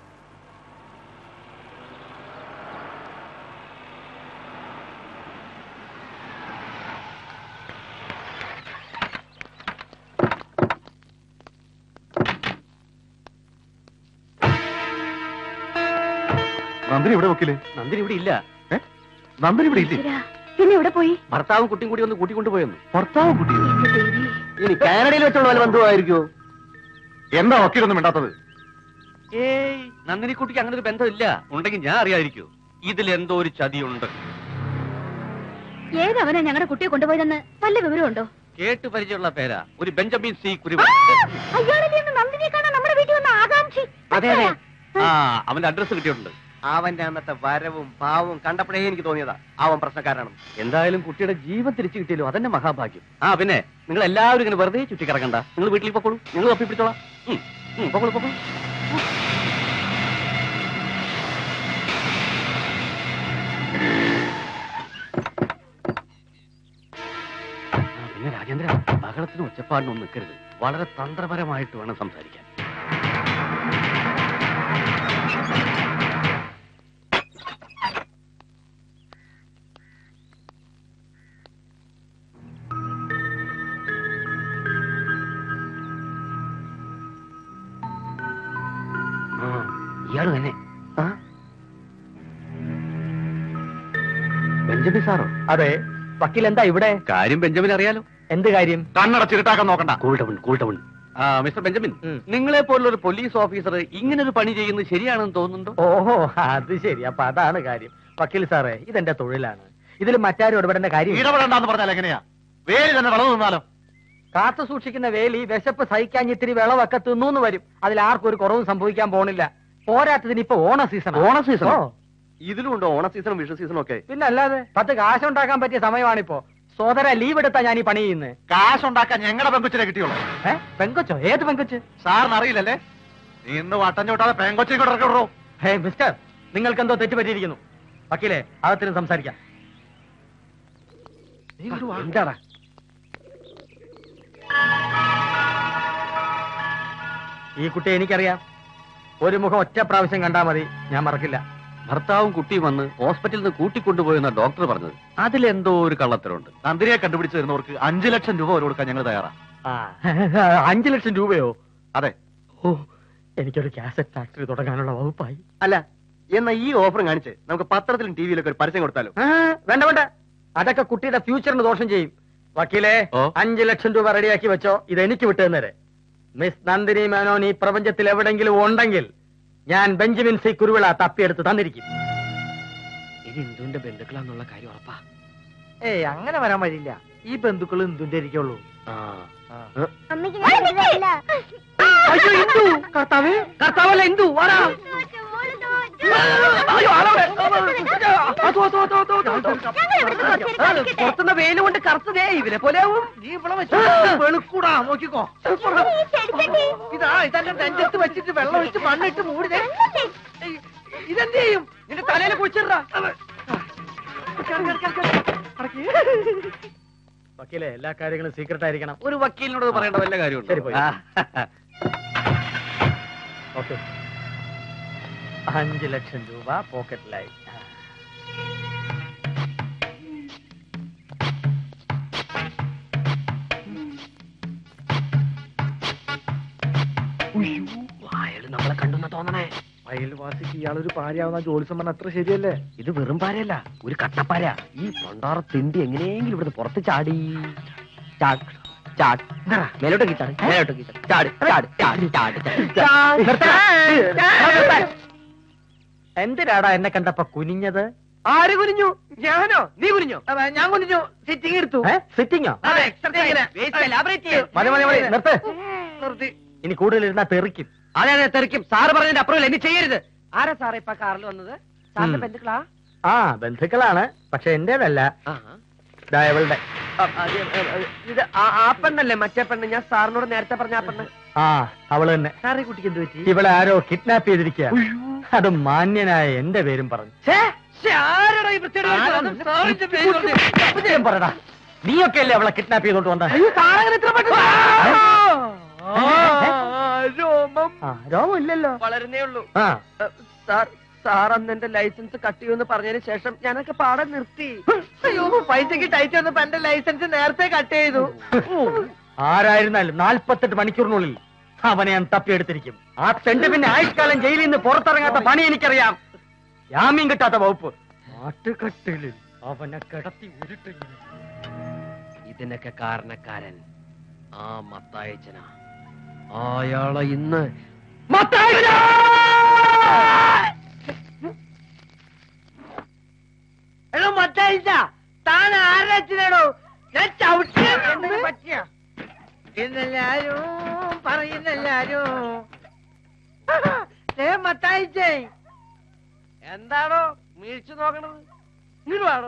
നന്ദിനി ഇവിടെ വെക്കില്ലേ? നന്ദിനി ഇവിടെ ഇല്ല. നന്ദിനി ഇവിടെ ഇല്ലേ? പിന്നെ ഇവിടെ പോയി? ഭർത്താവും കുട്ടിയും കൂടി ഒന്ന് കൂട്ടിക്കൊണ്ടുപോയെന്ന്. ഭർത്താവും കുട്ടിയോ? ഇനി കാനഡയിൽ വെച്ചുള്ള വല്ല ബന്ധുവായിരിക്കോ? എന്താ വക്കീലൊന്നും മിണ്ടാത്തത്? ഏയ് നന്ദിനിക്കുട്ടിക്ക് അങ്ങനെ ഒരു ബന്ധമില്ല. ഉണ്ടെങ്കിൽ ഞാൻ അറിയാതിരിക്കൂ. ഇതിലെന്തോ ഒരു ചതിയുണ്ട്. ഏതവനാ ഞങ്ങളുടെ കുട്ടിയെ കൊണ്ടുപോയതെന്ന് വല്ല വിവരമുണ്ടോ? കേട്ട് പരിചയമുള്ള പേരാ, ഒരു ബെഞ്ചമിൻ സി കുരുവ. നന്ദിനിയെ കാണാൻ നമ്മുടെ വീട്ടിൽ വന്ന ആകാംക്ഷി. അതെ അതെ, ആ അവന്റെ അഡ്രസ് കിട്ടിയിട്ടുണ്ട്. അവന്റെ അന്നത്തെ വരവും ഭാവവും കണ്ടപ്പോഴേ എനിക്ക് തോന്നിയതാ അവൻ പ്രശ്നക്കാരാണ്. എന്തായാലും കുട്ടിയുടെ ജീവൻ തിരിച്ചു കിട്ടിയല്ലോ, അതന്നെ മഹാഭാഗ്യം. ആ പിന്നെ നിങ്ങൾ എല്ലാവരും ഇങ്ങനെ വെറുതെ ചുറ്റിക്കിറക്കണ്ട. നിങ്ങൾ വീട്ടിലേക്ക് പൊക്കോളൂ, ഞങ്ങൾ തപ്പി പിടിച്ചോളാം. പൊക്കോളൂ പൊക്കോളൂ. പിന്നെ രാജേന്ദ്ര, ബഹളത്തിനും ഒച്ചപ്പാടിനും നിൽക്കരുത്. വളരെ തന്ത്രപരമായിട്ട് വേണം സംസാരിക്കാൻ. ഇയാള് തന്നെ ബെഞ്ചമിൻ സാറോ? അതെ. വക്കീൽ എന്താ ഇവിടെ? കാര്യം ബെഞ്ചമിൻ അറിയാലോ. എന്ത് കാര്യം? കണ്ണടച്ചിട്ടാക്കാൻ നോക്കണ്ട. കൂൾ ആ മിസ്റ്റർ ബെഞ്ചമിൻ, നിങ്ങളെ പോലുള്ള ഒരു പോലീസ് ഓഫീസർ ഇങ്ങനെ ഒരു പണി ചെയ്യുന്നത് ശരിയാണെന്ന് തോന്നുന്നുണ്ടോ? ഓഹോ, അത് ശരി. അപ്പൊ അതാണ് കാര്യം. വക്കീൽ സാറേ, ഇതെന്റെ തൊഴിലാണ്. ഇതിൽ മറ്റാരും ഇടപെടേണ്ട കാര്യം. ഇടപെടണ്ടെന്ന് പറഞ്ഞാൽ എങ്ങനെയാ? വേലി തന്നെ വളർന്നു നിന്നാലോ? കാത്തു സൂക്ഷിക്കുന്ന വേലി വിശപ്പ് സഹിക്കാൻ ഇത്തിരി വിളവൊക്കെ തിന്നൂന്ന് വരും. അതിൽ ആർക്കും ഒരു കുറവും സംഭവിക്കാൻ പോണില്ല. പോരാത്തതിന് ഇപ്പൊ ഓണ സീസൺ. ഓണ സീസണോ? ഇതിലുണ്ടോ ഓണ സീസണും വിഷു സീസണും ഒക്കെ? പിന്നെ അല്ലാതെ 10 കാശുണ്ടാക്കാൻ പറ്റിയ സമയമാണിപ്പോ. സോദര ലീവ് എടുത്താ ഞാൻ ഈ പണി ചെയ്യുന്നത്. കാശുണ്ടാക്കാൻ ഞങ്ങളുടെ പെങ്കൊച്ചിനെ കിട്ടിയുള്ളൂ. പെങ്കൊച്ചോ? ഏത് പെങ്കൊച്ച്? സാറിന് അറിയില്ലല്ലേ? നീ ഇന്ന് വട്ടം ചോട്ടാതെ പെങ്കൊച്ചിനെ കൂടെ ഇറക്കി വിടറോ? ഹേ മിസ്റ്റർ, നിങ്ങൾക്ക് എന്തോ തെറ്റുപറ്റിയിരിക്കുന്നു. വക്കീലെ, അകത്തിന് സംസാരിക്കാം. എന്താടാ? ഈ കുട്ടിയെ എനിക്കറിയാം. ഒരു മുഖം ഒറ്റ പ്രാവശ്യം കണ്ടാ മതി, ഞാൻ മറക്കില്ല. ഭർത്താവും കുട്ടിയും വന്ന് ഹോസ്പിറ്റലിൽ നിന്ന് കൂട്ടിക്കൊണ്ടുപോയെന്ന ഡോക്ടർ പറഞ്ഞത്. അതിലെന്തോ ഒരു കള്ളത്തരമുണ്ട്. നന്ദിനിയെ കണ്ടുപിടിച്ചു തരുന്നവർക്ക് 5 ലക്ഷം രൂപ ഒരു കൊടുക്കാൻ ഞങ്ങൾ തയ്യാറാണ്. 5 ലക്ഷം രൂപയോ? അതെ. ഓ, എനിക്കൊരു കാസറ്റ് ഫാക്ടറി തുടങ്ങാനുള്ള വകുപ്പായി. അല്ല, എന്നാ ഈ ഓഫർ കാണിച്ച് നമുക്ക് പത്രത്തിലും ടിവിയിലൊക്കെ ഒരു പരസ്യം കൊടുത്താലോ? വേണ്ട വേണ്ട, അതൊക്കെ കുട്ടിയുടെ ഫ്യൂച്ചറിന് ദോഷം ചെയ്യും. വക്കീലെ, 5 ലക്ഷം രൂപ റെഡിയാക്കി വെച്ചോ. ഇത് എനിക്ക് വിട്ടുതന്നേരെ. മിസ് നന്ദിനി മേനോൻ ഈ പ്രപഞ്ചത്തിൽ എവിടെങ്കിലും ഉണ്ടെങ്കിൽ ഞാൻ ബെഞ്ചമിൻ സി കുരുവിള തപ്പിയെടുത്ത് തന്നിരിക്കും. ഇത് ഇന്ദുവിന്റെ ബന്ധുക്കളാന്നുള്ള കാര്യം ഉറപ്പാ? ഏയ്, അങ്ങനെ വരാൻ വഴിയില്ല. ഈ ബന്ധുക്കൾ ഇന്ദുന്റെ ഇരിക്കുള്ളൂ. അമ്മയ്ക്ക് ഞാൻ വലുതല്ല. അയ്യോ, ഇന്ദു! കർത്താവേ, കർത്താവല്ല ഇന്ദു, വാടാ. പുറത്തുനിന്ന് വെയിൽ കൊണ്ട് കറുത്തതേ ഇവരെ പോലെ ആവും. നീ ഇവിടെ വെച്ച് വെളുക്കൂടാ, നോക്കിക്കോ. ഇതാ ഇതെല്ലാം നെഞ്ചത്ത് വെച്ചിട്ട് വെള്ളം ഒഴിച്ച് മണ്ണിട്ട് മൂടിതേ. ഇതെന്ത് ചെയ്യും? നിന്റെ തലയിൽ കുളിച്ചിടാ. വക്കീലെ, എല്ലാ കാര്യങ്ങളും സീക്രട്ട് ആയിരിക്കണം. ഒരു വക്കീലിനോട് പറയേണ്ട വല്ല കാര്യമുണ്ട്? ശരി, പോയി. ഓക്കെ, 5 ലക്ഷം രൂപ പോക്കറ്റിലായി. അയാള് നമ്മളെ കണ്ടെന്ന് തോന്നണേ. അയൽവാസിക്ക് ഇയാളൊരു പാരയാവുന്ന ജോലിസം പറഞ്ഞ അത്ര ശരിയല്ലേ? ഇത് വെറും പാരയല്ല, ഒരു കട്ടപ്പാര. ഈ പണ്ടാറ തിണ്ടി എങ്ങനെയെങ്കിലും ഇവിടുന്ന് പുറത്ത് ചാടി മേലോട്ടേക്ക് ചാടി, മേലോട്ടേക്ക് ചാടി, ചാടി, ചാടി, ചാടി. എന്തിനാടാ എന്നെ കണ്ടപ്പോ കുനിഞ്ഞത്? ആര് കുനിഞ്ഞു? ഞാനോ? നീ കുനിഞ്ഞോ? ഞാൻ കൊണ്ടിച്ചു സിറ്റിംഗ് എടുത്തു. സിറ്റിങ്ങോ? അതെ, exercise. മതി മതി മതി, നിർത്ത്. നിർത്തി. ഇനി കൂടുതൽ ഇരുന്നാ തെറിക്കും. അതെ അതെ, തെറിക്കും. സാറ് പറഞ്ഞതിന്റെ അപ്പുറം എന്നെ ചെയ്യരുത്. ആരാ സാറേ ഇപ്പൊ കാറിൽ വന്നത്? സാറിന്റെ ബന്ധുക്കളാ? ബന്ധുക്കളാണ്, പക്ഷെ എന്റേതല്ല. ഇവളുടെ. ഇത് ആ പെണ്ണല്ലേ, മറ്റേ പെണ്ണ്? ഞാൻ സാറിനോട് നേരത്തെ പറഞ്ഞ ആ പെണ്ണ്. അവള് തന്നെ. സാറേ, കുട്ടിക്ക് എന്ത് പറ്റി? ഇവളെ ആരോ കിഡ്നാപ്പ് ചെയ്തിരിക്കുക. അത് മാന്യനായ എന്റെ പേരും പറഞ്ഞു. പറടാ, നീയൊക്കെ അല്ലേ അവളെ കിഡ്നാപ്പ് ചെയ്തോണ്ട് വന്ന? രോമം ഇല്ലല്ലോ, വളരുന്നേ ഉള്ളൂ. സാർ അന്ന് എന്റെ ലൈസൻസ് കട്ട് ചെയ്യുമെന്ന് പറഞ്ഞതിന് ശേഷം ഞാനൊക്കെ പാടെ നിർത്തി. അയ്യോ, പൈസക്ക് ടൈറ്റ് വന്നപ്പോ എന്റെ ലൈസൻസ് നേരത്തെ കട്ട് ചെയ്തു. ആരായിരുന്നാലും 48 മണിക്കൂറിനുള്ളിൽ അവനെ ഞാൻ തപ്പിയെടുത്തിരിക്കും. ആ തെണ്ട് പിന്നെ ആയുഷ്കാലം ജയിലിൽ നിന്ന് പുറത്തിറങ്ങാത്ത പണി എനിക്കറിയാം. ജാമ്യം കിട്ടാത്ത വകുപ്പ്. നാട്ടുകെട്ടിൽ അവനെ കിടത്തി ഉരുട്ടിങ്ങനെ. ഇതിനൊക്കെ കാരണക്കാരൻ ആ മത്തായച്ചന. അയാളെ ഇന്ന് എടോ മത്തായിച്ച, താൻ ആരുടെ അച്ഛനാണോ? ഞാൻ ചവിട്ടിയ പറ്റിയ എന്നെല്ലാരും പറയുന്നെല്ലാരും. മത്തായിച്ചേ, എന്താണോ വീഴ്ച നോക്കണത്? ഇങ്ങോട്ട് വേണോ?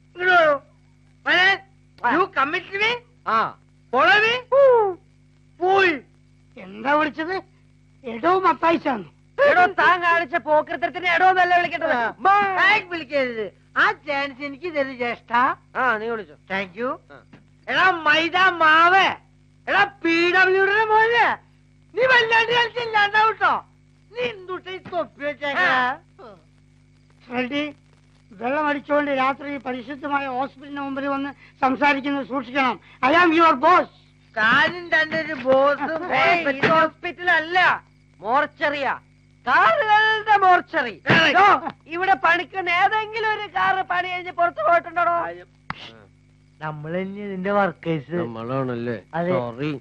പോയി. എന്താ വിളിച്ചത്? എടോ മത്തായിച്ചാന്ന്. എടോ, താൻ കാണിച്ച പോക്കരത്തിന് എടോ എന്നല്ല വിളിക്കേണ്ടത്. വിളിക്കരുത്. ആ ചാൻസ് എനിക്ക് തരും ജ്യേഷ്ഠ. നീ വിളിച്ചോ. Thank you. എടാ മൈദ മാവ്, എടാ PWD പോലെ നീ വല്ലാണ്ട് കളിച്ചില്ലാണ്ടാ കേട്ടോ. നീ എന്തുട്ടി തൊപ്പി വെച്ചേക്കാ? വെള്ളം അടിച്ചുകൊണ്ട് രാത്രി പരിശുദ്ധമായ ഹോസ്പിറ്റലിന് മുമ്പിൽ വന്ന് സംസാരിക്കുന്നത് സൂക്ഷിക്കണം. I am your boss. കാര്യം തന്റെ ഒരു ബോസ്. ഹോസ്പിറ്റലല്ല, മോർച്ചറിയാ. കാറുകളുടെ മോർച്ചറി. ഇവിടെ പണിക്കുന്ന ഏതെങ്കിലും ഒരു കാറ് പണി കഴിഞ്ഞ് പുറത്തു പോയിട്ടുണ്ടോ? നമ്മൾ തന്നെ ഇതിന്റെ വർക്കേഴ്സ്. നമ്മളാണല്ലേ? അതെ.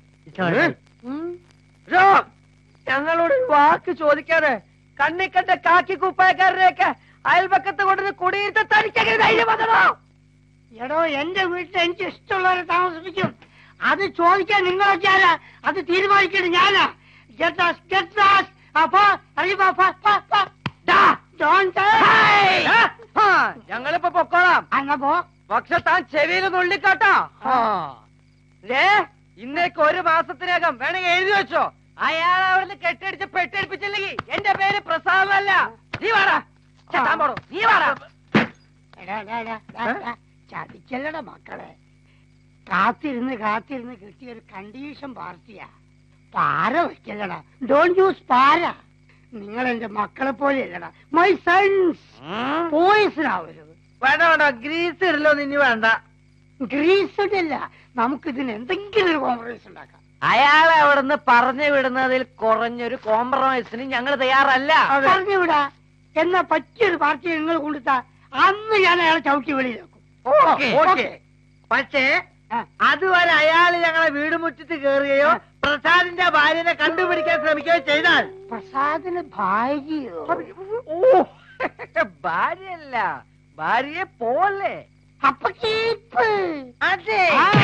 ഞങ്ങളോട് വാക്ക് ചോദിക്കാതെ കണ്ണിക്കണ്ട കാക്കി കുപ്പായക്കാരനെയൊക്കെ അയൽപക്കത്ത് കൊണ്ടുവന്ന് കുടിയിരുത്ത തനിക്കങ്ങനെ ധൈര്യം വന്നോ? എടോ, എന്റെ വീട്ടിൽ എനിക്ക് ഇഷ്ടമുള്ളവരെ താമസിപ്പിക്കും. അത് ചോദിക്കാൻ നിങ്ങളൊക്കെ ആരാ? അത് തീരുമാനിക്കേണ്ടത് ഞാനാ. ഞങ്ങളിപ്പോ പൊക്കോളാം. എന്നാ പോ. പക്ഷെ താൻ ചെവിയിൽ നുള്ളിക്കാട്ടോ. ഇന്നേക്ക് 1 മാസത്തിനകം വേണമെങ്കിൽ എഴുതി വെച്ചോ. അയാൾ അവിടുന്ന് കെട്ടടിച്ച് പെട്ടടിപ്പിച്ചില്ലെങ്കിൽ എന്റെ പേര് പ്രസാദല്ല. നീ വാടാ, പോടോ, നീ വാടാ. ചതിക്കല്ലട മക്കളെ. കാത്തിരുന്ന് കിട്ടിയ ഒരു കണ്ടീഷൻ പാർട്ടിയാ. പാര വയ്ക്കല്ലടാ. ഡോണ്ട് യൂസ് പാര. നിങ്ങൾ എന്റെ മക്കളെ പോലെ അല്ലടാ. My sons. പോയിസൺ ആവരുത്. വേണ്ട വേണ്ട, ഗ്രീസ് ഇടലോ നിന്നു വേണ്ട. ഗ്രീസ് ഇടില്ല. നമുക്കിതിന് എന്തെങ്കിലും ഒരു കോംപ്രമൈസ് ഉണ്ടാക്കാം. അയാളെ അവിടുന്ന് പറഞ്ഞു വിടുന്നതിൽ കുറഞ്ഞൊരു കോംപ്രമൈസിന് ഞങ്ങൾ തയ്യാറല്ല. പറഞ്ഞുവിടാ. എന്നാ പറ്റിയൊരു പാർട്ടി നിങ്ങൾ കൊണ്ടുത്താ അന്ന് ഞാൻ അയാളെ ചവിട്ടി വെളിയിലാക്കും. ഓക്കെ. പക്ഷേ അതുവരെ അയാൾ ഞങ്ങളെ വീട് മുറ്റത്ത് കയറുകയോ പ്രസാദിന്റെ ഭാര്യനെ കണ്ടുപിടിക്കാൻ ശ്രമിക്കുകയോ ചെയ്താൽ പ്രസാദിന് ഭാര്യയോ? ഭാര്യയല്ല, ഭാര്യയെ പോലെ. അപ്പൊ കേപ്പ്. അതെ.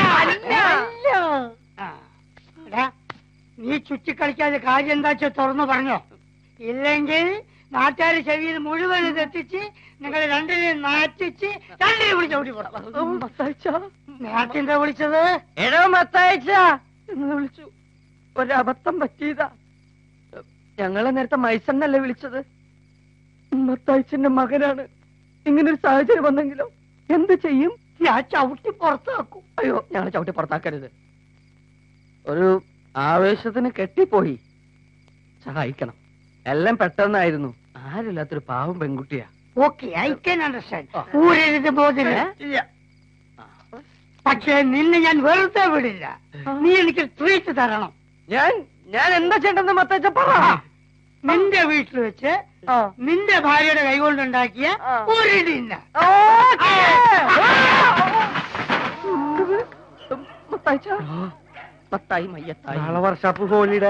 നീ ചുറ്റിക്കളിക്കാതെ കാര്യം എന്താ വെച്ചാൽ തുറന്നു പറഞ്ഞോ. ഇല്ലെങ്കിൽ നാട്ടുകാർ ചെവിയിൽ മുഴുവൻ ഇതെത്തിച്ച് നിങ്ങൾ രണ്ടിനെയും നാറ്റിച്ച് രണ്ടിനെ വിളിച്ച് ഓടി പോടാം. നേരത്തെ വിളിച്ചത് എടോ മത്താഴ്ച എന്ന് വിളിച്ചു. ഒരബദ്ധം പറ്റിയതാ. ഞങ്ങളെ നേരത്തെ മൈസണ്ണല്ലേ വിളിച്ചത്. മത്താഴ്ചന്റെ മകനാണ്. ഇങ്ങനൊരു സാഹചര്യം വന്നെങ്കിലോ എന്ത് ചെയ്യും? ഞാൻ ചവിട്ടി പുറത്താക്കും. അയ്യോ, ഞങ്ങളെ ചവിട്ടി പുറത്താക്കരുത്. ഒരു ആവേശത്തിന് കെട്ടിപ്പോയി. സഹായിക്കണം. എല്ലാം പെട്ടെന്നായിരുന്നു. ആരില്ലാത്തൊരു പാവം പെൺകുട്ടിയാ. Okay, I can understand. ഊരരുത് ബോധന. പക്ഷേ നിന്നെ ഞാൻ വെറുതെ വിടില്ല. നീ എനിക്ക് ട്രീറ്റ് തരണം. ഞാൻ എന്താ ചെയ്യണ്ടെന്ന് മത്തച്ഛ പറ. നിന്റെ വീട്ടിൽ വെച്ച് നിന്റെ ഭാര്യയുടെ കൈകൊണ്ടുണ്ടാക്കിയ ഒരു ഡിന്നർ. മത്തായി മയ്യത്തായി. നാളെ വർഷാപ്പ് ഹോളിയുടെ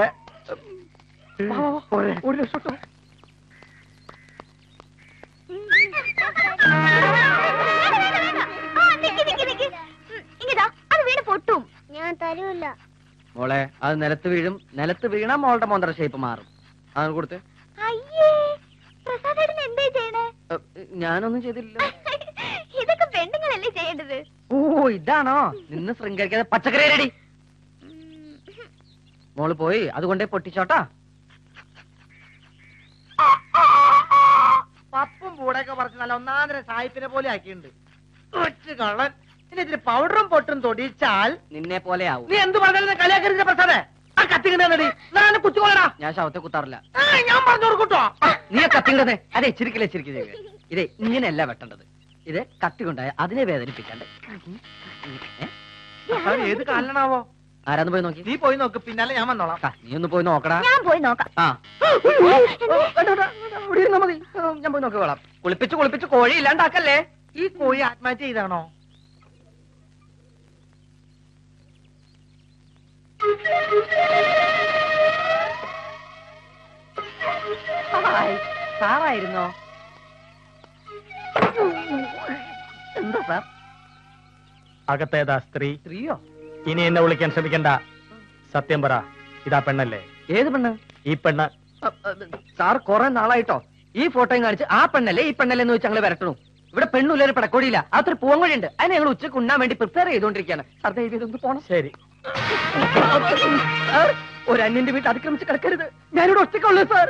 ഒരു ലക്ഷം. അത് വീട് പൊട്ടും. ഞാൻ തരൂല. മോളെ, അത് നിലത്ത് വീഴും. നിലത്ത് വീണാ മോളുടെ മോന്തര ഷേപ്പ് മാറും. അത് കൊടുത്ത്. അയ്യേ, പ്രസാദേട്ടൻ എന്തേ ചെയ്യണേ? ഞാനൊന്നും ചെയ്തില്ല. ഇതൊക്കെ പെണ്ണുങ്ങളല്ലേ ചെയ്യേണ്ടത്. ഓ, ഇതാണോ? നിന്ന് ശൃംഗരിക്കാതെ പച്ചക്കറി റെഡി. മോള് പോയി അതുകൊണ്ടേ പൊട്ടിച്ചോട്ടാ. പപ്പും പൂടൊക്കെ പറിച്ച് നല്ല ഒന്നാന്തര സായിപ്പിനെ പോലെ ആക്കിയിട്ടുണ്ട്. ഒറ്റ കള്ളൻ. ഇനി ഇതിന് പൗഡറും പൊട്ടും തൊടിച്ചാൽ നിന്നെ പോലെ ആവും. നീ എന്ത് പറഞ്ഞാലും കളിയാക്കരുത് പ്രസാദേ. ആ കത്തിങ്ങടി കുത്തിക്കോളടാ. ഞാൻ ശവത്തെ കുത്താറില്ല. ഞാൻ പറഞ്ഞു കൊടുക്കൂട്ടോ. നീ കത്തിങ്ങടേ. അതെ, ചിരിക്കില്ലേ ചിരിക്കില്ലേ. ഇതേ ഇങ്ങനെയല്ല വെട്ടേണ്ടത്. ഇത് കത്തി കൊണ്ടായ അതിനെ വേദനിപ്പിക്കണ്ടേ. ഏത് കാലനാവോ? ആരാന്ന് പോയി നോക്കി? നീ പോയി നോക്ക്, പിന്നാലെ ഞാൻ വന്നോളാം. നീ ഒന്ന് പോയി നോക്കടാ. ഞാൻ പോയി നോക്കാം. മതി, ഞാൻ പോയി നോക്കിക്കോളാം. കുളിപ്പിച്ച് കോഴി ഇല്ലാണ്ടാക്കല്ലേ. ഈ കോഴി ആത്മഹത്യ ചെയ്താണോ? സാറായിരുന്നോ? എന്താ സാർ? അകത്തേതാ സ്ത്രീ? സ്ത്രീയോ? ഇനി എന്നെ വിളിക്കാൻ ശ്രമിക്കണ്ട. സത്യം പറ, ഇതാ പെണ്ണല്ലേ? ഏത് പെണ്ണ്? ഈ പെണ്ണ്. സാർ കുറെ നാളായിട്ടോ ഈ ഫോട്ടോയും കാണിച്ച് ആ പെണ്ണല്ലേ ഈ പെണ്ണല്ലേ എന്ന് വെച്ച് ഞങ്ങൾ വരട്ടണു. ഇവിടെ പെണ്ണുള്ളൊരു പടക്കോടിയില്ല. അതൊരു പൂവങ്കോഴിയുണ്ട്. അതിനെ ഞങ്ങൾ ഉച്ചക്ക് ഉണ്ണാൻ വേണ്ടി പ്രിപ്പയർ ചെയ്തോണ്ടിരിക്കുകയാണ്. സാർ ദയവേതൊന്ന് പോണം. ശരി. ഒരു അന്യന്റെ വീട്ടിൽ അതിക്രമിച്ച് കിടക്കരുത്. ഞാനിവിടെ ഒറ്റക്കുള്ളൂ സാർ.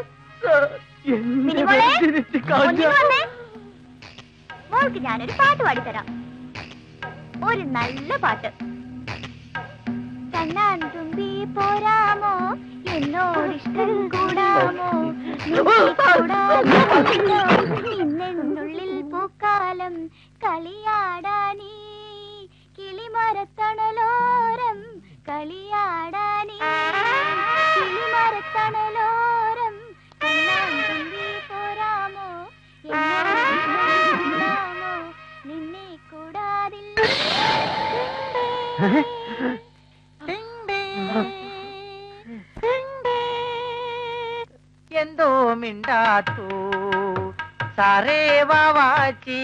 മോൾക്ക് ഞാനൊരു പാട്ട് പാടിത്തരാം. ഒരു നല്ല പാട്ട്. കണ്ണാൻ തുമ്പി പോരാമോ, എന്നോടിഷ്ടം കൂടാമോ, നിന്നുള്ളിൽ പൂക്കാലം കളിയാടാനീ, കിളിമരത്തണലോരം കളിയാടാനീ, കിളിമരത്തണലോരം കണ്ണാൻ തുമ്പി പോരാമോ, എന്നോടിഷ്ടം കൂടാമോ, നിന്നെ കൂടാതില്ല. എന്തോ മിണ്ടാത്തു സാറേ വാവാച്ചി,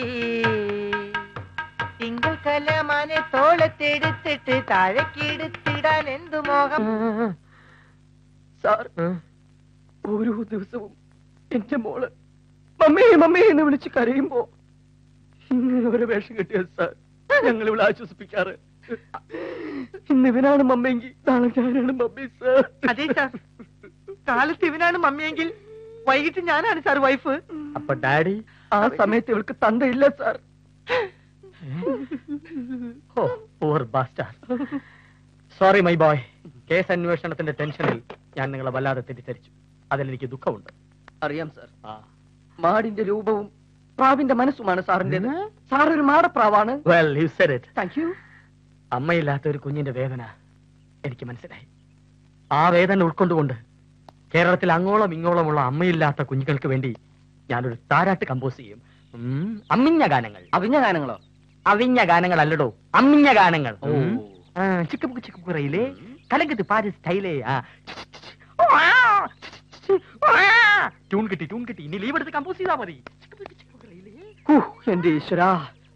തിങ്കൾ കലമാനെ തോളത്തെടുത്തിട്ട് താഴേക്കെടുത്തിടാൻ എന്തു മോഹം. സാർ, ഓരോ ദിവസവും എന്റെ മോള് മമ്മേ മമ്മേ എന്ന് വിളിച്ച് കരയുമ്പോ ഇങ്ങനെ ഒരു വേഷം കിട്ടിയ സാർ ഞങ്ങൾ ഇവിടെ ആശ്വസിപ്പിക്കാറ്. ഇന്ന് ഇവനാണ് മമ്മിയെങ്കിൽ നാളെ ഞാനാണ് മമ്മി സാർ. അതെ സാർ, കാലത്ത് ഇവനാണ് മമ്മിയെങ്കിൽ വൈകിട്ട് ഞാനാണ് സാർ വൈഫ്. അപ്പൊ ഡാഡി? ആ സമയത്ത് ഇവൾക്ക് തന്തയില്ല സാർ. ഓ, poor bastard. Sorry, my boy. Case അന്വേഷണത്തിന്റെ ടെൻഷനിൽ ഞാൻ നിങ്ങളെ വല്ലാതെ തെറ്റിദ്ധരിച്ചു. അതിലെനിക്ക് ദുഃഖമുണ്ട്. അറിയാം സാർ. മാടിന്റെ രൂപവും പ്രാവിന്റെ മനസ്സുമാണ് സാറിന്റേത്. സാർ ഒരു മാടപ്രാവാണ്. Well, you said it. Thank you. അമ്മയില്ലാത്ത ഒരു കുഞ്ഞിന്റെ വേദന എനിക്ക് മനസ്സിലായി. ആ വേദന ഉൾക്കൊണ്ടുകൊണ്ട് കേരളത്തിൽ അങ്ങോളം ഇങ്ങോളമുള്ള അമ്മയില്ലാത്ത കുഞ്ഞുങ്ങൾക്ക് വേണ്ടി ഞാനൊരു താരാട്ട് കമ്പോസ് ചെയ്യും. അമ്മിഞ്ഞ ഗാനങ്ങൾ. അവിഞ്ഞ ഗാനങ്ങളോ? അവിഞ്ഞ ഗാനങ്ങൾ അല്ലടോ, അമ്മിഞ്ഞ ഗാനങ്ങൾ. ചിക്കപ്പുക്ക് ചിക്കപ്പുറയിലെ കലങ്കത്ത് പാരി സ്റ്റൈലേ. ട്യൂൺ കിട്ടി, ട്യൂൺ കിട്ടി. ഇനി ലീവ് എടുത്ത് കമ്പോസ് ചെയ്താൽ മതി. എന്റെ ഈശ്വരാ.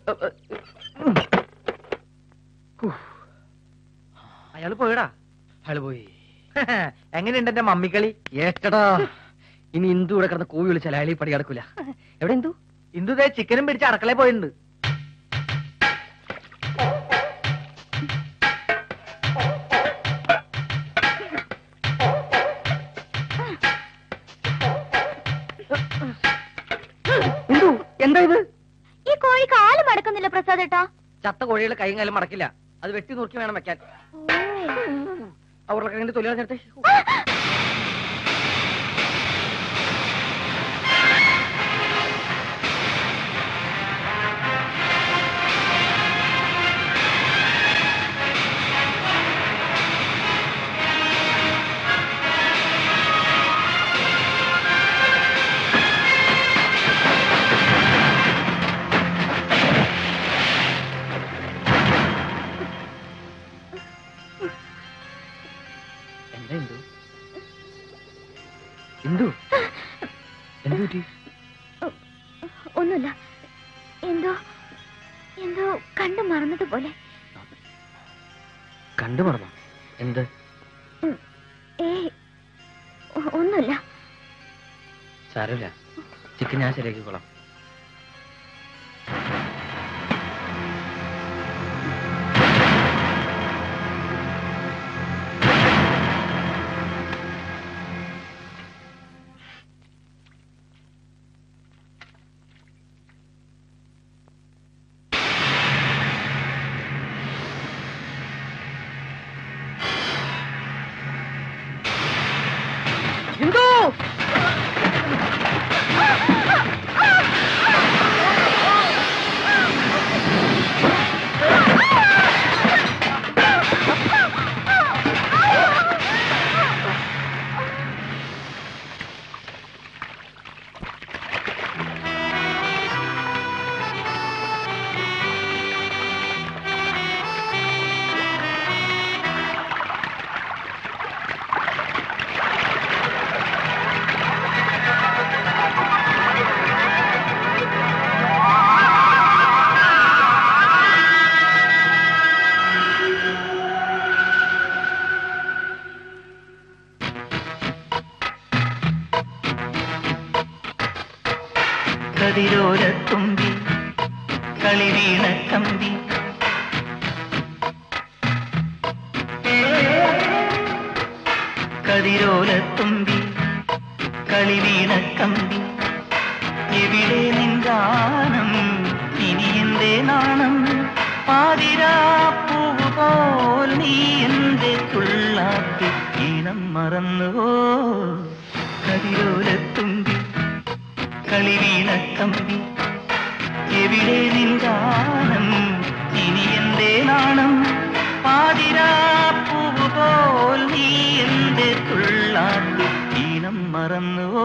അയാള് പോയടാ. അയാള് പോയി. എങ്ങനെയുണ്ട് എന്റെ മമ്മിക്കളി? ഏറ്റടാ. ഇനി ഇന്ദു ഇവിടെ കിടന്ന് കോഴി വിളിച്ചാൽ അയാൾ ഈ പടി കിടക്കൂല. എവിടെ ഇന്ദു? ഇന്ദു ദേ ചിക്കനും പിടിച്ച് അടുക്കളയിൽ പോയിട്ടുണ്ട്. ഇന്ദു എന്താ ഇത്? ഈ കോഴി കാല് മടക്കുന്നില്ല പ്രസാദേട്ടാ. ചത്ത കോഴികൾ കൈയും കാലും മടക്കില്ല. അത് വെട്ടി നുറുക്കി വേണം വെക്കാൻ. അവരുടെ തൊഴിലാളി നേരത്തെ ഒന്നുമില്ല. എന്തോ എന്തോ കണ്ടു മറന്നതുപോലെ. കണ്ടു മറന്നോ? എന്ത്? ഒന്നുമില്ല. സാരമില്ല, ചിക്കൻ ഞാൻ ശരിയാക്കിക്കോളാം. കതിരോരത്തുമ്പി കളിവീണ കമ്പി കതിരോലത്തുമ്പി കളിവീണ കമ്പി എവിടെ നിന്ദാനം ഇനി എന്റെ നാണം പാതിരാ പൂവ് പോൽ നീ എന്റെ തുള്ളാത്തി ഈണം മറന്നുവോ കതിരോലത്തുമ്പി കളിവീണ കമ്പി എവിടെ നിന്ദാനം ഇനി എന്റെ നാണം പാതിരാ പൂവ് പോൽ നീ എന്റെ തുള്ളാത്തി ഈണം മറന്നുവോ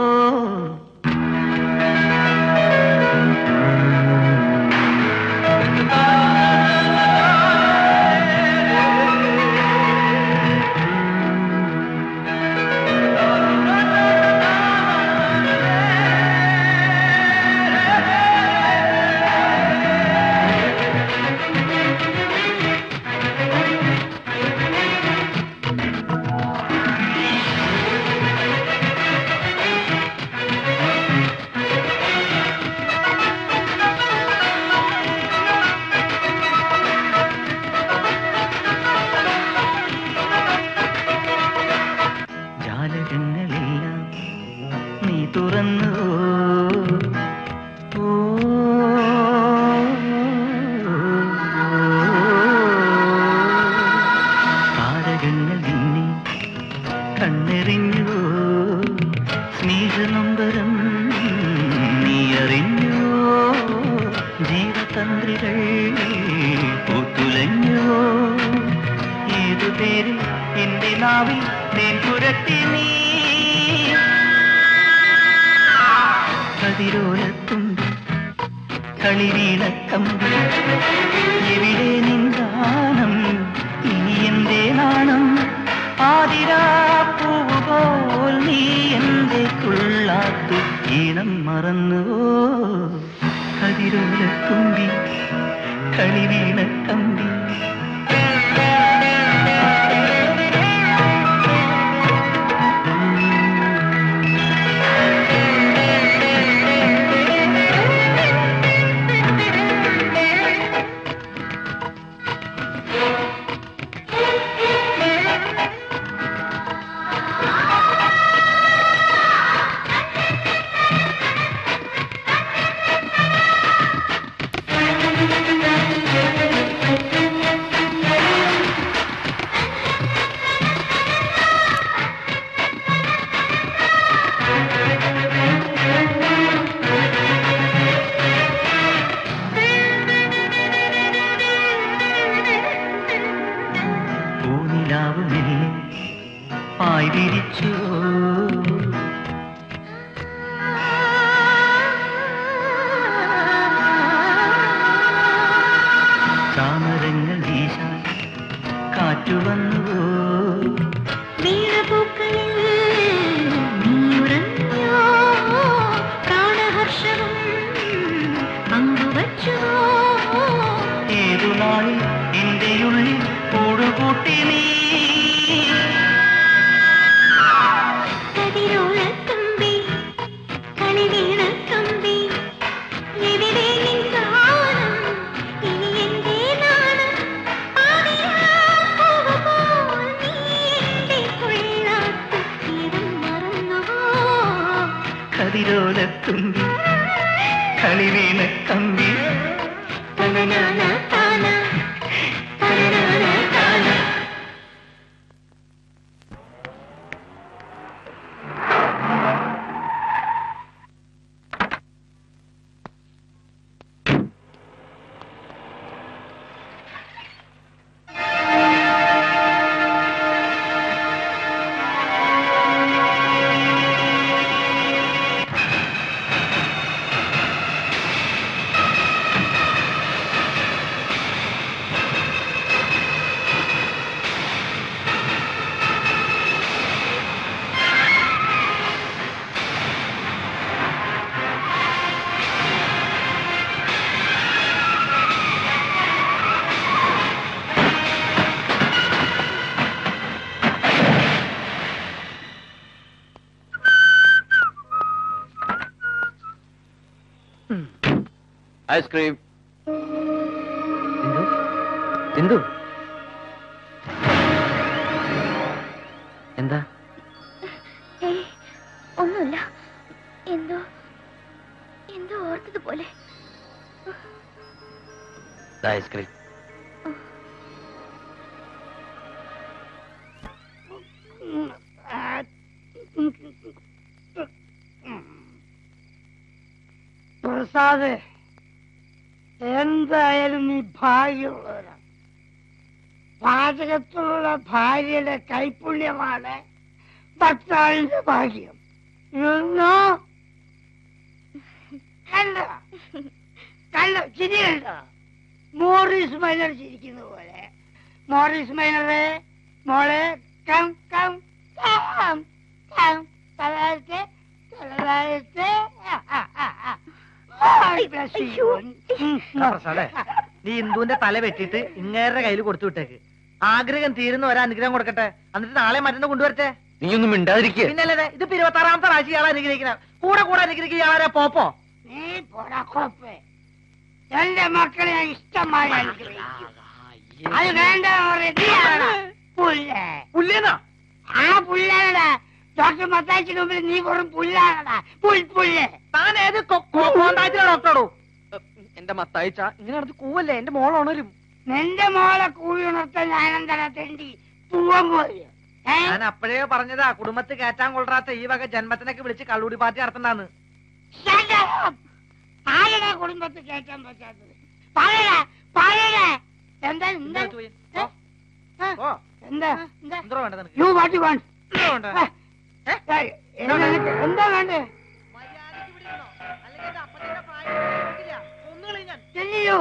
കണ്ണെറിഞ്ഞു സ്നേഹനൊമ്പരം നീ അറിഞ്ഞു ജീവതന്ത്രികൾ പൂത്തുലഞ്ഞു ഏതു പേരിൽ എന്റെ നാവിൽ തേൻ പുരട്ടി നീ കതിരോലത്തുണ്ട് കളിവീണക്കമ്പി എവിടെ നിന്ദാനം ഇനി എന്റെ നാണം ആതിരാപ്പൂവുപോൽ നീ എന്റെ തുള്ളാത്തു ഈണം മറന്നുവോ കതിരോലത്തുമ്പി കളിവീണക്കമ്പി പായ് വിരിച്ചു ചാമരങ്ങൾ വീശാൻ കാറ്റു വന്നു ഏതു നാളിൽ എന്റെ ഉള്ളിൽ കൂടുകൂട്ടി നീ കതിരോലത്തുമ്പി കളിവീണ കമ്പി ഐസ്ക്രീം എന്തു എന്താ ഒന്നുമില്ല എന്തോ ഓർത്തതുപോലെ ഐസ്ക്രീം പ്രസാദ് എന്തായാലും നീ ഭാഗ്യമുള്ളവരാണ്. പാചകത്തിലുള്ള ഭാര്യയുടെ കൈപുണ്യമാണ് ഭർത്താവിന്റെ ഭാഗ്യം. കണ്ടോ ചിരി കണ്ടോ? മോറിസ് മൈനർ ചിരിക്കുന്ന പോലെ. മോറിസ് മൈനറെ മോളെ കം കം കം കം തലത്തെ തലത്തെ നീ ഇന്ദുവിന്റെ തല വെട്ടിട്ട് ഇങ്ങേരുടെ കയ്യിൽ കൊടുത്തു വിട്ടേക്ക്. ആഗ്രഹം തീരുന്ന ഒരനുഗ്രഹം കൊടുക്കട്ടെ. എന്നിട്ട് നാളെ മറ്റന്ന് കൊണ്ടുവരട്ടെ. നീയൊന്നും മിണ്ടാതിരിക്കുക. പിന്നല്ലേ ഇതിപ്പോ 26ാമത്തെ പ്രാവശ്യം ഇയാളെ അനുഗ്രഹിക്കണം. കൂടെ അനുഗ്രഹിക്കുക ഇയാളെ പോപ്പോ. നീ പോടാ കോപ്പേ. എന്റെ മക്കളെ ഞാൻ ഇഷ്ടമായി അനുഗ്രഹിക്കും. അത് വേണ്ട പുല്ലേന്നാ ആ പുല്ലാണടാ. ഡോക്ടർ മത്തായിച്ചിന് മുമ്പിൽ നീ വെറും പുല്ലാണടാ. പുല്ല് താൻ ഏത് കോണ്ടാക്റ്റിലെ ഡോക്ടറോടോ? എന്റെ മത്തായിച്ച ഇങ്ങനെ അടുത്ത് കൂവല്ലേ, എന്റെ മോളുണരും. നിന്റെ മോളെ കൂവി ഉണർത്താൻ ഞാനെന്താ തെണ്ടി പൂവൻ കോഴി? ഞാൻ അപ്പോഴേ പറഞ്ഞതാ കുടുംബത്തിൽ കയറ്റാൻ കൊള്ളാത്ത ഈ വക ജന്മത്തിനൊക്കെ വിളിച്ച് കള്ളൂടി പാർട്ടി നടത്തണ്ടാന്ന്. ആരുടെ കുടുംബത്തിൽ കയറ്റാൻ പറ്റാത്തത്? പറയടാ, പറയടാ. എന്താ എന്താ എന്താ എന്തോ വേണ്ട നിനക്ക്? You what you want? എന്തോ വേണ്ട? എന്താ വേണ്ടേ? മര്യാദയ്ക്ക് ഇവിടെ ഇരുന്നോ? അല്ലെങ്കിൽ എന്റെ അപ്പച്ചന്റെ പ്രായം നോക്കില്ല. കൊന്നുകളയും ഞാൻ. ചെല്ലിയോ?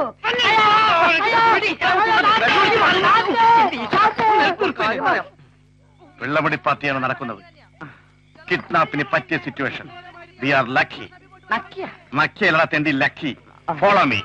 വെള്ളമടി പാർട്ടിയാണ് നടക്കുന്നത്. കിഡ്നാപ്പിന് പറ്റിയ സിറ്റുവേഷൻ. We are lucky. ലക്കിയല്ല തെണ്ടി, ലക്കി. Follow me.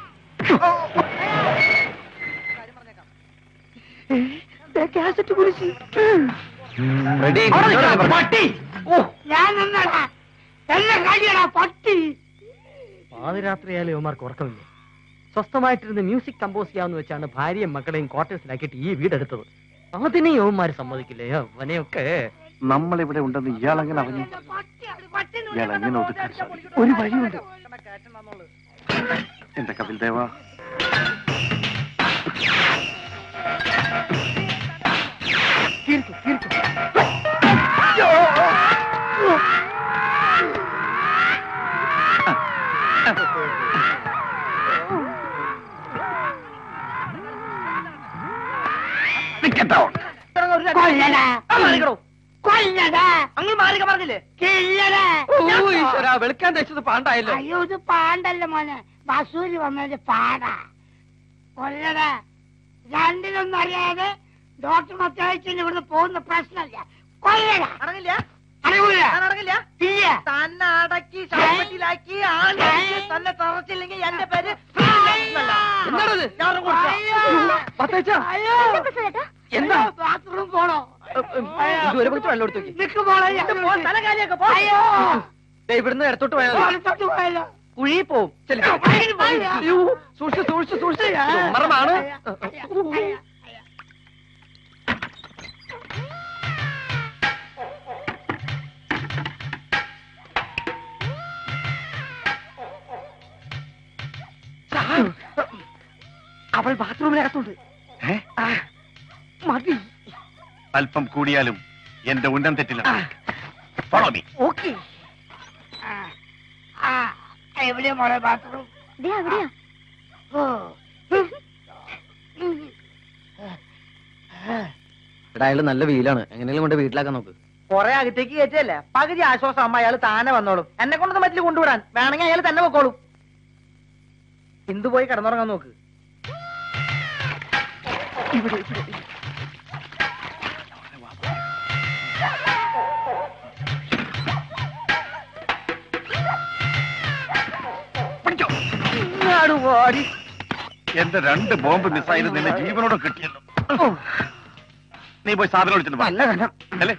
പട്ടി ഞാൻ നിന്നടാ, എല്ലാം കഴിയടാ പട്ടി. പാതിരാത്രിയായാലും യുവമാർക്ക് ഉറക്കമില്ല. സ്വസ്ഥമായിട്ടിരുന്ന് മ്യൂസിക് കമ്പോസ് ചെയ്യാമെന്ന് വെച്ചാണ് ഭാര്യയും മക്കളെയും ക്വാർട്ടേഴ്സിലാക്കിയിട്ട് ഈ വീടെടുത്തത്. അതിനെ യവന്മാര് സമ്മതിക്കില്ലേ? അവനെയൊക്കെ നമ്മളിവിടെ ഉണ്ടെന്ന് ഇയാളെങ്ങനെ അറിഞ്ഞു? ഇയാളെങ്ങനെ ഒതുക്കാൻ സാധിക്കും? ഒരു വഴിയുണ്ട്. എന്റെ കപിൽ ദേവ, അങ്ങ് മാറിക പറഞ്ഞില്ലേ? വെളുക്കാൻ തയ്ച്ചത് പാണ്ടായല്ലോ. അയ്യോ ഇത് പാണ്ടല്ല മോനെ, ബസൂരി വന്നത് പാടാ. കൊല്ലടാ, രണ്ടിലൊന്നും അറിയാതെ ഡോക്ടർ മത്തയച്ചിന് ഇവിടുന്ന് പോകുന്ന പ്രശ്നമല്ല. കൊല്ലടാ. അടങ്ങില്ല? അറിയൂല. ഞാൻ അടങ്ങില്ല. ഇല്ല. തന്നെ അടക്കി ശവപ്പെട്ടിലാക്കി തന്നെ തറച്ചില്ലെങ്കിൽ എന്റെ പേര് എന്താണത്? എന്താ ബാത്റൂം പോണോ? ഇതുവരെ പോയിട്ട് വെള്ളം എടുത്തു നോക്കി. നിക്ക് പോണോ? അയ്യോ ഇവിടുന്ന് ഇടത്തോട്ട് പോയാൽ വലത്തോട്ട് പോയല്ലോ. കുഴി പോവും. സൂക്ഷിച്ച് സൂക്ഷിച്ച് സൂക്ഷിച്ച് മറമാണ്. അവൾ ബാത്റൂമിനകത്തുണ്ട്. മതി. അല്പം കൂടിയാലും എന്റെ ഉന്നം തെറ്റില്ല. Follow me. ഓക്കെ. എവിടെയാ മോളെ ബാത്റൂം? അവിടെയാ. ഇവിടെ അയാൾ നല്ല വെയിലാണ്. എങ്ങനെയും കൊണ്ട് വീട്ടിലാക്കാൻ നോക്ക്. കൊറേ അകത്തേക്ക് കയറ്റല്ലേ, പകുതി ആശ്വാസം അമ്മ അയാൾ താനെ വന്നോളും. എന്നെ കൊണ്ടൊന്നും പറ്റില്ല കൊണ്ടുവിടാൻ. വേണമെങ്കിൽ അയാൾ തന്നെ വെക്കോളും. ഇന്ദു പോയി കിടന്നുറങ്ങാൻ നോക്ക്. എന്റെ 2 ബോംബ് മിസൈൽ നിന്നെ ജീവനോടെ കിട്ടിയല്ലോ. നീ പോയി സാധനം വിളിച്ചിട്ട് അല്ലേ?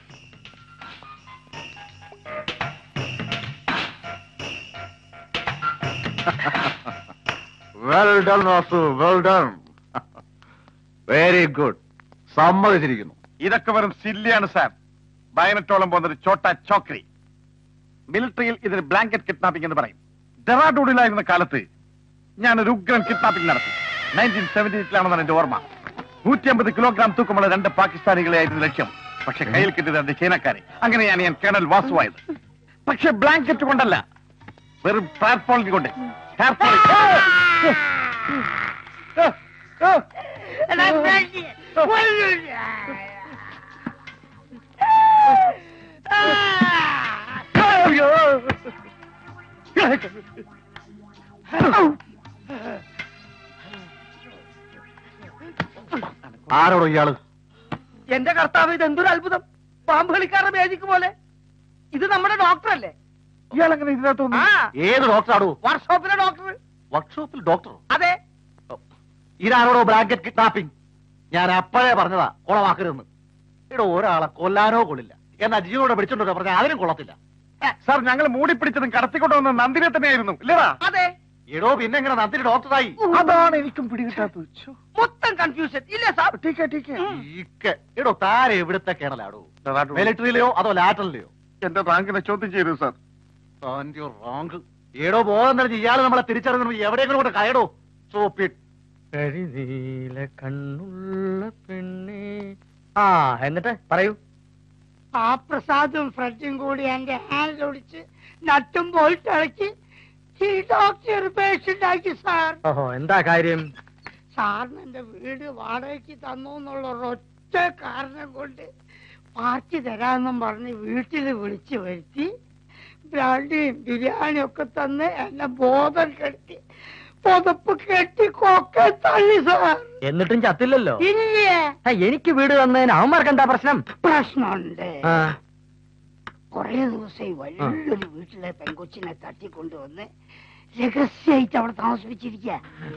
Well done Vasu, well done. Very good. സമ്മതിച്ചിരിക്കുന്നു. ഇതൊക്കെ വെറും സില്ലിയാണ് സാർ. ബയനറ്റോളം പോകുന്നൊരു ചോട്ട ചോക്രി. മിലിറ്ററിയിൽ ഇതിന് ബ്ലാങ്കറ്റ് കിഡ്നാപ്പിംഗ് എന്ന് പറയും. ഡെറാഡൂണിലായിരുന്ന കാലത്ത് ഞാനൊരു ഉഗ്രൻ കിഡ്നാപ്പിംഗ് നടത്തി. 1978 എന്റെ ഓർമ്മ. 150 കിലോഗ്രാം തൂക്കമുള്ള 2 പാകിസ്ഥാനികളെയായിരുന്നു ലക്ഷ്യം. പക്ഷെ കയ്യിൽ കിട്ടിയത് 2 ചൈനക്കാരെ. അങ്ങനെയാണ് ഞാൻ കേണൽ വാസുവായത്. പക്ഷെ ബ്ലാങ്കറ്റ് കൊണ്ടല്ല, വെറും ടാർപോളിൻ കൊണ്ട്. ആരോടോ ഇയാള്? എന്റെ കർത്താവ്, ഇത് എന്തൊരു അത്ഭുതം! പാമ്പ് കളിക്കാരുടെ മാജിക് പോലെ. ഇത് നമ്മുടെ ഡോക്ടറല്ലേ? ഇയാളെങ്ങനെ ഇതിനകത്ത് വന്നു? ഏത് ഡോക്ടറാടോ? വർക്ക്ഷോപ്പിലെ ഡോക്ടർ. വർക്ക്ഷോപ്പിൽ ഡോക്ടറോ? അതെ. ഇതാരോടോ ബ്ലാങ്കറ്റ് കിഡ്നാപ്പിംഗ്? ഞാൻ അപ്പോഴേ പറഞ്ഞതാ കൊളവാക്കരുതെന്ന്. ഇവിടെ ഒരാളെ കൊല്ലാനോ കൊള്ളില്ല. എന്നാ ജീവനോടെ പിടിച്ചോണ്ടോ പറഞ്ഞാൽ അതിനും കൊള്ളത്തില്ല. സാർ, ഞങ്ങൾ മൂടിപ്പിടിച്ചതും കടത്തിക്കൊണ്ടുവന്ന നന്ദിനെ തന്നെയായിരുന്നു, ഇല്ലടാ? അതെ. എടോ പിന്നെ എങ്ങനെ നന്ദിനി ഡോക്ടറായി? അതാണ് എനിക്കും പിടികിട്ടാത്തത്. മൊത്തം കൺഫ്യൂഷൻ ഇല്ലേ സാർ? എടോ താരെ എവിടുത്തെ കേണലാടോ? മിലിറ്ററിയിലെയോ അതോ ലാറ്ററിലെയോ? എന്റെ റാങ്കിനെ ചോദ്യം ചെയ്തു സാർ. റാങ്ക് ഏടോ ബോധം തന്നെ ഇയാള് നമ്മളെ തിരിച്ചറിഞ്ഞു എവിടെയെങ്കിലും കൊണ്ട് കയടോ. സോപ്പിട്ട് കരിനീല കണ്ണുള്ള പെണ്ണേ. എന്നിട്ട് പറയൂ. ആ പ്രസാദും ഫ്രഡും കൂടി എന്റെ ഹാൻഡ് ഒടിച്ച് നട്ടും ബോൾട്ട് ഇളക്കി ഈ ഡോക്ടർ പേഷ്യന്റ് ആക്കി സാർ. ഓഹോ, എന്താ കാര്യം? സാറിന് എന്റെ വീട് വാടകയ്ക്ക് തന്നു എന്നുള്ള ഒരൊറ്റ കാരണം കൊണ്ട് പാർട്ടി തരാമെന്നും പറഞ്ഞ് വീട്ടിൽ വിളിച്ചു വരുത്തി ബ്രാൻഡിയും ബിരിയാണിയും ഒക്കെ തന്ന് എന്നെ ബോധം കെട്ടി പുതപ്പ് കെട്ടി കൊക്കെ തള്ളി സാർ. എന്നിട്ടും ചത്തില്ലല്ലോ? ഇല്ലേ. എനിക്ക് വീട് തന്നതിന് അവന്മാർക്ക് എന്താ പ്രശ്നം? പ്രശ്നമുണ്ട്. കൊറേ ദിവസമായി വലിയൊരു വീട്ടിലെ പെൺകൊച്ചിനെ തട്ടിക്കൊണ്ടുവന്ന് രഹസ്യമായിട്ട് അവിടെ താമസിപ്പിച്ചിരിക്ക.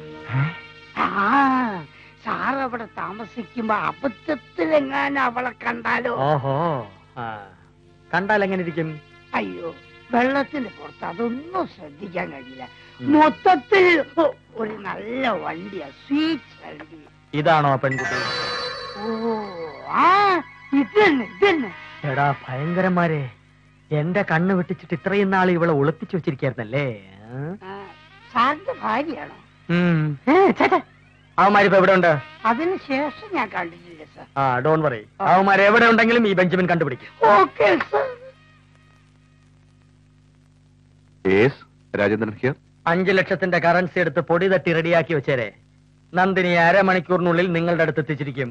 സാർ അവിടെ താമസിക്കുമ്പോ അബദ്ധത്തിലെങ്ങാനും അവളെ കണ്ടാലോ? ഓഹോ, കണ്ടാൽ എങ്ങനെ ഇരിക്കും? അയ്യോ, വെള്ളത്തിന്റെ പുറത്ത് അതൊന്നും ശ്രദ്ധിക്കാൻ കഴിയില്ല. മൊത്തത്തിൽ ഒരു നല്ല വണ്ടിയാ, സ്വീറ്റ് വണ്ടി. ഇതാണോ പെൺകുട്ടി? ഓ ഇത് തന്നെ. എടാ ഭയങ്കരന്മാരെ, എന്റെ കണ്ണ് വെട്ടിച്ചിട്ട് ഇത്രയും നാൾ ഇവളെ ഒളിപ്പിച്ചു വെച്ചിരിക്കായിരുന്നല്ലേ? സാറിന്റെ ഭാര്യയാണോ? അവന്മാരിപ്പോ എവിടെ ഉണ്ട്? അതിനുശേഷം ഞാൻ കണ്ടിട്ടില്ല സാർ. ഡോണ്ട് വറി, അവന്മാർ എവിടെ ഉണ്ടെങ്കിലും ഈ ബെഞ്ചമിൻ കണ്ടുപിടിക്കും. Okay sir. രാജേന്ദ്രൻ ഹിയർ. 5 ലക്ഷത്തിന്റെ കറൻസി എടുത്ത് പൊടി തട്ടി റെഡിയാക്കി വെച്ചേരെ. നന്ദിനി അരമണിക്കൂറിനുള്ളിൽ നിങ്ങളുടെ അടുത്ത് എത്തിച്ചിരിക്കും.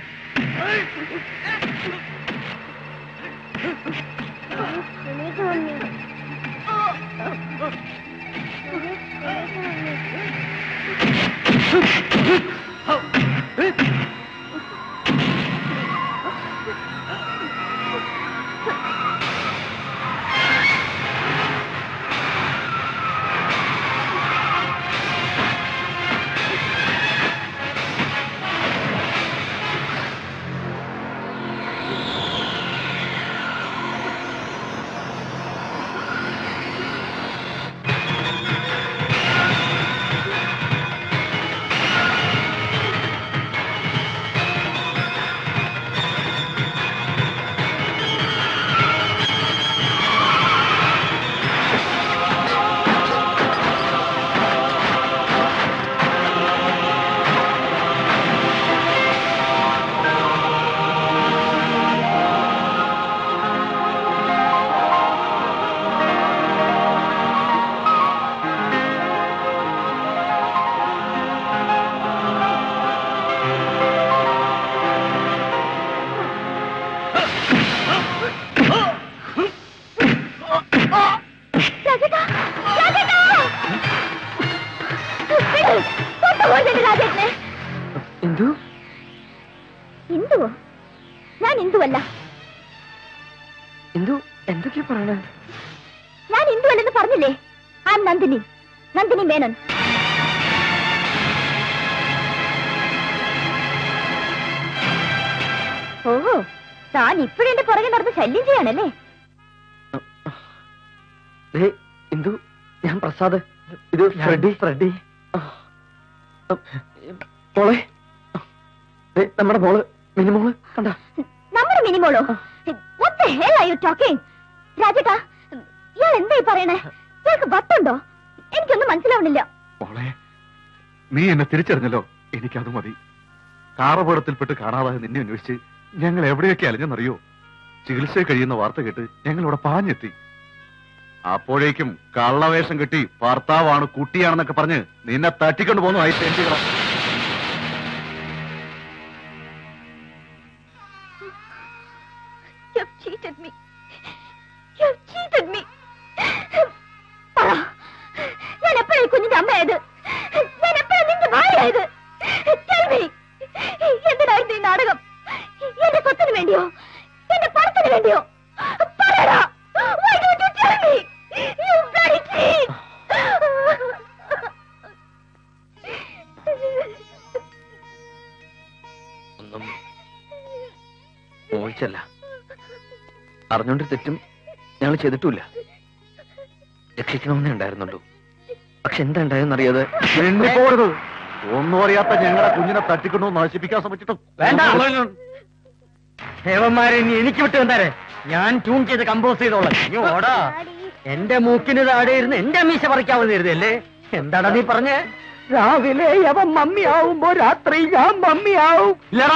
मम्मी ഇന്ദു ഹിന്ദുവോ? ഞാൻ ഹിന്ദുവല്ല. ഇന്ദു എന്തൊക്കെയാ പറയണേ? ഞാൻ ഹിന്ദുവല്ലെന്ന് പറഞ്ഞില്ലേ? ആ നന്ദിനി, നന്ദിനി മേനോൻ. ഓഹോ, താൻ ഇപ്പോഴെന്റെ പുറകെ നടന്ന് ശല്യം ചെയ്യാണല്ലേ? ഇന്ദു, ഞാൻ പ്രസാദ്. ഇത് ഫ്രെഡി. ഫ്രെഡി മോളെ, നമ്മുടെ മോള് മിനിമോള് കണ്ട. നമ്മുടെ മിനിമോളോ? What the hell are you talking? രാജേട്ടാ, ഇയാൾ എന്തായി പറയണേ? ഇയാൾക്ക് വട്ടുണ്ടോ? എനിക്കൊന്നും മനസ്സിലാവണില്ല. മോളെ, നീ എന്നെ തിരിച്ചറിഞ്ഞല്ലോ, എനിക്കത് മതി. കാറപകടത്തിൽപ്പെട്ട് കാണാതായ നിന്നെ അന്വേഷിച്ച് ഞങ്ങൾ എവിടെയൊക്കെ അലഞ്ഞെന്നറിയോ? ചികിത്സ കഴിയുന്ന വാർത്ത കേട്ട് ഞങ്ങൾ ഇവിടെ പാഞ്ഞെത്തി. അപ്പോഴേക്കും കള്ളവേഷം കെട്ടി ഭർത്താവാണ് കുട്ടിയാണെന്നൊക്കെ പറഞ്ഞ് നിന്നെ തട്ടിക്കൊണ്ട് പോകുന്നു. ആയിത്തേണ്ടികളാ. ഞാൻ എപ്പോഴായി കുഞ്ഞിന്റെ അമ്മയായത്? ഞാൻ എപ്പോഴാ നിന്റെ ഭാര്യയായത്? എന്തിനായിരുന്നു ഈ നാടകം? എന്റെ സ്വത്തിന് വേണ്ടിയോ? എന്റെ പണത്തിന് വേണ്ടിയോ? പറയടാ. Why don't you tell me? You bloody thief! ഒന്നും മോഹിച്ചല്ല, അറിഞ്ഞോണ്ട് തെറ്റും ഞങ്ങൾ ചെയ്തിട്ടില്ല. രക്ഷിക്കണമെന്നേ ഉണ്ടായിരുന്നുള്ളൂ. പക്ഷെ എന്താ ഉണ്ടായെന്നറിയാതെ പോകരുത്. ഒന്നും അറിയാത്ത ഞങ്ങളുടെ കുഞ്ഞിനെ തട്ടിക്കൊണ്ടു നശിപ്പിക്കാൻ ശ്രമിച്ചിട്ടും വേണ്ട. ദേവന്മാരെ നീ എനിക്ക് വിട്ടു വന്നാരെ, ഞാൻ ട്യൂൺ ചെയ്ത് കമ്പോസ് ചെയ്തോളാം. നീ ഓടാ. എന്റെ മൂക്കിന് താഴെ ഇരുന്ന് എന്റെ മീശ പറിക്കാവുന്നല്ലേ? എന്താടാ നീ പറഞ്ഞേ? രാവിലെ അവൻ മമ്മിയാവുമ്പോ രാത്രി ഞാൻ മമ്മിയാവും.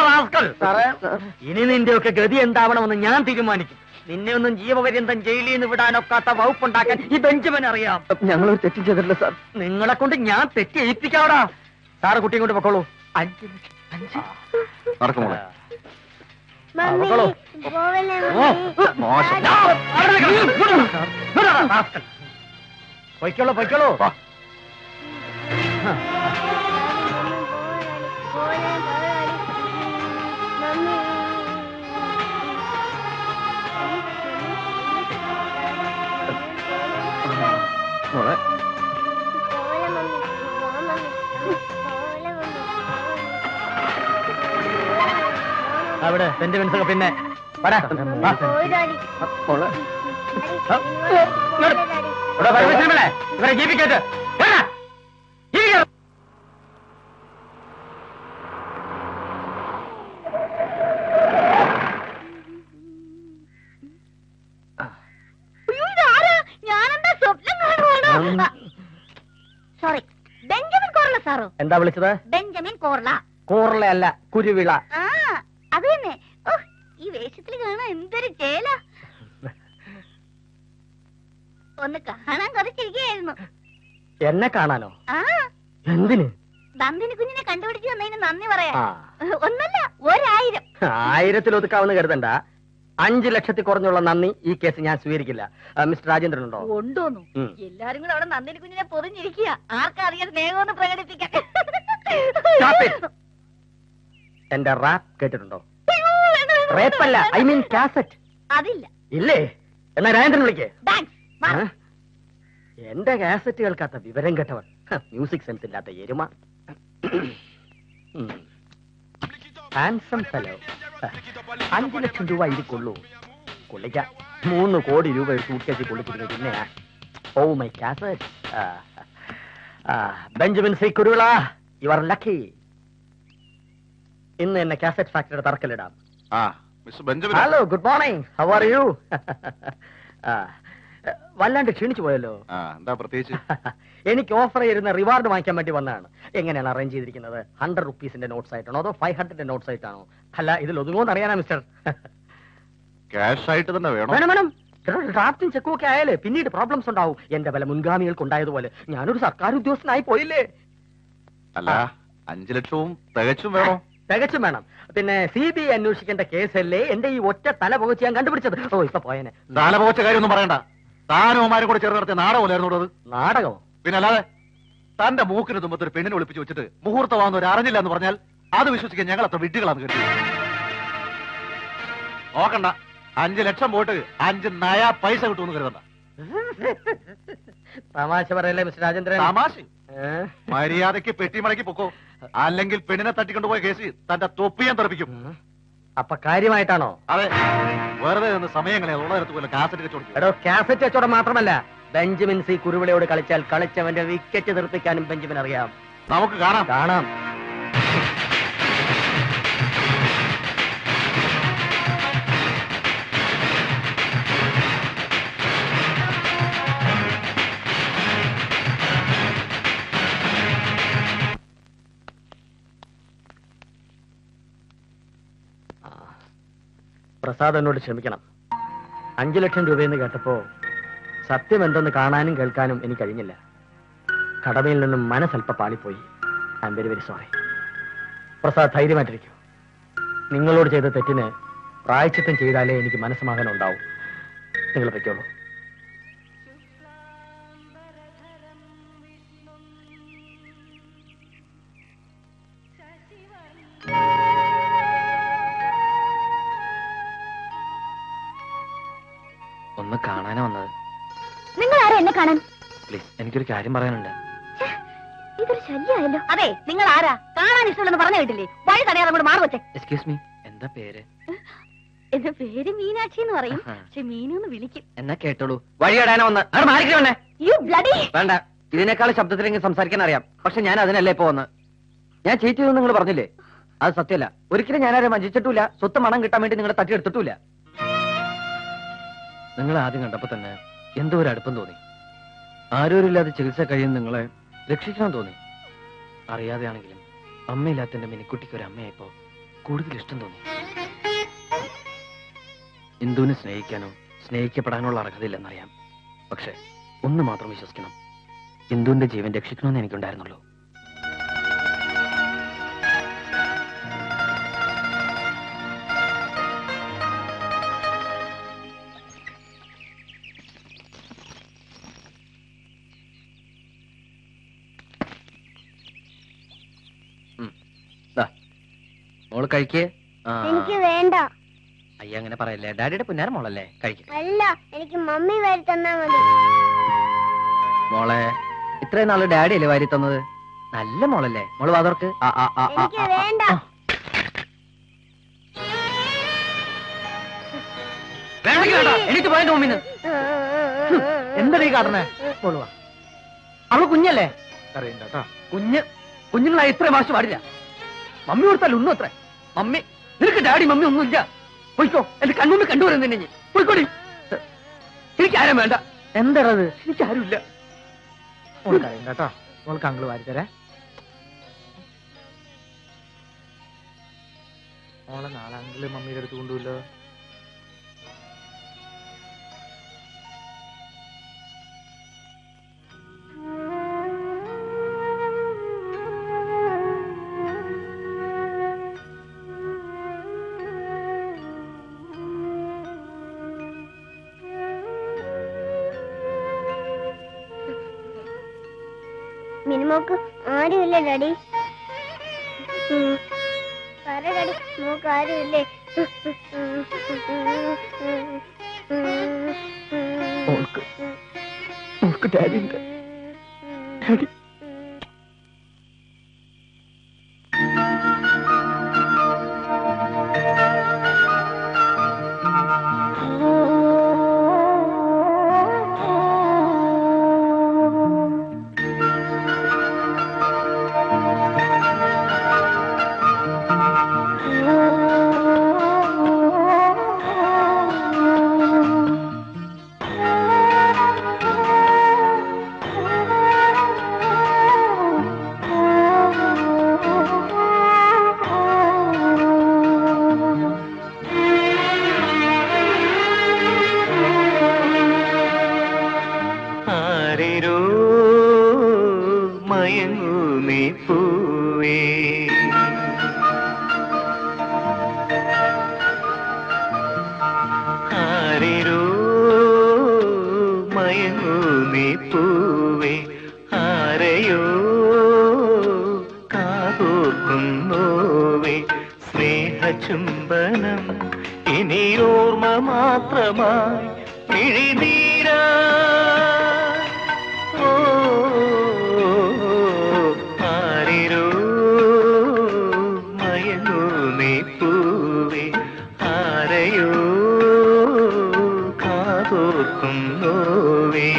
ഇനി നിന്റെ ഒക്കെ ഗതി എന്താവണമെന്ന് ഞാൻ തീരുമാനിക്കും. നിന്നെ ഒന്നും ജീവപര്യന്തം ജയിലിൽ നിന്ന് വിടാനൊക്കാത്ത വകുപ്പുണ്ടാക്കാൻ ഈ ബെഞ്ചമിൻ അറിയാം. ഞങ്ങളൊരു തെറ്റും ചെയ്തിട്ടില്ല സാർ. നിങ്ങളെ കൊണ്ട് ഞാൻ തെറ്റി ഏൽപ്പിക്കാവടാ. സാറ് കുട്ടിയും കൊണ്ട് പൊക്കോളൂ. 5 ലക്ഷം. 5 നടക്കുമോളെ. പൊയ്ക്കോളൂ, പൊയ്ക്കോളൂ. മോളെ, അവിടെ സെന്റിമെന്റ്സ് ഒക്കെ പിന്നെ ഇവരെ ജീവിക്കട്ടെ. ഞാനെന്താ സ്വപ്നം കാണുവാണോ? Sorry, Benjamin കോർല സാറോ? എന്താ വിളിച്ചത്? ബെഞ്ചമിൻ കോർല. കോർല അല്ല, കുരുവിള. ആ, അത് തന്നെ. ഈ വേഷത്തിൽ കാണാൻ എന്തൊരു ചേല. ഒന്ന് കാണാൻ കൊതിച്ചിരിക്കുകയായിരുന്നു. എന്നെ കാണാനോ? ആ, എന്തിന്? നന്ദിനി കുഞ്ഞിനെ കണ്ടുപിടിച്ചു തന്നതിന് നന്ദി പറയാ. ഒന്നല്ല, 1000. 1000 ഒതുക്കാവുന്ന കരുതണ്ട. 5 ലക്ഷത്തിൽ കുറഞ്ഞുള്ള നന്ദി ഈ കേസ് ഞാൻ സ്വീകരിക്കില്ല. മിസ്റ്റർ രാജേന്ദ്രൻ ഉണ്ടോ? ഉണ്ടോന്നു? എല്ലാരും കൂടെ അവിടെ നന്ദിനി കുഞ്ഞിനെ പൊതിഞ്ഞിരിക്കുക. ആർക്കറിയാൻ സ്നേഹമൊന്ന് പ്രകടിപ്പിക്കാൻ. എന്റെ റാപ്പ് കേട്ടിട്ടുണ്ടോ? റേപ്പല്ല, ഐ മീൻ കാസറ്റ്. അതില്ല. ഇല്ലേ? എന്നാ രാജേന്ദ്രൻ വിളിക്കേ. താങ്ക്സ്. എന്റെ കാസറ്റ് കേൾക്കാത്ത വിവരം കേട്ടവൻ, മ്യൂസിക് സെൻസ് ഇല്ലാത്ത എരുമ. Handsome fellow. 5 ലക്ഷം രൂപ ഇത് കൊള്ളൂ. കൊള്ളിക്ക 3 കോടി രൂപ സൂട്ട്കേസിൽ കൊള്ളിച്ചിരുന്നു. പിന്നെ oh my cassette. Benjamin C Kuruvila, you are lucky. ഇന്ന് എന്നെ കാസറ്റ് ഫാക്ടറിയുടെ തറക്കല്ലിടാം. Hello, good morning. How are you? വല്ലാണ്ട് ക്ഷീണിച്ചു പോയല്ലോ. എന്താ പ്രത്യേകിച്ച്? എനിക്ക് ഓഫർ ചെയ്യുന്ന റിവാർഡ് വാങ്ങിക്കാൻ വേണ്ടി വന്നതാണ്. എങ്ങനെയാണ് അറേഞ്ച് ചെയ്തിരിക്കുന്നത്? 100 റുപ്പീസിന്റെ നോട്ട്സ് ആയിട്ടാണോ അതോ 500 നോട്ട്സ് ആയിട്ടാണോ? അല്ല, ഇതിൽ ഒതുങ്ങോന്ന് അറിയാനാ മിസ്റ്റർ. ക്യാഷ് ആയിട്ട് തന്നെ വേണം. വേണം. ഡ്രാഫ്റ്റും ചെക്കും ഒക്കെ ആയാലേ പിന്നീട് പ്രോബ്ലംസ് ഉണ്ടാവും. എന്റെ പല മുൻഗാമികൾക്ക് ഉണ്ടായതുപോലെ ഞാനൊരു സർക്കാർ ഉദ്യോഗസ്ഥനായി പോയില്ലേ. അല്ല, 5 ലക്ഷവും തികച്ചും വേണോ? തികച്ചും വേണം. പിന്നെ CBI അന്വേഷിക്കേണ്ട കേസല്ലേ എന്റെ ഈ ഒറ്റ തല പുകച്ച് ഞാൻ കണ്ടുപിടിച്ചത്. ഓ, ഇപ്പൊ പോയനെ. തല പുകച്ച കാര്യമൊന്നും പറയണ്ട. താനുമാരും കൂടെ ചേർന്ന് നടത്തിയ നാടകമല്ലായിരുന്നു അത്? നാടകമോ? പിന്നെ അല്ലാതെ തന്റെ മൂക്കിന് തുമ്പത്ത് ഒരു പെണ്ണിനെ ഒളിപ്പിച്ച് വെച്ചിട്ട് മുഹൂർത്തമാകുന്നവർ അറിഞ്ഞില്ല എന്ന് പറഞ്ഞാൽ അത് വിശ്വസിക്കാൻ ഞങ്ങൾ അത്ര വിഡ്ഢികളാന്ന് കേട്ടു. നോക്കണ്ട, 5 ലക്ഷം പോയിട്ട് 5 നയാ പൈസ കിട്ടുമെന്ന് കരുതണ്ട. തമാശ പറയല്ലേ മിസ്റ്റർ രാജേന്ദ്രൻ? തമാശ. മര്യാദയ്ക്ക് പെട്ടിമടക്കി പൊക്കോ, അല്ലെങ്കിൽ പെണ്ണിനെ തട്ടിക്കൊണ്ടുപോയ കേസ് തന്റെ തൊപ്പിയാൻ തെറിപ്പിക്കും. അപ്പൊ കാര്യമായിട്ടാണോ? അതെ, വെറുതെ നിന്ന് സമയങ്ങളെ ഉള്ളതിടത്ത് പോലെ കാസറ്റ് കച്ചവടം. എടോ, കാസറ്റ് കച്ചവടം മാത്രമല്ല, ബെഞ്ചമിൻ സി കുരുവിളയോട് കളിച്ചാൽ കളിച്ചവന്റെ വിക്കറ്റ് തെറിപ്പിക്കാനും ബെഞ്ചമിൻ അറിയാം. നമുക്ക് കാണാം. പ്രസാദ് എന്നോട് ക്ഷമിക്കണം. 5 ലക്ഷം രൂപയെന്ന് കേട്ടപ്പോ സത്യം എന്തെന്ന് കാണാനും കേൾക്കാനും എനിക്ക് കഴിഞ്ഞില്ല. കടമയിൽ നിന്നും മനസ്സൽപ്പ പാളിപ്പോയി. I'm very very sorry. Prasad, ധൈര്യമായിട്ടിരിക്കൂ. നിങ്ങളോട് ചെയ്ത തെറ്റിന് പ്രായച്ചിത്തം ചെയ്താലേ എനിക്ക് മനസ്സമാധാനം ഉണ്ടാവും. നിങ്ങൾ പൊയ്ക്കോളൂ. ഒന്ന് കാണാനാ വന്നത്. നിങ്ങൾ ആരാ എന്നെ കാണാൻ? പ്ലീസ്, എനിക്കൊരു കാര്യം പറയാനുണ്ട്. ഇതൊരു ശല്യമായല്ലോ. അതെ, നിങ്ങൾ ആരാ? കാണാൻ ഇഷ്ടമുള്ളെന്ന് പറഞ്ഞു കേട്ടില്ലേ? വഴി തടയാതെ കൂടെ മാറി വെച്ചേ. എക്സ്ക്യൂസ് മീ, എന്താ പേര്? എന്റെ പേര് മീനാക്ഷി എന്ന് പറയും. പക്ഷെ മീനു എന്ന് വിളിക്കും. എന്നാ കേട്ടോളൂ. വഴിയിടാനാ വന്ന്. അവിടെ മാറിക്കണേ. You bloody. വേണ്ട, ഇതിനേക്കാൾ ശബ്ദത്തിലെങ്കിൽ സംസാരിക്കാൻ അറിയാം. പക്ഷെ ഞാൻ അതിനല്ലേ ഇപ്പൊ വന്ന്. ഞാൻ ചീറ്റ് ചെയ്തെന്ന് നിങ്ങൾ പറഞ്ഞില്ലേ? അത് സത്യമല്ല. ഒരിക്കലും ഞാനാരും വഞ്ചിച്ചിട്ടില്ല. സ്വത്ത് മണം കിട്ടാൻ വേണ്ടി നിങ്ങളെ തട്ടിയെടുത്തിട്ടില്ല. നിങ്ങൾ ആദ്യം കണ്ടപ്പോ തന്നെ എന്തോ ഒരു അടുപ്പം തോന്നി. ആരോരില്ലാതെ ചികിത്സ കഴിയുന്ന നിങ്ങളെ രക്ഷിക്കണം തോന്നി. അറിയാതെയാണെങ്കിലും അമ്മയില്ലാത്ത എന്റെ മിനിക്കുട്ടിക്ക് ഒരു അമ്മയായപ്പോ കൂടുതൽ ഇഷ്ടം തോന്നി. ഇന്ദുവിനെ സ്നേഹിക്കാനോ സ്നേഹിക്കപ്പെടാനുള്ള അർഹതയില്ലെന്നറിയാം. പക്ഷെ ഒന്ന് മാത്രം വിശ്വസിക്കണം, ഇന്ദുവിന്റെ ജീവൻ രക്ഷിക്കണമെന്ന് എനിക്കുണ്ടായിരുന്നുള്ളൂ. മോള് കഴിക്കേ. എനിക്ക് വേണ്ട. അയ്യ, അങ്ങനെ പറയല്ലേ. ഡാഡിയുടെ പുന്നാര മോളല്ലേ, കഴിക്കേ. അല്ല, എനിക്ക് മമ്മി വാരി തന്നാ മതി. മോളെ, ഇത്രയും നാള് ഡാഡി അല്ലേ വാരി തന്നത്? നല്ല മോളല്ലേ. മോള് വാതോർക്ക്. എനിക്ക് വേണ്ട. എനിക്ക് പോയതിന്റെ മുമ്പിന്ന് എന്താ നീ കാട്ടണേ? മോളുവാ, അവള് കുഞ്ഞല്ലേ? അറിയണ്ട. കുഞ്ഞുങ്ങളായി ഇത്രയും വാശി പാടില്ല. മമ്മി കൊടുത്താൽ ഉണ്ണു അത്ര. മമ്മി, നിനക്ക് ഡാഡി മമ്മി ഒന്നുമില്ല. പോയിക്കോ, എന്റെ കണ്ണുമ്മി കണ്ടുവരുന്ന തന്നെ. പോയിക്കോടി. എനിക്കാരും വേണ്ട. എന്താണത്? എനിക്കാരുമില്ല. മോൾക്കറിയണ്ടോ? മോൾക്ക് അങ്കിള് വാരിത്തരാ. മോളെ നാളെ അങ്കിള് മമ്മിയുടെ അടുത്ത് കൊണ്ടുപോലോ. മിനിമോക്ക് ആരുമില്ല ഡാഡി. പറ ഡാഡി, മോക്ക് ആരുമില്ലേ? ഡാഡി ഉണ്ട്. ഡാഡി ചുംബനം ഇനിയോർമ്മ മാത്രമായി മിഴിനീരാ ആരിരോ മയങ്ങൂ നീ പൂവേ ആരെയോ കാതോർക്കുന്നോവേ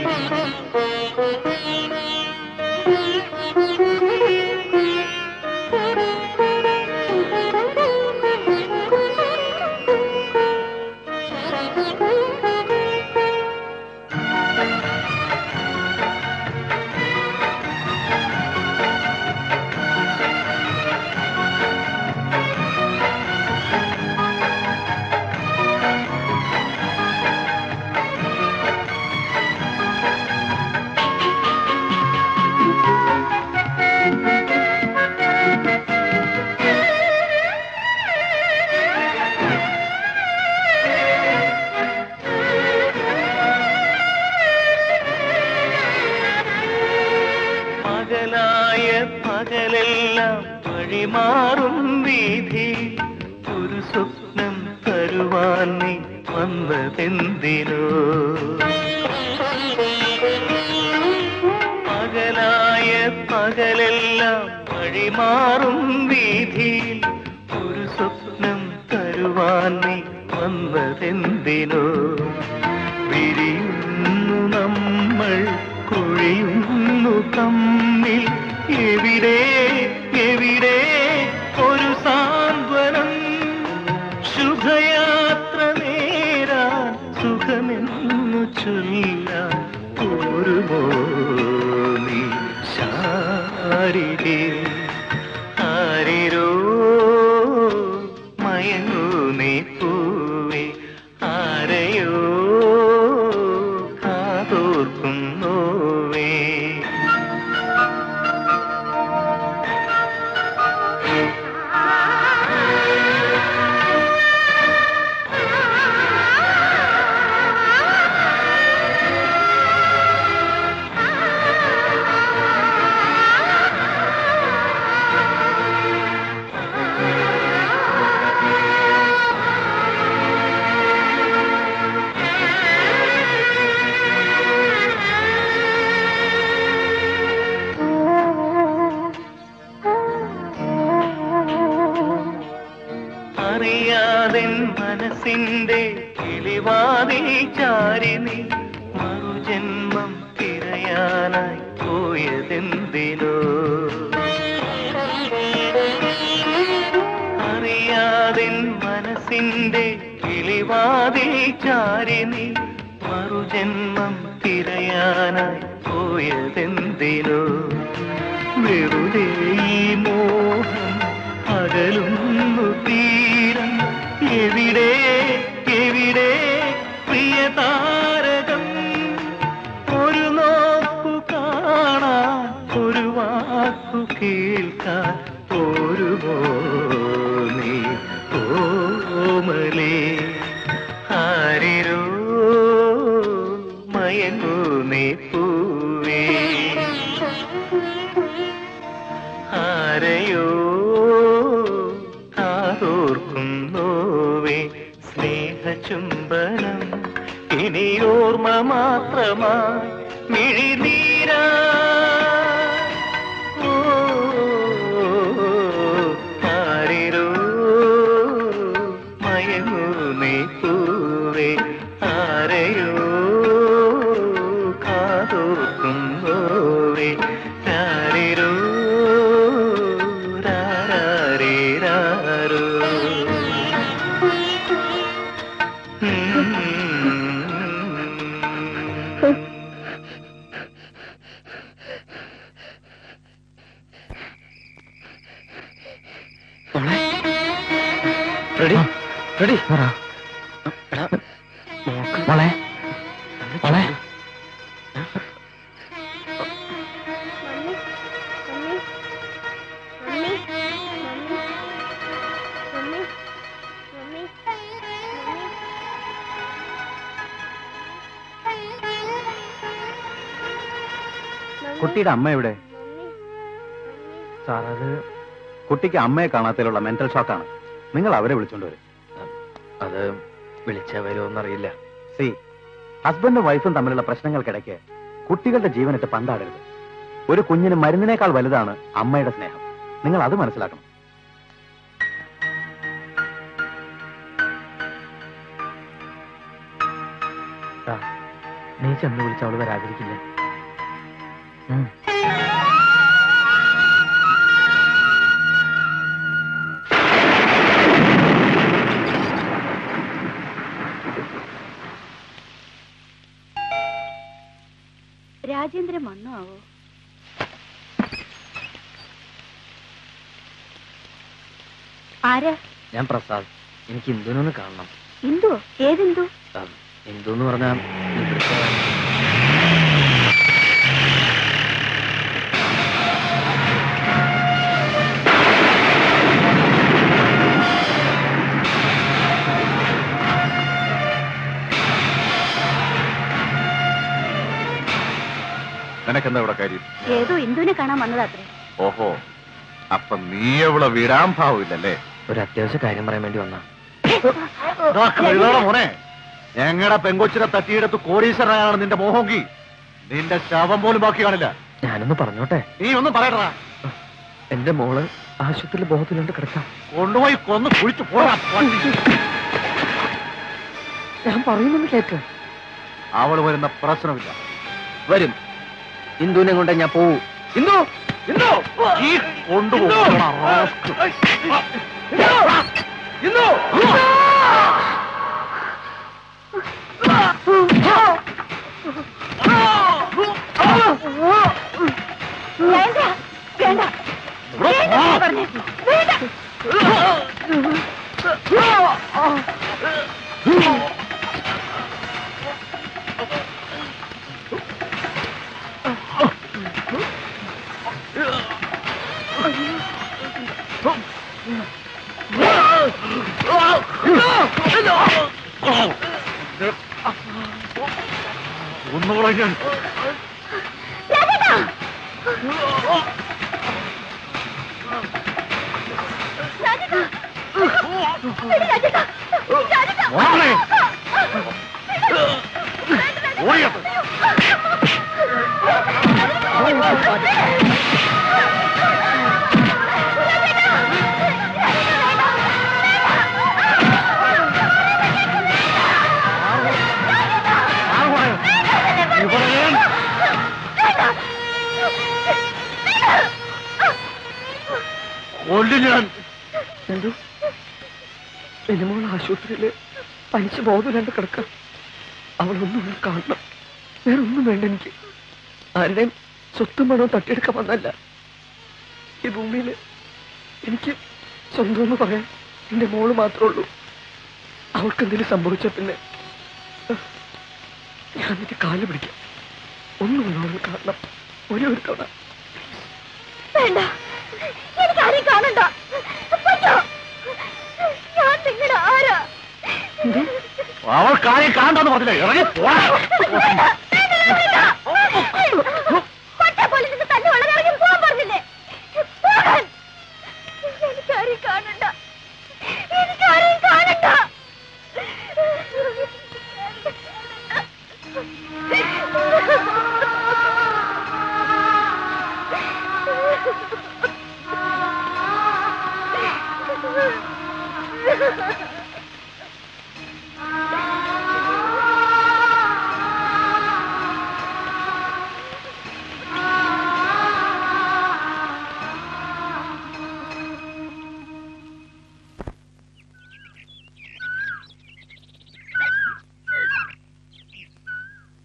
പകലെല്ലാം വഴിമാറും വീഥി ഒരു സ്വപ്നം തരുവാൻ നീ വന്നതെന്തിനോ പകലെല്ലാം വഴിമാറും വീഥിയിൽ ഒരു സ്വപ്നം തരുവാൻ നീ വന്നതെന്തിനോ വിരിയുന്നു നമ്മൾ കുഴിയുന്നു തമ്മിൽ എവിടെ എവിടെ ഒരു സാന്ത്വനം ശുഭയാത്ര നേരാൻ സുഖമെന്നു ചൊല്ലാൻ ഒരുമോ നീ ശാരികേ ആരിരോ മയങ്ങൂ നീ പൂവേ ആരെയോ കാതോർക്കുന്നോവേ അറിയാതെ മനസ്സിന്റെ കിളിവാതിൽ ചാരിനി മറുജന്മം തിരയാനായി പോയതെന്തിനോ അറിയാതെ മനസ്സിന്റെ കിളിവാതിൽ ചാരിനി മറുജന്മം തിരയാനായി പോയതെന്തിനോ വെറുതെ ഈ മോഹം അകലുന്നു തീരം എവിടെ എവിടെ പ്രിയ താരകം ഒരു നോക്കു കാണാൻ ഒരു വാക്കു കേൾക്കാൻ ഒരുമോ നീ ഓമലേ ആരിരോ മയങ്ങൂ നീ പൂവേ ആരെയോ ചുംബനം ഇനി ഓർമ്മ മാത്രമായി മിഴിനീരാ ആരിരോ മയങ്ങൂ നീ പൂവേ ആരെയോ കാതോർക്കുമ്പോവേ ആരിരോ രാരോ റെഡി റെഡി മോളെ മോളെ കുട്ടിയുടെ അമ്മ എവിടെ? സാർ അത് കുട്ടിക്ക് അമ്മയെ കാണാത്തതിലുള്ള മെന്റൽ ഷോക്കാണ്. നിങ്ങൾ അവരെ വിളിച്ചോണ്ട് വരും. അത് വിളിച്ചാ വരുമോന്നറിയില്ല. സി, ഹസ്ബൻഡും വൈഫും തമ്മിലുള്ള പ്രശ്നങ്ങൾക്കിടയ്ക്ക് കുട്ടികളുടെ ജീവനിട്ട് പന്താടരുത്. ഒരു കുഞ്ഞിന് മരുന്നിനേക്കാൾ വലുതാണ് അമ്മയുടെ സ്നേഹം. നിങ്ങൾ അത് മനസ്സിലാക്കണം. നീ ചെന്ന് വിളിച്ച അവള് വരാതിരിക്കില്ല. രാജേന്ദ്രൻ വന്നോ ആവോ? ആരാ? ഞാൻ പ്രസാദ്. എനിക്ക് ഇന്ദുനൊന്ന് കാണണം. ഇന്ദു? ഏതിന്ദു? ഇന്ദു എന്ന് പറഞ്ഞാൽ ഇവിടുത്തെ നിനക്കെന്താ ഇവിടെ കാര്യം? ഏതോ ഇന്ദുവിനെ കാണാൻ വന്നതാത്രേ. ഓഹോ, അപ്പൊ നീ എവിടെ വിടാൻ ഭാവില്ലല്ലേ? ഒരു അത്യാവശ്യ കാര്യം പറയാൻ വേണ്ടി വന്നാ. മോനെ, ഞങ്ങളുടെ പെങ്കൊച്ചിനെ തട്ടിയെടുത്ത് കോടീശ്വരനാണ് നിന്റെ മോഹോങ്കി. നിന്റെ ശവം പോലും ബാക്കി കാണില്ല. ഞാനൊന്ന് പറഞ്ഞോട്ടെ? നീ ഒന്നും പറയടാ. എന്റെ മോള് ആശുപത്രിയിൽ ബോധത്തിലുണ്ട് കിടക്കാം. കൊണ്ടുപോയി കൊന്ന് കുഴിച്ചു പോടാ. ഞാൻ പറയുന്നത് കേക്ക്. അവള് വരുന്ന പ്രശ്നമില്ല. വരും. ഇന്ദുവിനെ കൊണ്ട് ഞാൻ പോവൂ. ഇന്ദു ഇന്ദു ഈ കൊണ്ടുപോകും. ഒന്നുകൂടെ എന്റെ മോൾ ആശുപത്രിയില് പനിച്ച് ബോധമില്ലാണ്ട് കിടക്കാം. അവളൊന്നും കാണണം. വേറെ ഒന്നും വേണ്ട എനിക്ക്. ആരുടെയും സ്വത്തും പണവും തട്ടിയെടുക്കാൻ വന്നല്ല. ഈ ഭൂമിയില് എനിക്ക് സ്വന്തം എന്ന് പറയാൻ എന്റെ മോള് മാത്രമേ ഉള്ളൂ. അവൾക്ക് എന്തെങ്കിലും സംഭവിച്ച പിന്നെ ഞാൻ നിന്റെ കാല് പിടിക്കാം. ഒന്നും കാണണം. ഒരു തവണ. വേണ്ട, എനിക്കാരെയും കാണണ്ട. ഞാൻ നിങ്ങളുടെ ആരാ? അവൾ കാര്യം കാണണ്ടെന്ന് പറഞ്ഞില്ലേ? ഇറങ്ങി പോടാ. തന്നെ വളരെ ഇറങ്ങി പോകാൻ പറഞ്ഞില്ലേ? എനിക്കാരെയും കാണണ്ട. എനിക്കാരെയും കാണണ്ട.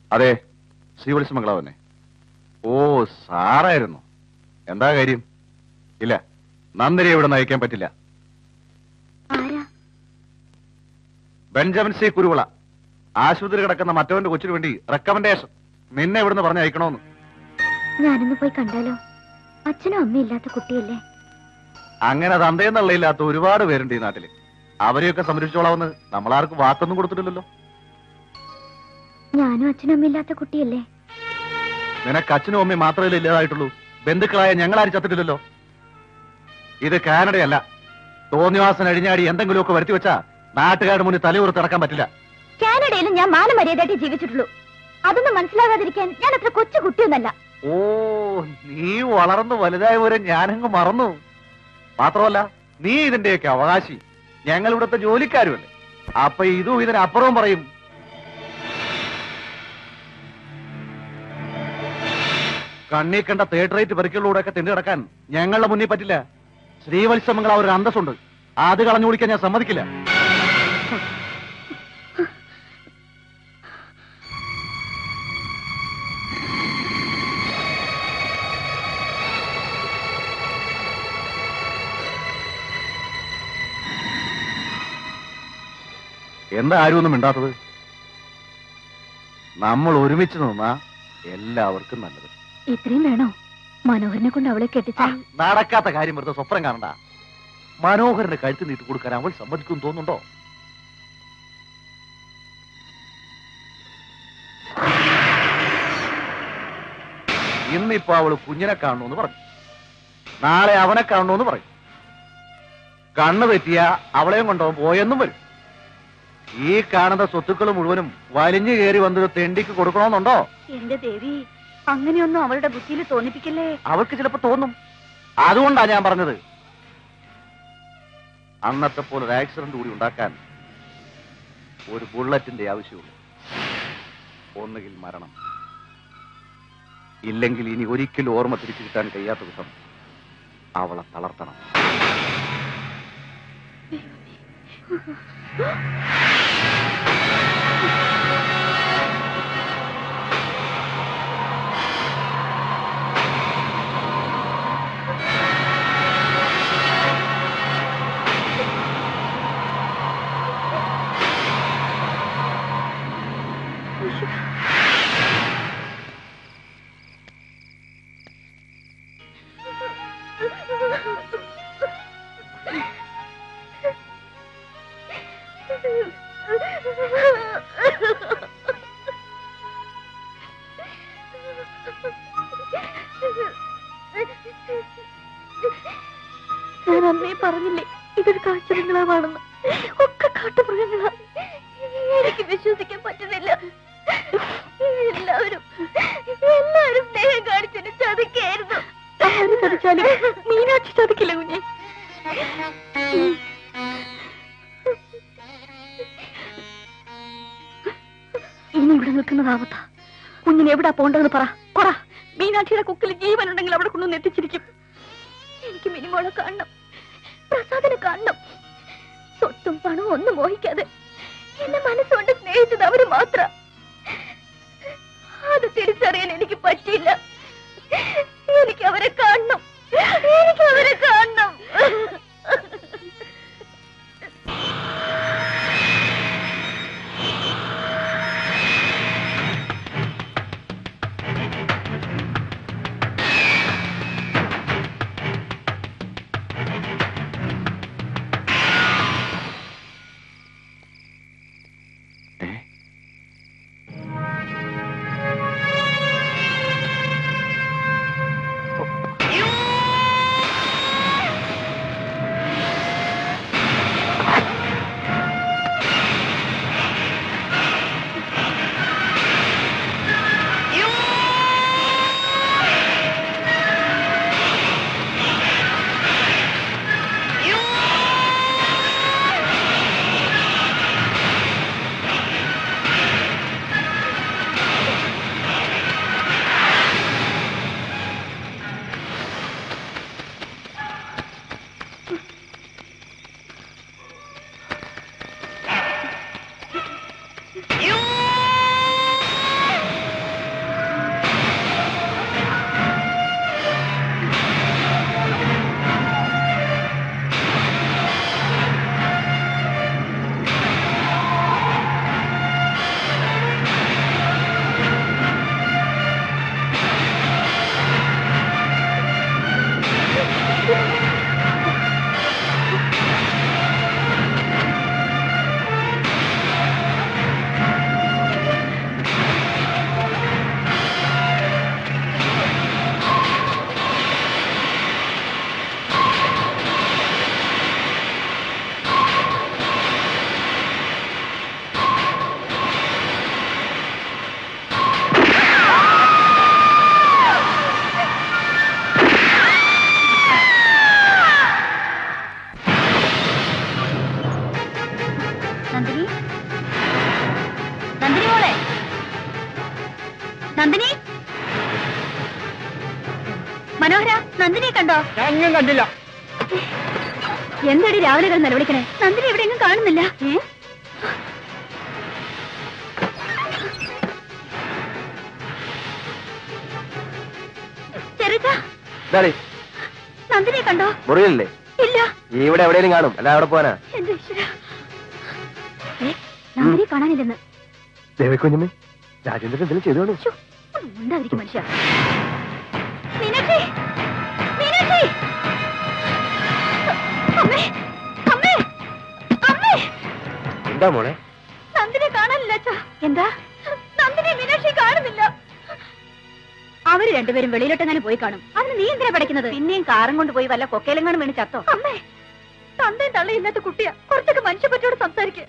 അതെ, ശ്രീവത്സ മംഗളാവ് തന്നെ. ഓ, സാറായിരുന്നു. എന്താ കാര്യം? ഇല്ല, നന്ദിനിയെ ഇവിടെ നയിക്കാൻ പറ്റില്ല. ബെഞ്ചമിൻ സി കുരുവിള, ആശുപത്രി കിടക്കുന്ന മറ്റവന്റെ കൊച്ചിന് വേണ്ടി റെക്കമെൻഡേഷൻ. നിന്നെ ഇവിടുന്ന് പറഞ്ഞ് അയക്കണോന്ന്. ഞാനൊന്ന് പോയി കണ്ടാലോ? അച്ഛനും അമ്മയും ഇല്ലാത്ത കുട്ടിയല്ലേ? അങ്ങനെ തന്തയെന്നുള്ളയില്ലാത്ത ഒരുപാട് പേരുണ്ട് ഈ നാട്ടില്. അവരെയൊക്കെ സംരക്ഷിച്ചോളാമെന്ന് നമ്മളാർക്കും വാക്കൊന്നും കൊടുത്തിട്ടില്ലല്ലോ. ഞാനും അച്ഛനും അമ്മയും ഇല്ലാത്ത കുട്ടിയല്ലേ? നിനക്ക് അച്ഛനും അമ്മയും മാത്രമല്ലേ ഇല്ലാതായിട്ടുള്ളൂ? ബന്ധുക്കളായ ഞങ്ങളാരും ചത്തിട്ടില്ലല്ലോ. ഇത് കാനഡയല്ല. തോന്നിവാസൻ അഴിഞ്ഞാടി എന്തെങ്കിലുമൊക്കെ വരുത്തി വെച്ചാ നാട്ടുകാരുടെ മുന്നിൽ തലയുറത്ത് ഇറക്കാൻ പറ്റില്ല. കാനഡയിലും ഞാൻ മാനമര്യാദയായിട്ട് ജീവിച്ചിട്ടുള്ളൂ. അതൊന്നും മനസ്സിലാകാതിരിക്കാൻ ഞാൻ അത്ര കൊച്ചു കുട്ടിയൊന്നല്ല. ഓ, നീ വളർന്നു വലുതായ പോലെ ഞാനങ്ങ് മറന്നു. മാത്രമല്ല, നീ ഇതിന്റെയൊക്കെ അവകാശി. ഞങ്ങൾ ഇവിടുത്തെ ജോലിക്കാരുമല്ലേ. അപ്പൊ ഇതും ഇതിനപ്പുറവും പറയും. കണ്ണി കണ്ട തേർഡ് റേറ്റ് പരിക്കുകളിലൂടെ ഒക്കെ തിണ്ടി കിടക്കാൻ ഞങ്ങളുടെ മുന്നിൽ പറ്റില്ല. ശ്രീവത്സമംഗള ഒരു അന്തസ്സുണ്ട്, അത് കളഞ്ഞു കുടിക്കാൻ ഞാൻ സമ്മതിക്കില്ല. എന്താ ആരും ഒന്നും മിണ്ടാത്തത്? നമ്മൾ ഒരുമിച്ച് നിന്നാ എല്ലാവർക്കും നല്ലത്. ഇത്രയും വേണോ? മനോഹരനെ കൊണ്ട് അവളെ കെട്ടിച്ചാൽ നടക്കാത്ത കാര്യം വെറുതെ സ്വപ്നം കാണണ്ട. മനോഹരന്റെ കഴുത്ത് നീട്ടി കൊടുക്കാൻ അവൾ സമ്മതിക്കും തോന്നുന്നുണ്ടോ? ഇന്നിപ്പോ അവള് കുഞ്ഞിനെ കാണണമെന്ന് പറഞ്ഞു, നാളെ അവനെ കാണണമെന്ന് പറയും. കണ്ണു തെറ്റിയ അവളെയും കൊണ്ടവൻ പോയെന്നും വരും. ഈ കാണുന്ന സ്വത്തുക്കൾ മുഴുവനും വലിഞ്ഞു കയറി വന്നൊരു തെണ്ടിക്ക് കൊടുക്കണമെന്നുണ്ടോ? എന്റെ ദേവി, അങ്ങനെയൊന്നും അവളുടെ ബുദ്ധിയിൽ തോന്നിപ്പിക്കല്ലേ. അവൾക്ക് ചിലപ്പോ തോന്നും. അതുകൊണ്ടാ ഞാൻ പറഞ്ഞത്, അന്നത്തെ പോലെ ഒരു ആക്സിഡന്റ് കൂടി ഉണ്ടാക്കാൻ ഒരു ബുള്ളറ്റിന്റെ ആവശ്യമുള്ളൂ. ഒന്നുകിൽ മരണം, ഇല്ലെങ്കിൽ ഇനി ഒരിക്കലും ഓർമ്മ തിരിച്ചു കിട്ടാൻ കഴിയാത്ത വിധം അവളെ തളർത്തണം. ഞാൻ അന്നേ പറഞ്ഞില്ലേ ഇതൊരു കാഴ്ചബംഗ്ലാവാണെന്ന്. ഒക്കെ കാട്ടുമൃഗങ്ങളാ. എനിക്ക് വിശ്വസിക്കാൻ പറ്റുന്നില്ല. എല്ലാവരും സ്നേഹം കാണിച്ചതിന് ചതിക്കായിരുന്നു. ആര് ചതിച്ചാലും മീനാക്ഷി ചതിക്കില്ല കുഞ്ഞെ. ഇനി ഇവിടെ നിൽക്കുന്നതാവത്ത. കുഞ്ഞിന് എവിടാ പോണ്ടെന്ന് പറ. മീനാക്ഷിയുടെ കുക്കിൽ ജീവനുണ്ടെങ്കിൽ അവിടെ കൊണ്ടൊന്ന് എത്തിച്ചിരിക്കും. എനിക്ക് മിനിമോളെ കാണണം, പ്രസാദിനെ കാണണം. സ്വത്തും പണവും ഒന്നും മോഹിക്കാതെ എന്നെ മനസ്സുകൊണ്ട് സ്നേഹിച്ചത് അവര് മാത്രം. അത് തിരിച്ചറിയാൻ എനിക്ക് പറ്റിയില്ല. എനിക്ക് അവരെ കാണണം. മനോഹര, നന്ദിനിയെ കണ്ടോ? എങ്ങും കണ്ടില്ല. എന്താടി രാവിലെ കിടന്ന് നിലവിളിക്കണേ? നന്ദിനി ഇവിടെ എങ്ങും കാണുന്നില്ല. ചെറുതാ, നന്ദിനിയെ കണ്ടോ? മുറിയില്ലേ? ഇല്ല. ഇവിടെ എവിടെയെങ്കിലും കാണും, അല്ല അവിടെ പോവാനാ. എന്റെ ഈശ്വരാ, നന്ദിനിയെ കാണാനില്ലെന്ന്. ദേവിക്കുഞ്ഞമ്മേ, രാജേന്ദ്രൻ എന്തെങ്കിലും ചെയ്തോളൂ. ഉണ്ടായിരിക്കും മനുഷ്യ. മീനാക്ഷി, മീനാക്ഷി, അമ്മേ, അമ്മേ, അമ്മേ. എന്താ മോളെ? നന്ദിനെ കാണാനില്ല അച്ഛാ. എന്താ? നന്ദിനെ മീനാക്ഷി കാണുന്നില്ല. അവര് രണ്ടുപേരും വെളിയിലോട്ടെങ്ങനെ പോയി കാണും. അതിന് നീ എന്തിനാ പഠിക്കുന്നത്? പിന്നെയും കാറും കൊണ്ട് പോയി വല്ല കൊക്കയിലെങ്ങാനും വീണ് ചത്തോ? അമ്മേ, തന്തയും തള്ളി ഇന്നത്തെ കുട്ടിയാ. കുറച്ചൊക്കെ മനുഷ്യപ്പറ്റോട് സംസാരിക്കുക.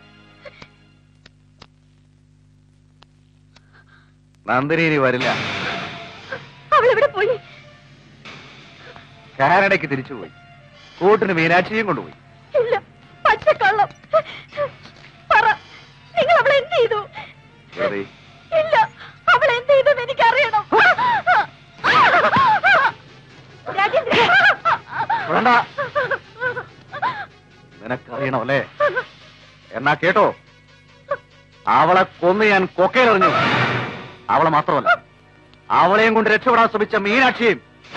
നന്ദിനി ഇനി വരില്ല. അവളെവിടെ പോയി? കാനഡയ്ക്ക് തിരിച്ചുപോയി. കൂട്ടിന് മീനാക്ഷിയും കൊണ്ടുപോയി. ഇല്ല, പച്ചക്കള്ളം. പറ, നിങ്ങൾ അവളെ എന്ത് ചെയ്തു? ഇല്ല, അവളെ എന്ത് ചെയ്തെന്ന് എനിക്കറിയണം. നിനക്കറിയണോ അല്ലേ? എന്നാ കേട്ടോ, അവളെ കൊന്ന് ഞാൻ കൊക്കയിലെറിഞ്ഞു. അവളെ മാത്രമല്ല, അവളെയും കൊണ്ട് രക്ഷപ്പെടാൻ ശ്രമിച്ച മീനാക്ഷിയും.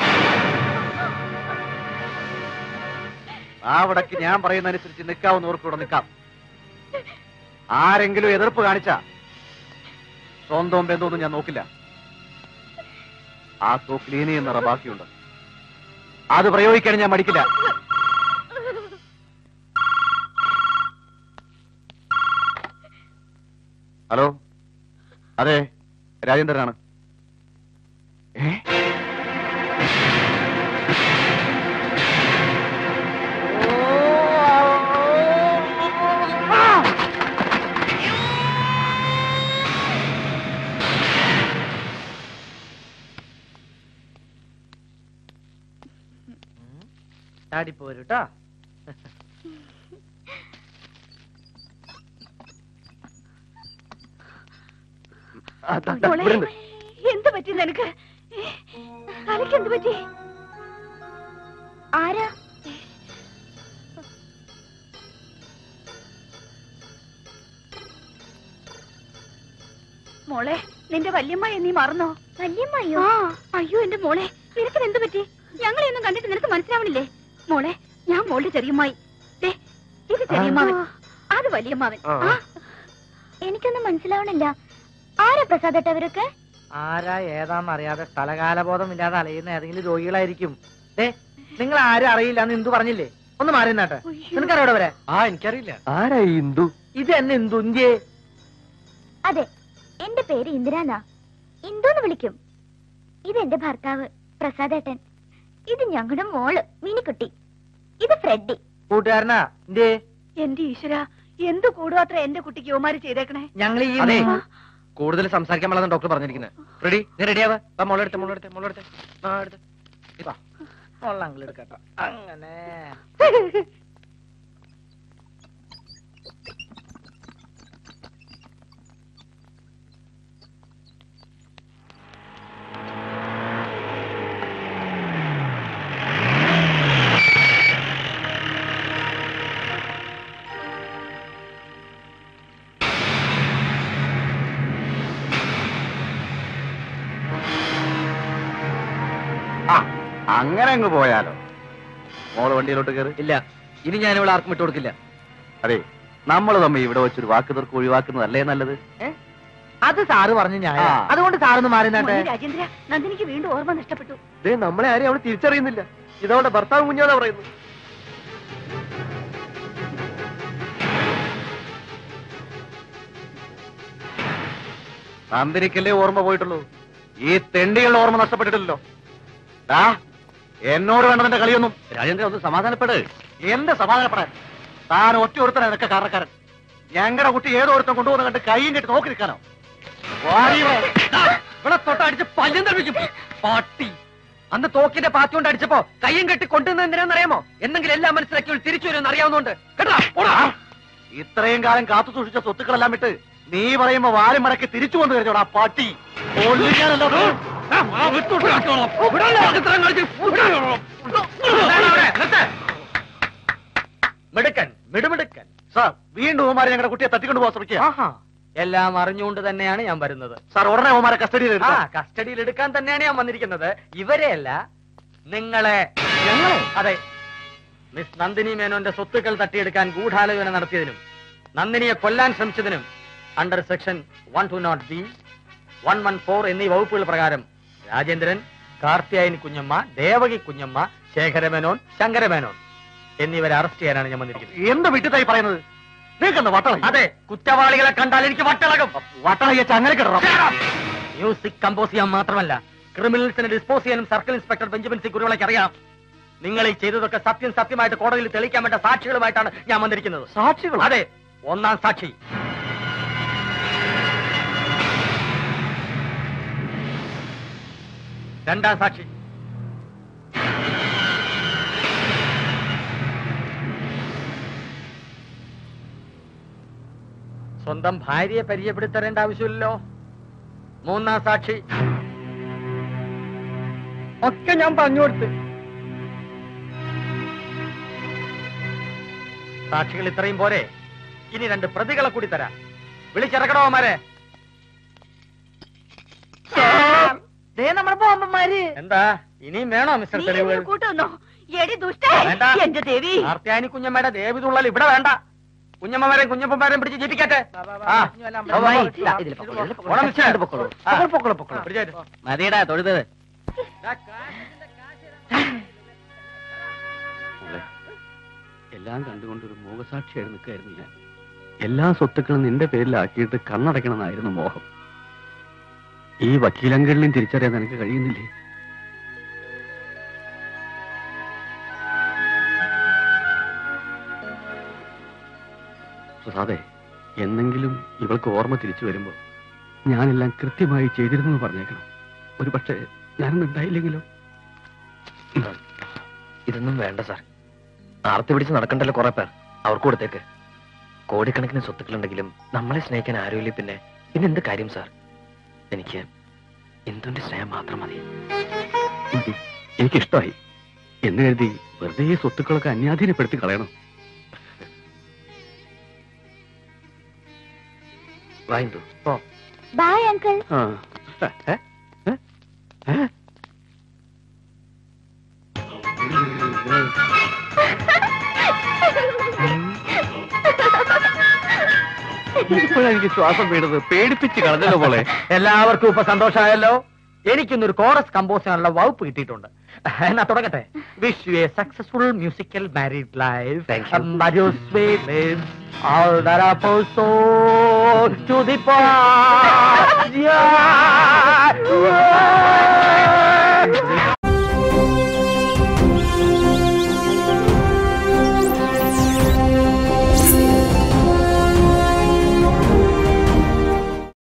അവിടേക്ക് ഞാൻ പറയുന്നതനുസരിച്ച് നിൽക്കാവുന്നവർക്ക് ഇവിടെ നിൽക്കാം. ആരെങ്കിലും എതിർപ്പ് കാണിച്ച സ്വന്തം ബന്ധമൊന്നും ഞാൻ നോക്കില്ല. ആ തോക്കിൽ ഇനിയും നിറ ബാക്കിയുണ്ട്. അത് പ്രയോഗിക്കാൻ ഞാൻ മടിക്കില്ല. ഹലോ, അതെ, രാജേന്ദ്രനാണ്. ചാടിപ്പോരൂട്ടാ. എന്ത് പറ്റി നിനക്ക്? തലയ്ക്ക് എന്ത് പറ്റി? ആരാ? മോളെ, നിന്റെ വല്യമ്മയെ നീ മറന്നോ? വല്യമ്മയോ? അയ്യോ എന്റെ മോളെ, നിനക്ക് എന്ത് പറ്റി? ഞങ്ങളെയൊന്നും കണ്ടിട്ട് നിനക്ക് മനസ്സിലാവണില്ലേ? മോളെ, ഞാൻ മോളുടെ ചെറിയമ്മായി. ഇത് ചെറിയമ്മാവൻ, അത് വല്യമ്മാവൻ. എനിക്കൊന്നും മനസ്സിലാവണില്ല. ആരാ പ്രസാദട്ട അവരൊക്കെ? ആരാ ഏതാന്നറിയാതെ സ്ഥലകാലബോധം ഇല്ലാതെ അലയുന്ന ഏതെങ്കിലും രോഗികളായിരിക്കും. നിങ്ങൾ ആരും അറിയില്ല എന്ന് ഇന്ദു പറഞ്ഞില്ലേ? ഒന്ന് മാറി നിന്നാട്ടെ. നിനക്കറിയോടെ വരെ? എനിക്കറിയില്ല. ആരാ ഇന്ദു? ഇത് എന്നെ ഇന്ദു. ഇന്ത്യേ? അതെ, എന്റെ പേര് ഇന്ദിരാന്നാ. ഇന്ദുന്ന് വിളിക്കും. ഇതെന്റെ ഭർത്താവ് പ്രസാദേട്ടൻ. ഇത് ഞങ്ങളുടെ മോള് മിനിക്കുട്ടി. ഇത് ഫ്രെഡി. കൂട്ടുകാരനാ? എന്തേ? എന്റെ ഈശ്വര, എന്ത് കൂടുമാത്ര എന്റെ കുട്ടിക്ക് യോമാര് ചെയ്തേക്കണേ. ഞങ്ങൾ ഈ കൂടുതൽ സംസാരിക്കാൻ പാടില്ലെന്ന് ഡോക്ടർ പറഞ്ഞിരിക്കുന്നത്. റെഡി? നീ റെഡിയാവാ? മോളെടുത്ത് മോളെടുത്ത് മോളെടുത്ത് എടുക്കട്ടോ. അങ്ങനെ അങ്ങനെ അങ്ങ് പോയാലോ? മോള് വണ്ടിയിലോട്ട് കയറി. ഇല്ല, ഇനി ഞാൻ ഇവിടെ ആർക്കും വിട്ടു കൊടുക്കില്ല. അതെ, നമ്മൾ തമ്മിൽ ഇവിടെ വെച്ചൊരു വാക്ക് തീർക്ക് ഒഴിവാക്കുന്നതല്ലേ നല്ലത്? അത് സാറ് പറഞ്ഞു ഞാൻ. അതുകൊണ്ട് സാറൊന്ന് മാറി നിന്നാട്ടെ. രാജേന്ദ്ര, നന്ദിനിക്ക് വീണ്ടും ഓർമ്മ നഷ്ടപ്പെട്ടു. നമ്മളെ ആരെയും അവള് തിരിച്ചറിയുന്നില്ല. ഇതവളുടെ ഭർത്താവ് കുഞ്ഞാന്നാ പറയുന്നു. നന്ദിനിക്കല്ലേ ഓർമ്മ പോയിട്ടുള്ളൂ, ഈ തെണ്ടികളുടെ ഓർമ്മ നഷ്ടപ്പെട്ടിട്ടില്ലല്ലോ. എന്നോട് വേണ്ടതിന്റെ കളിയൊന്നും. രാജേന്ദ്രൻ ഒന്ന് സമാധാനപ്പെട്. എന്ത് സമാധാനപ്പെടാൻ? താൻ ഒറ്റ ഒരുത്തനാ നിനക്ക് കാരണക്കാരൻ. ഞങ്ങളുടെ കുട്ടി ഏതോ ഒരുത്തം കൊണ്ടുപോകുന്ന കണ്ട് കൈയും കെട്ടി നോക്കി നിൽക്കാനോ? ഇവിടെ തൊട്ടടിച്ച് പല്ലും തെറിപ്പിക്കും പാട്ടി. അന്ന് തോക്കിന്റെ പാത്തി കൊണ്ട് അടിച്ചപ്പോ കയ്യും കെട്ടി കൊണ്ടുവന്ന എന്തിനാന്നറിയാമോ? എന്നെങ്കിലും എല്ലാം മനസ്സിലാക്കി തിരിച്ചു വരുമെന്ന് അറിയാവുന്നതുകൊണ്ട് കേട്ടോ. ഇത്രയും കാലം കാത്തു സൂക്ഷിച്ച സ്വത്തുക്കളെല്ലാം വിട്ട് നീ പറയുമ്പോ വാലും മടക്കി തിരിച്ചു വന്നു കഴിഞ്ഞോടാ പാട്ടി. മിടുക്കൻ മിടുമിടുക്കൻ. സാർ വീണ്ടും ഓമാരെ ഞങ്ങളുടെ കുട്ടിയെ തട്ടിക്കൊണ്ട് പോകാൻ ശ്രമിക്കുക. ആഹാ, എല്ലാം അറിഞ്ഞുകൊണ്ട് തന്നെയാണ് ഞാൻ വരുന്നത്. സാർ ഉടനെ ഓമാരെ കസ്റ്റഡിയിൽ ആ, കസ്റ്റഡിയിൽ എടുക്കാൻ തന്നെയാണ് ഞാൻ വന്നിരിക്കുന്നത്. ഇവരെയല്ല, നിങ്ങളെ. ഞങ്ങളെ? അതെ. മിസ് നന്ദിനി മേനോന്റെ സ്വത്തുക്കൾ തട്ടിയെടുക്കാൻ ഗൂഢാലോചന നടത്തിയതിനും നന്ദിനിയെ കൊല്ലാൻ ശ്രമിച്ചതിനും അണ്ടർ സെക്ഷൻ 120B 114 എന്നീ വകുപ്പുകൾ പ്രകാരം രാജേന്ദ്രൻ, കാർത്തിയായനി കുഞ്ഞമ്മ, ദേവകി കുഞ്ഞമ്മ, ശേഖരമേനോൻ, ശങ്കരമേനോൻ എന്നിവരെ അറസ്റ്റ് ചെയ്യാനാണ് ഞാൻ വന്നിരിക്കുന്നത്. എന്ത് വിട്ടിട്ടായി പറയുന്നത്? നീക്കെന്താ വട്ടള? അതെ, കുറ്റവാളികളെ കണ്ടാൽ എനിക്ക് വട്ടളകും. വട്ടള അങ്ങനെ കിടണം. മ്യൂസിക് കമ്പോസ് ചെയ്യാൻ മാത്രമല്ല, ക്രിമിനൽസിനെ ഡിസ്പോസ് ചെയ്യാനും സർക്കിൾ ഇൻസ്പെക്ടർ ബെഞ്ചമിൻ സി കുരുവിളയ്ക്ക് അറിയാം. നിങ്ങൾ ഈ ചെയ്തതൊക്കെ സത്യമായിട്ട് കോടതിയിൽ തെളിയിക്കാൻ വേണ്ട സാക്ഷികളുമായിട്ടാണ് ഞാൻ വന്നിരിക്കുന്നത്. സാക്ഷികൾ? അതെ, ഒന്നാം സാക്ഷി രണ്ടാം സാക്ഷി സ്വന്തം ഭാര്യയെ പരിചയപ്പെടുത്തരേണ്ട ആവശ്യമില്ലല്ലോ. മൂന്നാം സാക്ഷി ഒക്കെ ഞാൻ പറഞ്ഞു കൊടുത്ത്. സാക്ഷികൾ ഇത്രയും പോരെ, ഇനി 2 പ്രതികളെ കൂടി തരാം. വിളിച്ചിറക്കണോമാരെ. നമ്മുടെ ബോംബന്മാര്. എന്താ ഇനിയും വേണോ മിസ്റ്റർ തെളിവുകൾ? കൂട്ടുന്നോ? എടി ദുഷ്ട, വേണ്ട. എന്റെ ദേവി. കാർത്തിയാനി കുഞ്ഞമ്മയുടെ ദേവി തുള്ളൽ ഇവിടെ വേണ്ട. കുഞ്ഞമ്മമാരെയും കുഞ്ഞപ്പന്മാരെയും പിടിച്ച് ജീപ്പിക്കട്ടെ. മതിയടാ തൊഴുതത്. എല്ലാം കണ്ടുകൊണ്ടൊരു മോഹസാക്ഷിയായി നിൽക്കായിരുന്നു ഞാൻ. എല്ലാ സ്വത്തുക്കളും നിന്റെ പേരിലാക്കിയിട്ട് കണ്ണടയ്ക്കണമെന്നായിരുന്നു മോഹം. ഈ വക്കീലങ്കളിലും തിരിച്ചറിയാൻ എനിക്ക് കഴിയുന്നില്ലേ? പ്രസാദേ, എന്നെങ്കിലും ഇവൾക്ക് ഓർമ്മ തിരിച്ചു വരുമ്പോ ഞാനെല്ലാം കൃത്യമായി ചെയ്തിരുന്നു പറഞ്ഞേക്കണം. ഒരു പക്ഷേ ഞാനൊന്നും ഉണ്ടായില്ലെങ്കിലോ? ഇതൊന്നും വേണ്ട സാർ. ആർത്തി പിടിച്ച് നടക്കണ്ടല്ലോ കുറെ പേർ. അവർക്ക് കൊടുത്തേക്ക്. കോടിക്കണക്കിന് സ്വത്തുക്കളുണ്ടെങ്കിലും നമ്മളെ സ്നേഹിക്കാൻ ആരുമില്ല. പിന്നെ എന്ത് കാര്യം സാർ? എനിക്ക് എന്തുന്റെ സ്നേഹം മാത്രം മതി. എനിക്കിഷ്ടമായി എന്ന് കരുതി വെറുതെ ഈ സ്വത്തുക്കളൊക്കെ അന്യാധീനപ്പെടുത്തി കളയണം. വായിന്തു. Bye uncle. ഇപ്പോഴെനിക്ക് ശ്വാസം വീണത്. പേടിപ്പിച്ച് കളഞ്ഞല്ലോ പോലെ. എല്ലാവർക്കും ഇപ്പൊ സന്തോഷമായല്ലോ. എനിക്കിന്നൊരു കോറസ് കമ്പോസ് ചെയ്യാനുള്ള വകുപ്പ് കിട്ടിയിട്ടുണ്ട്. എന്നാ തുടങ്ങട്ടെ. Wish you a successful musical married life. All that I pursue to the part. Yeah.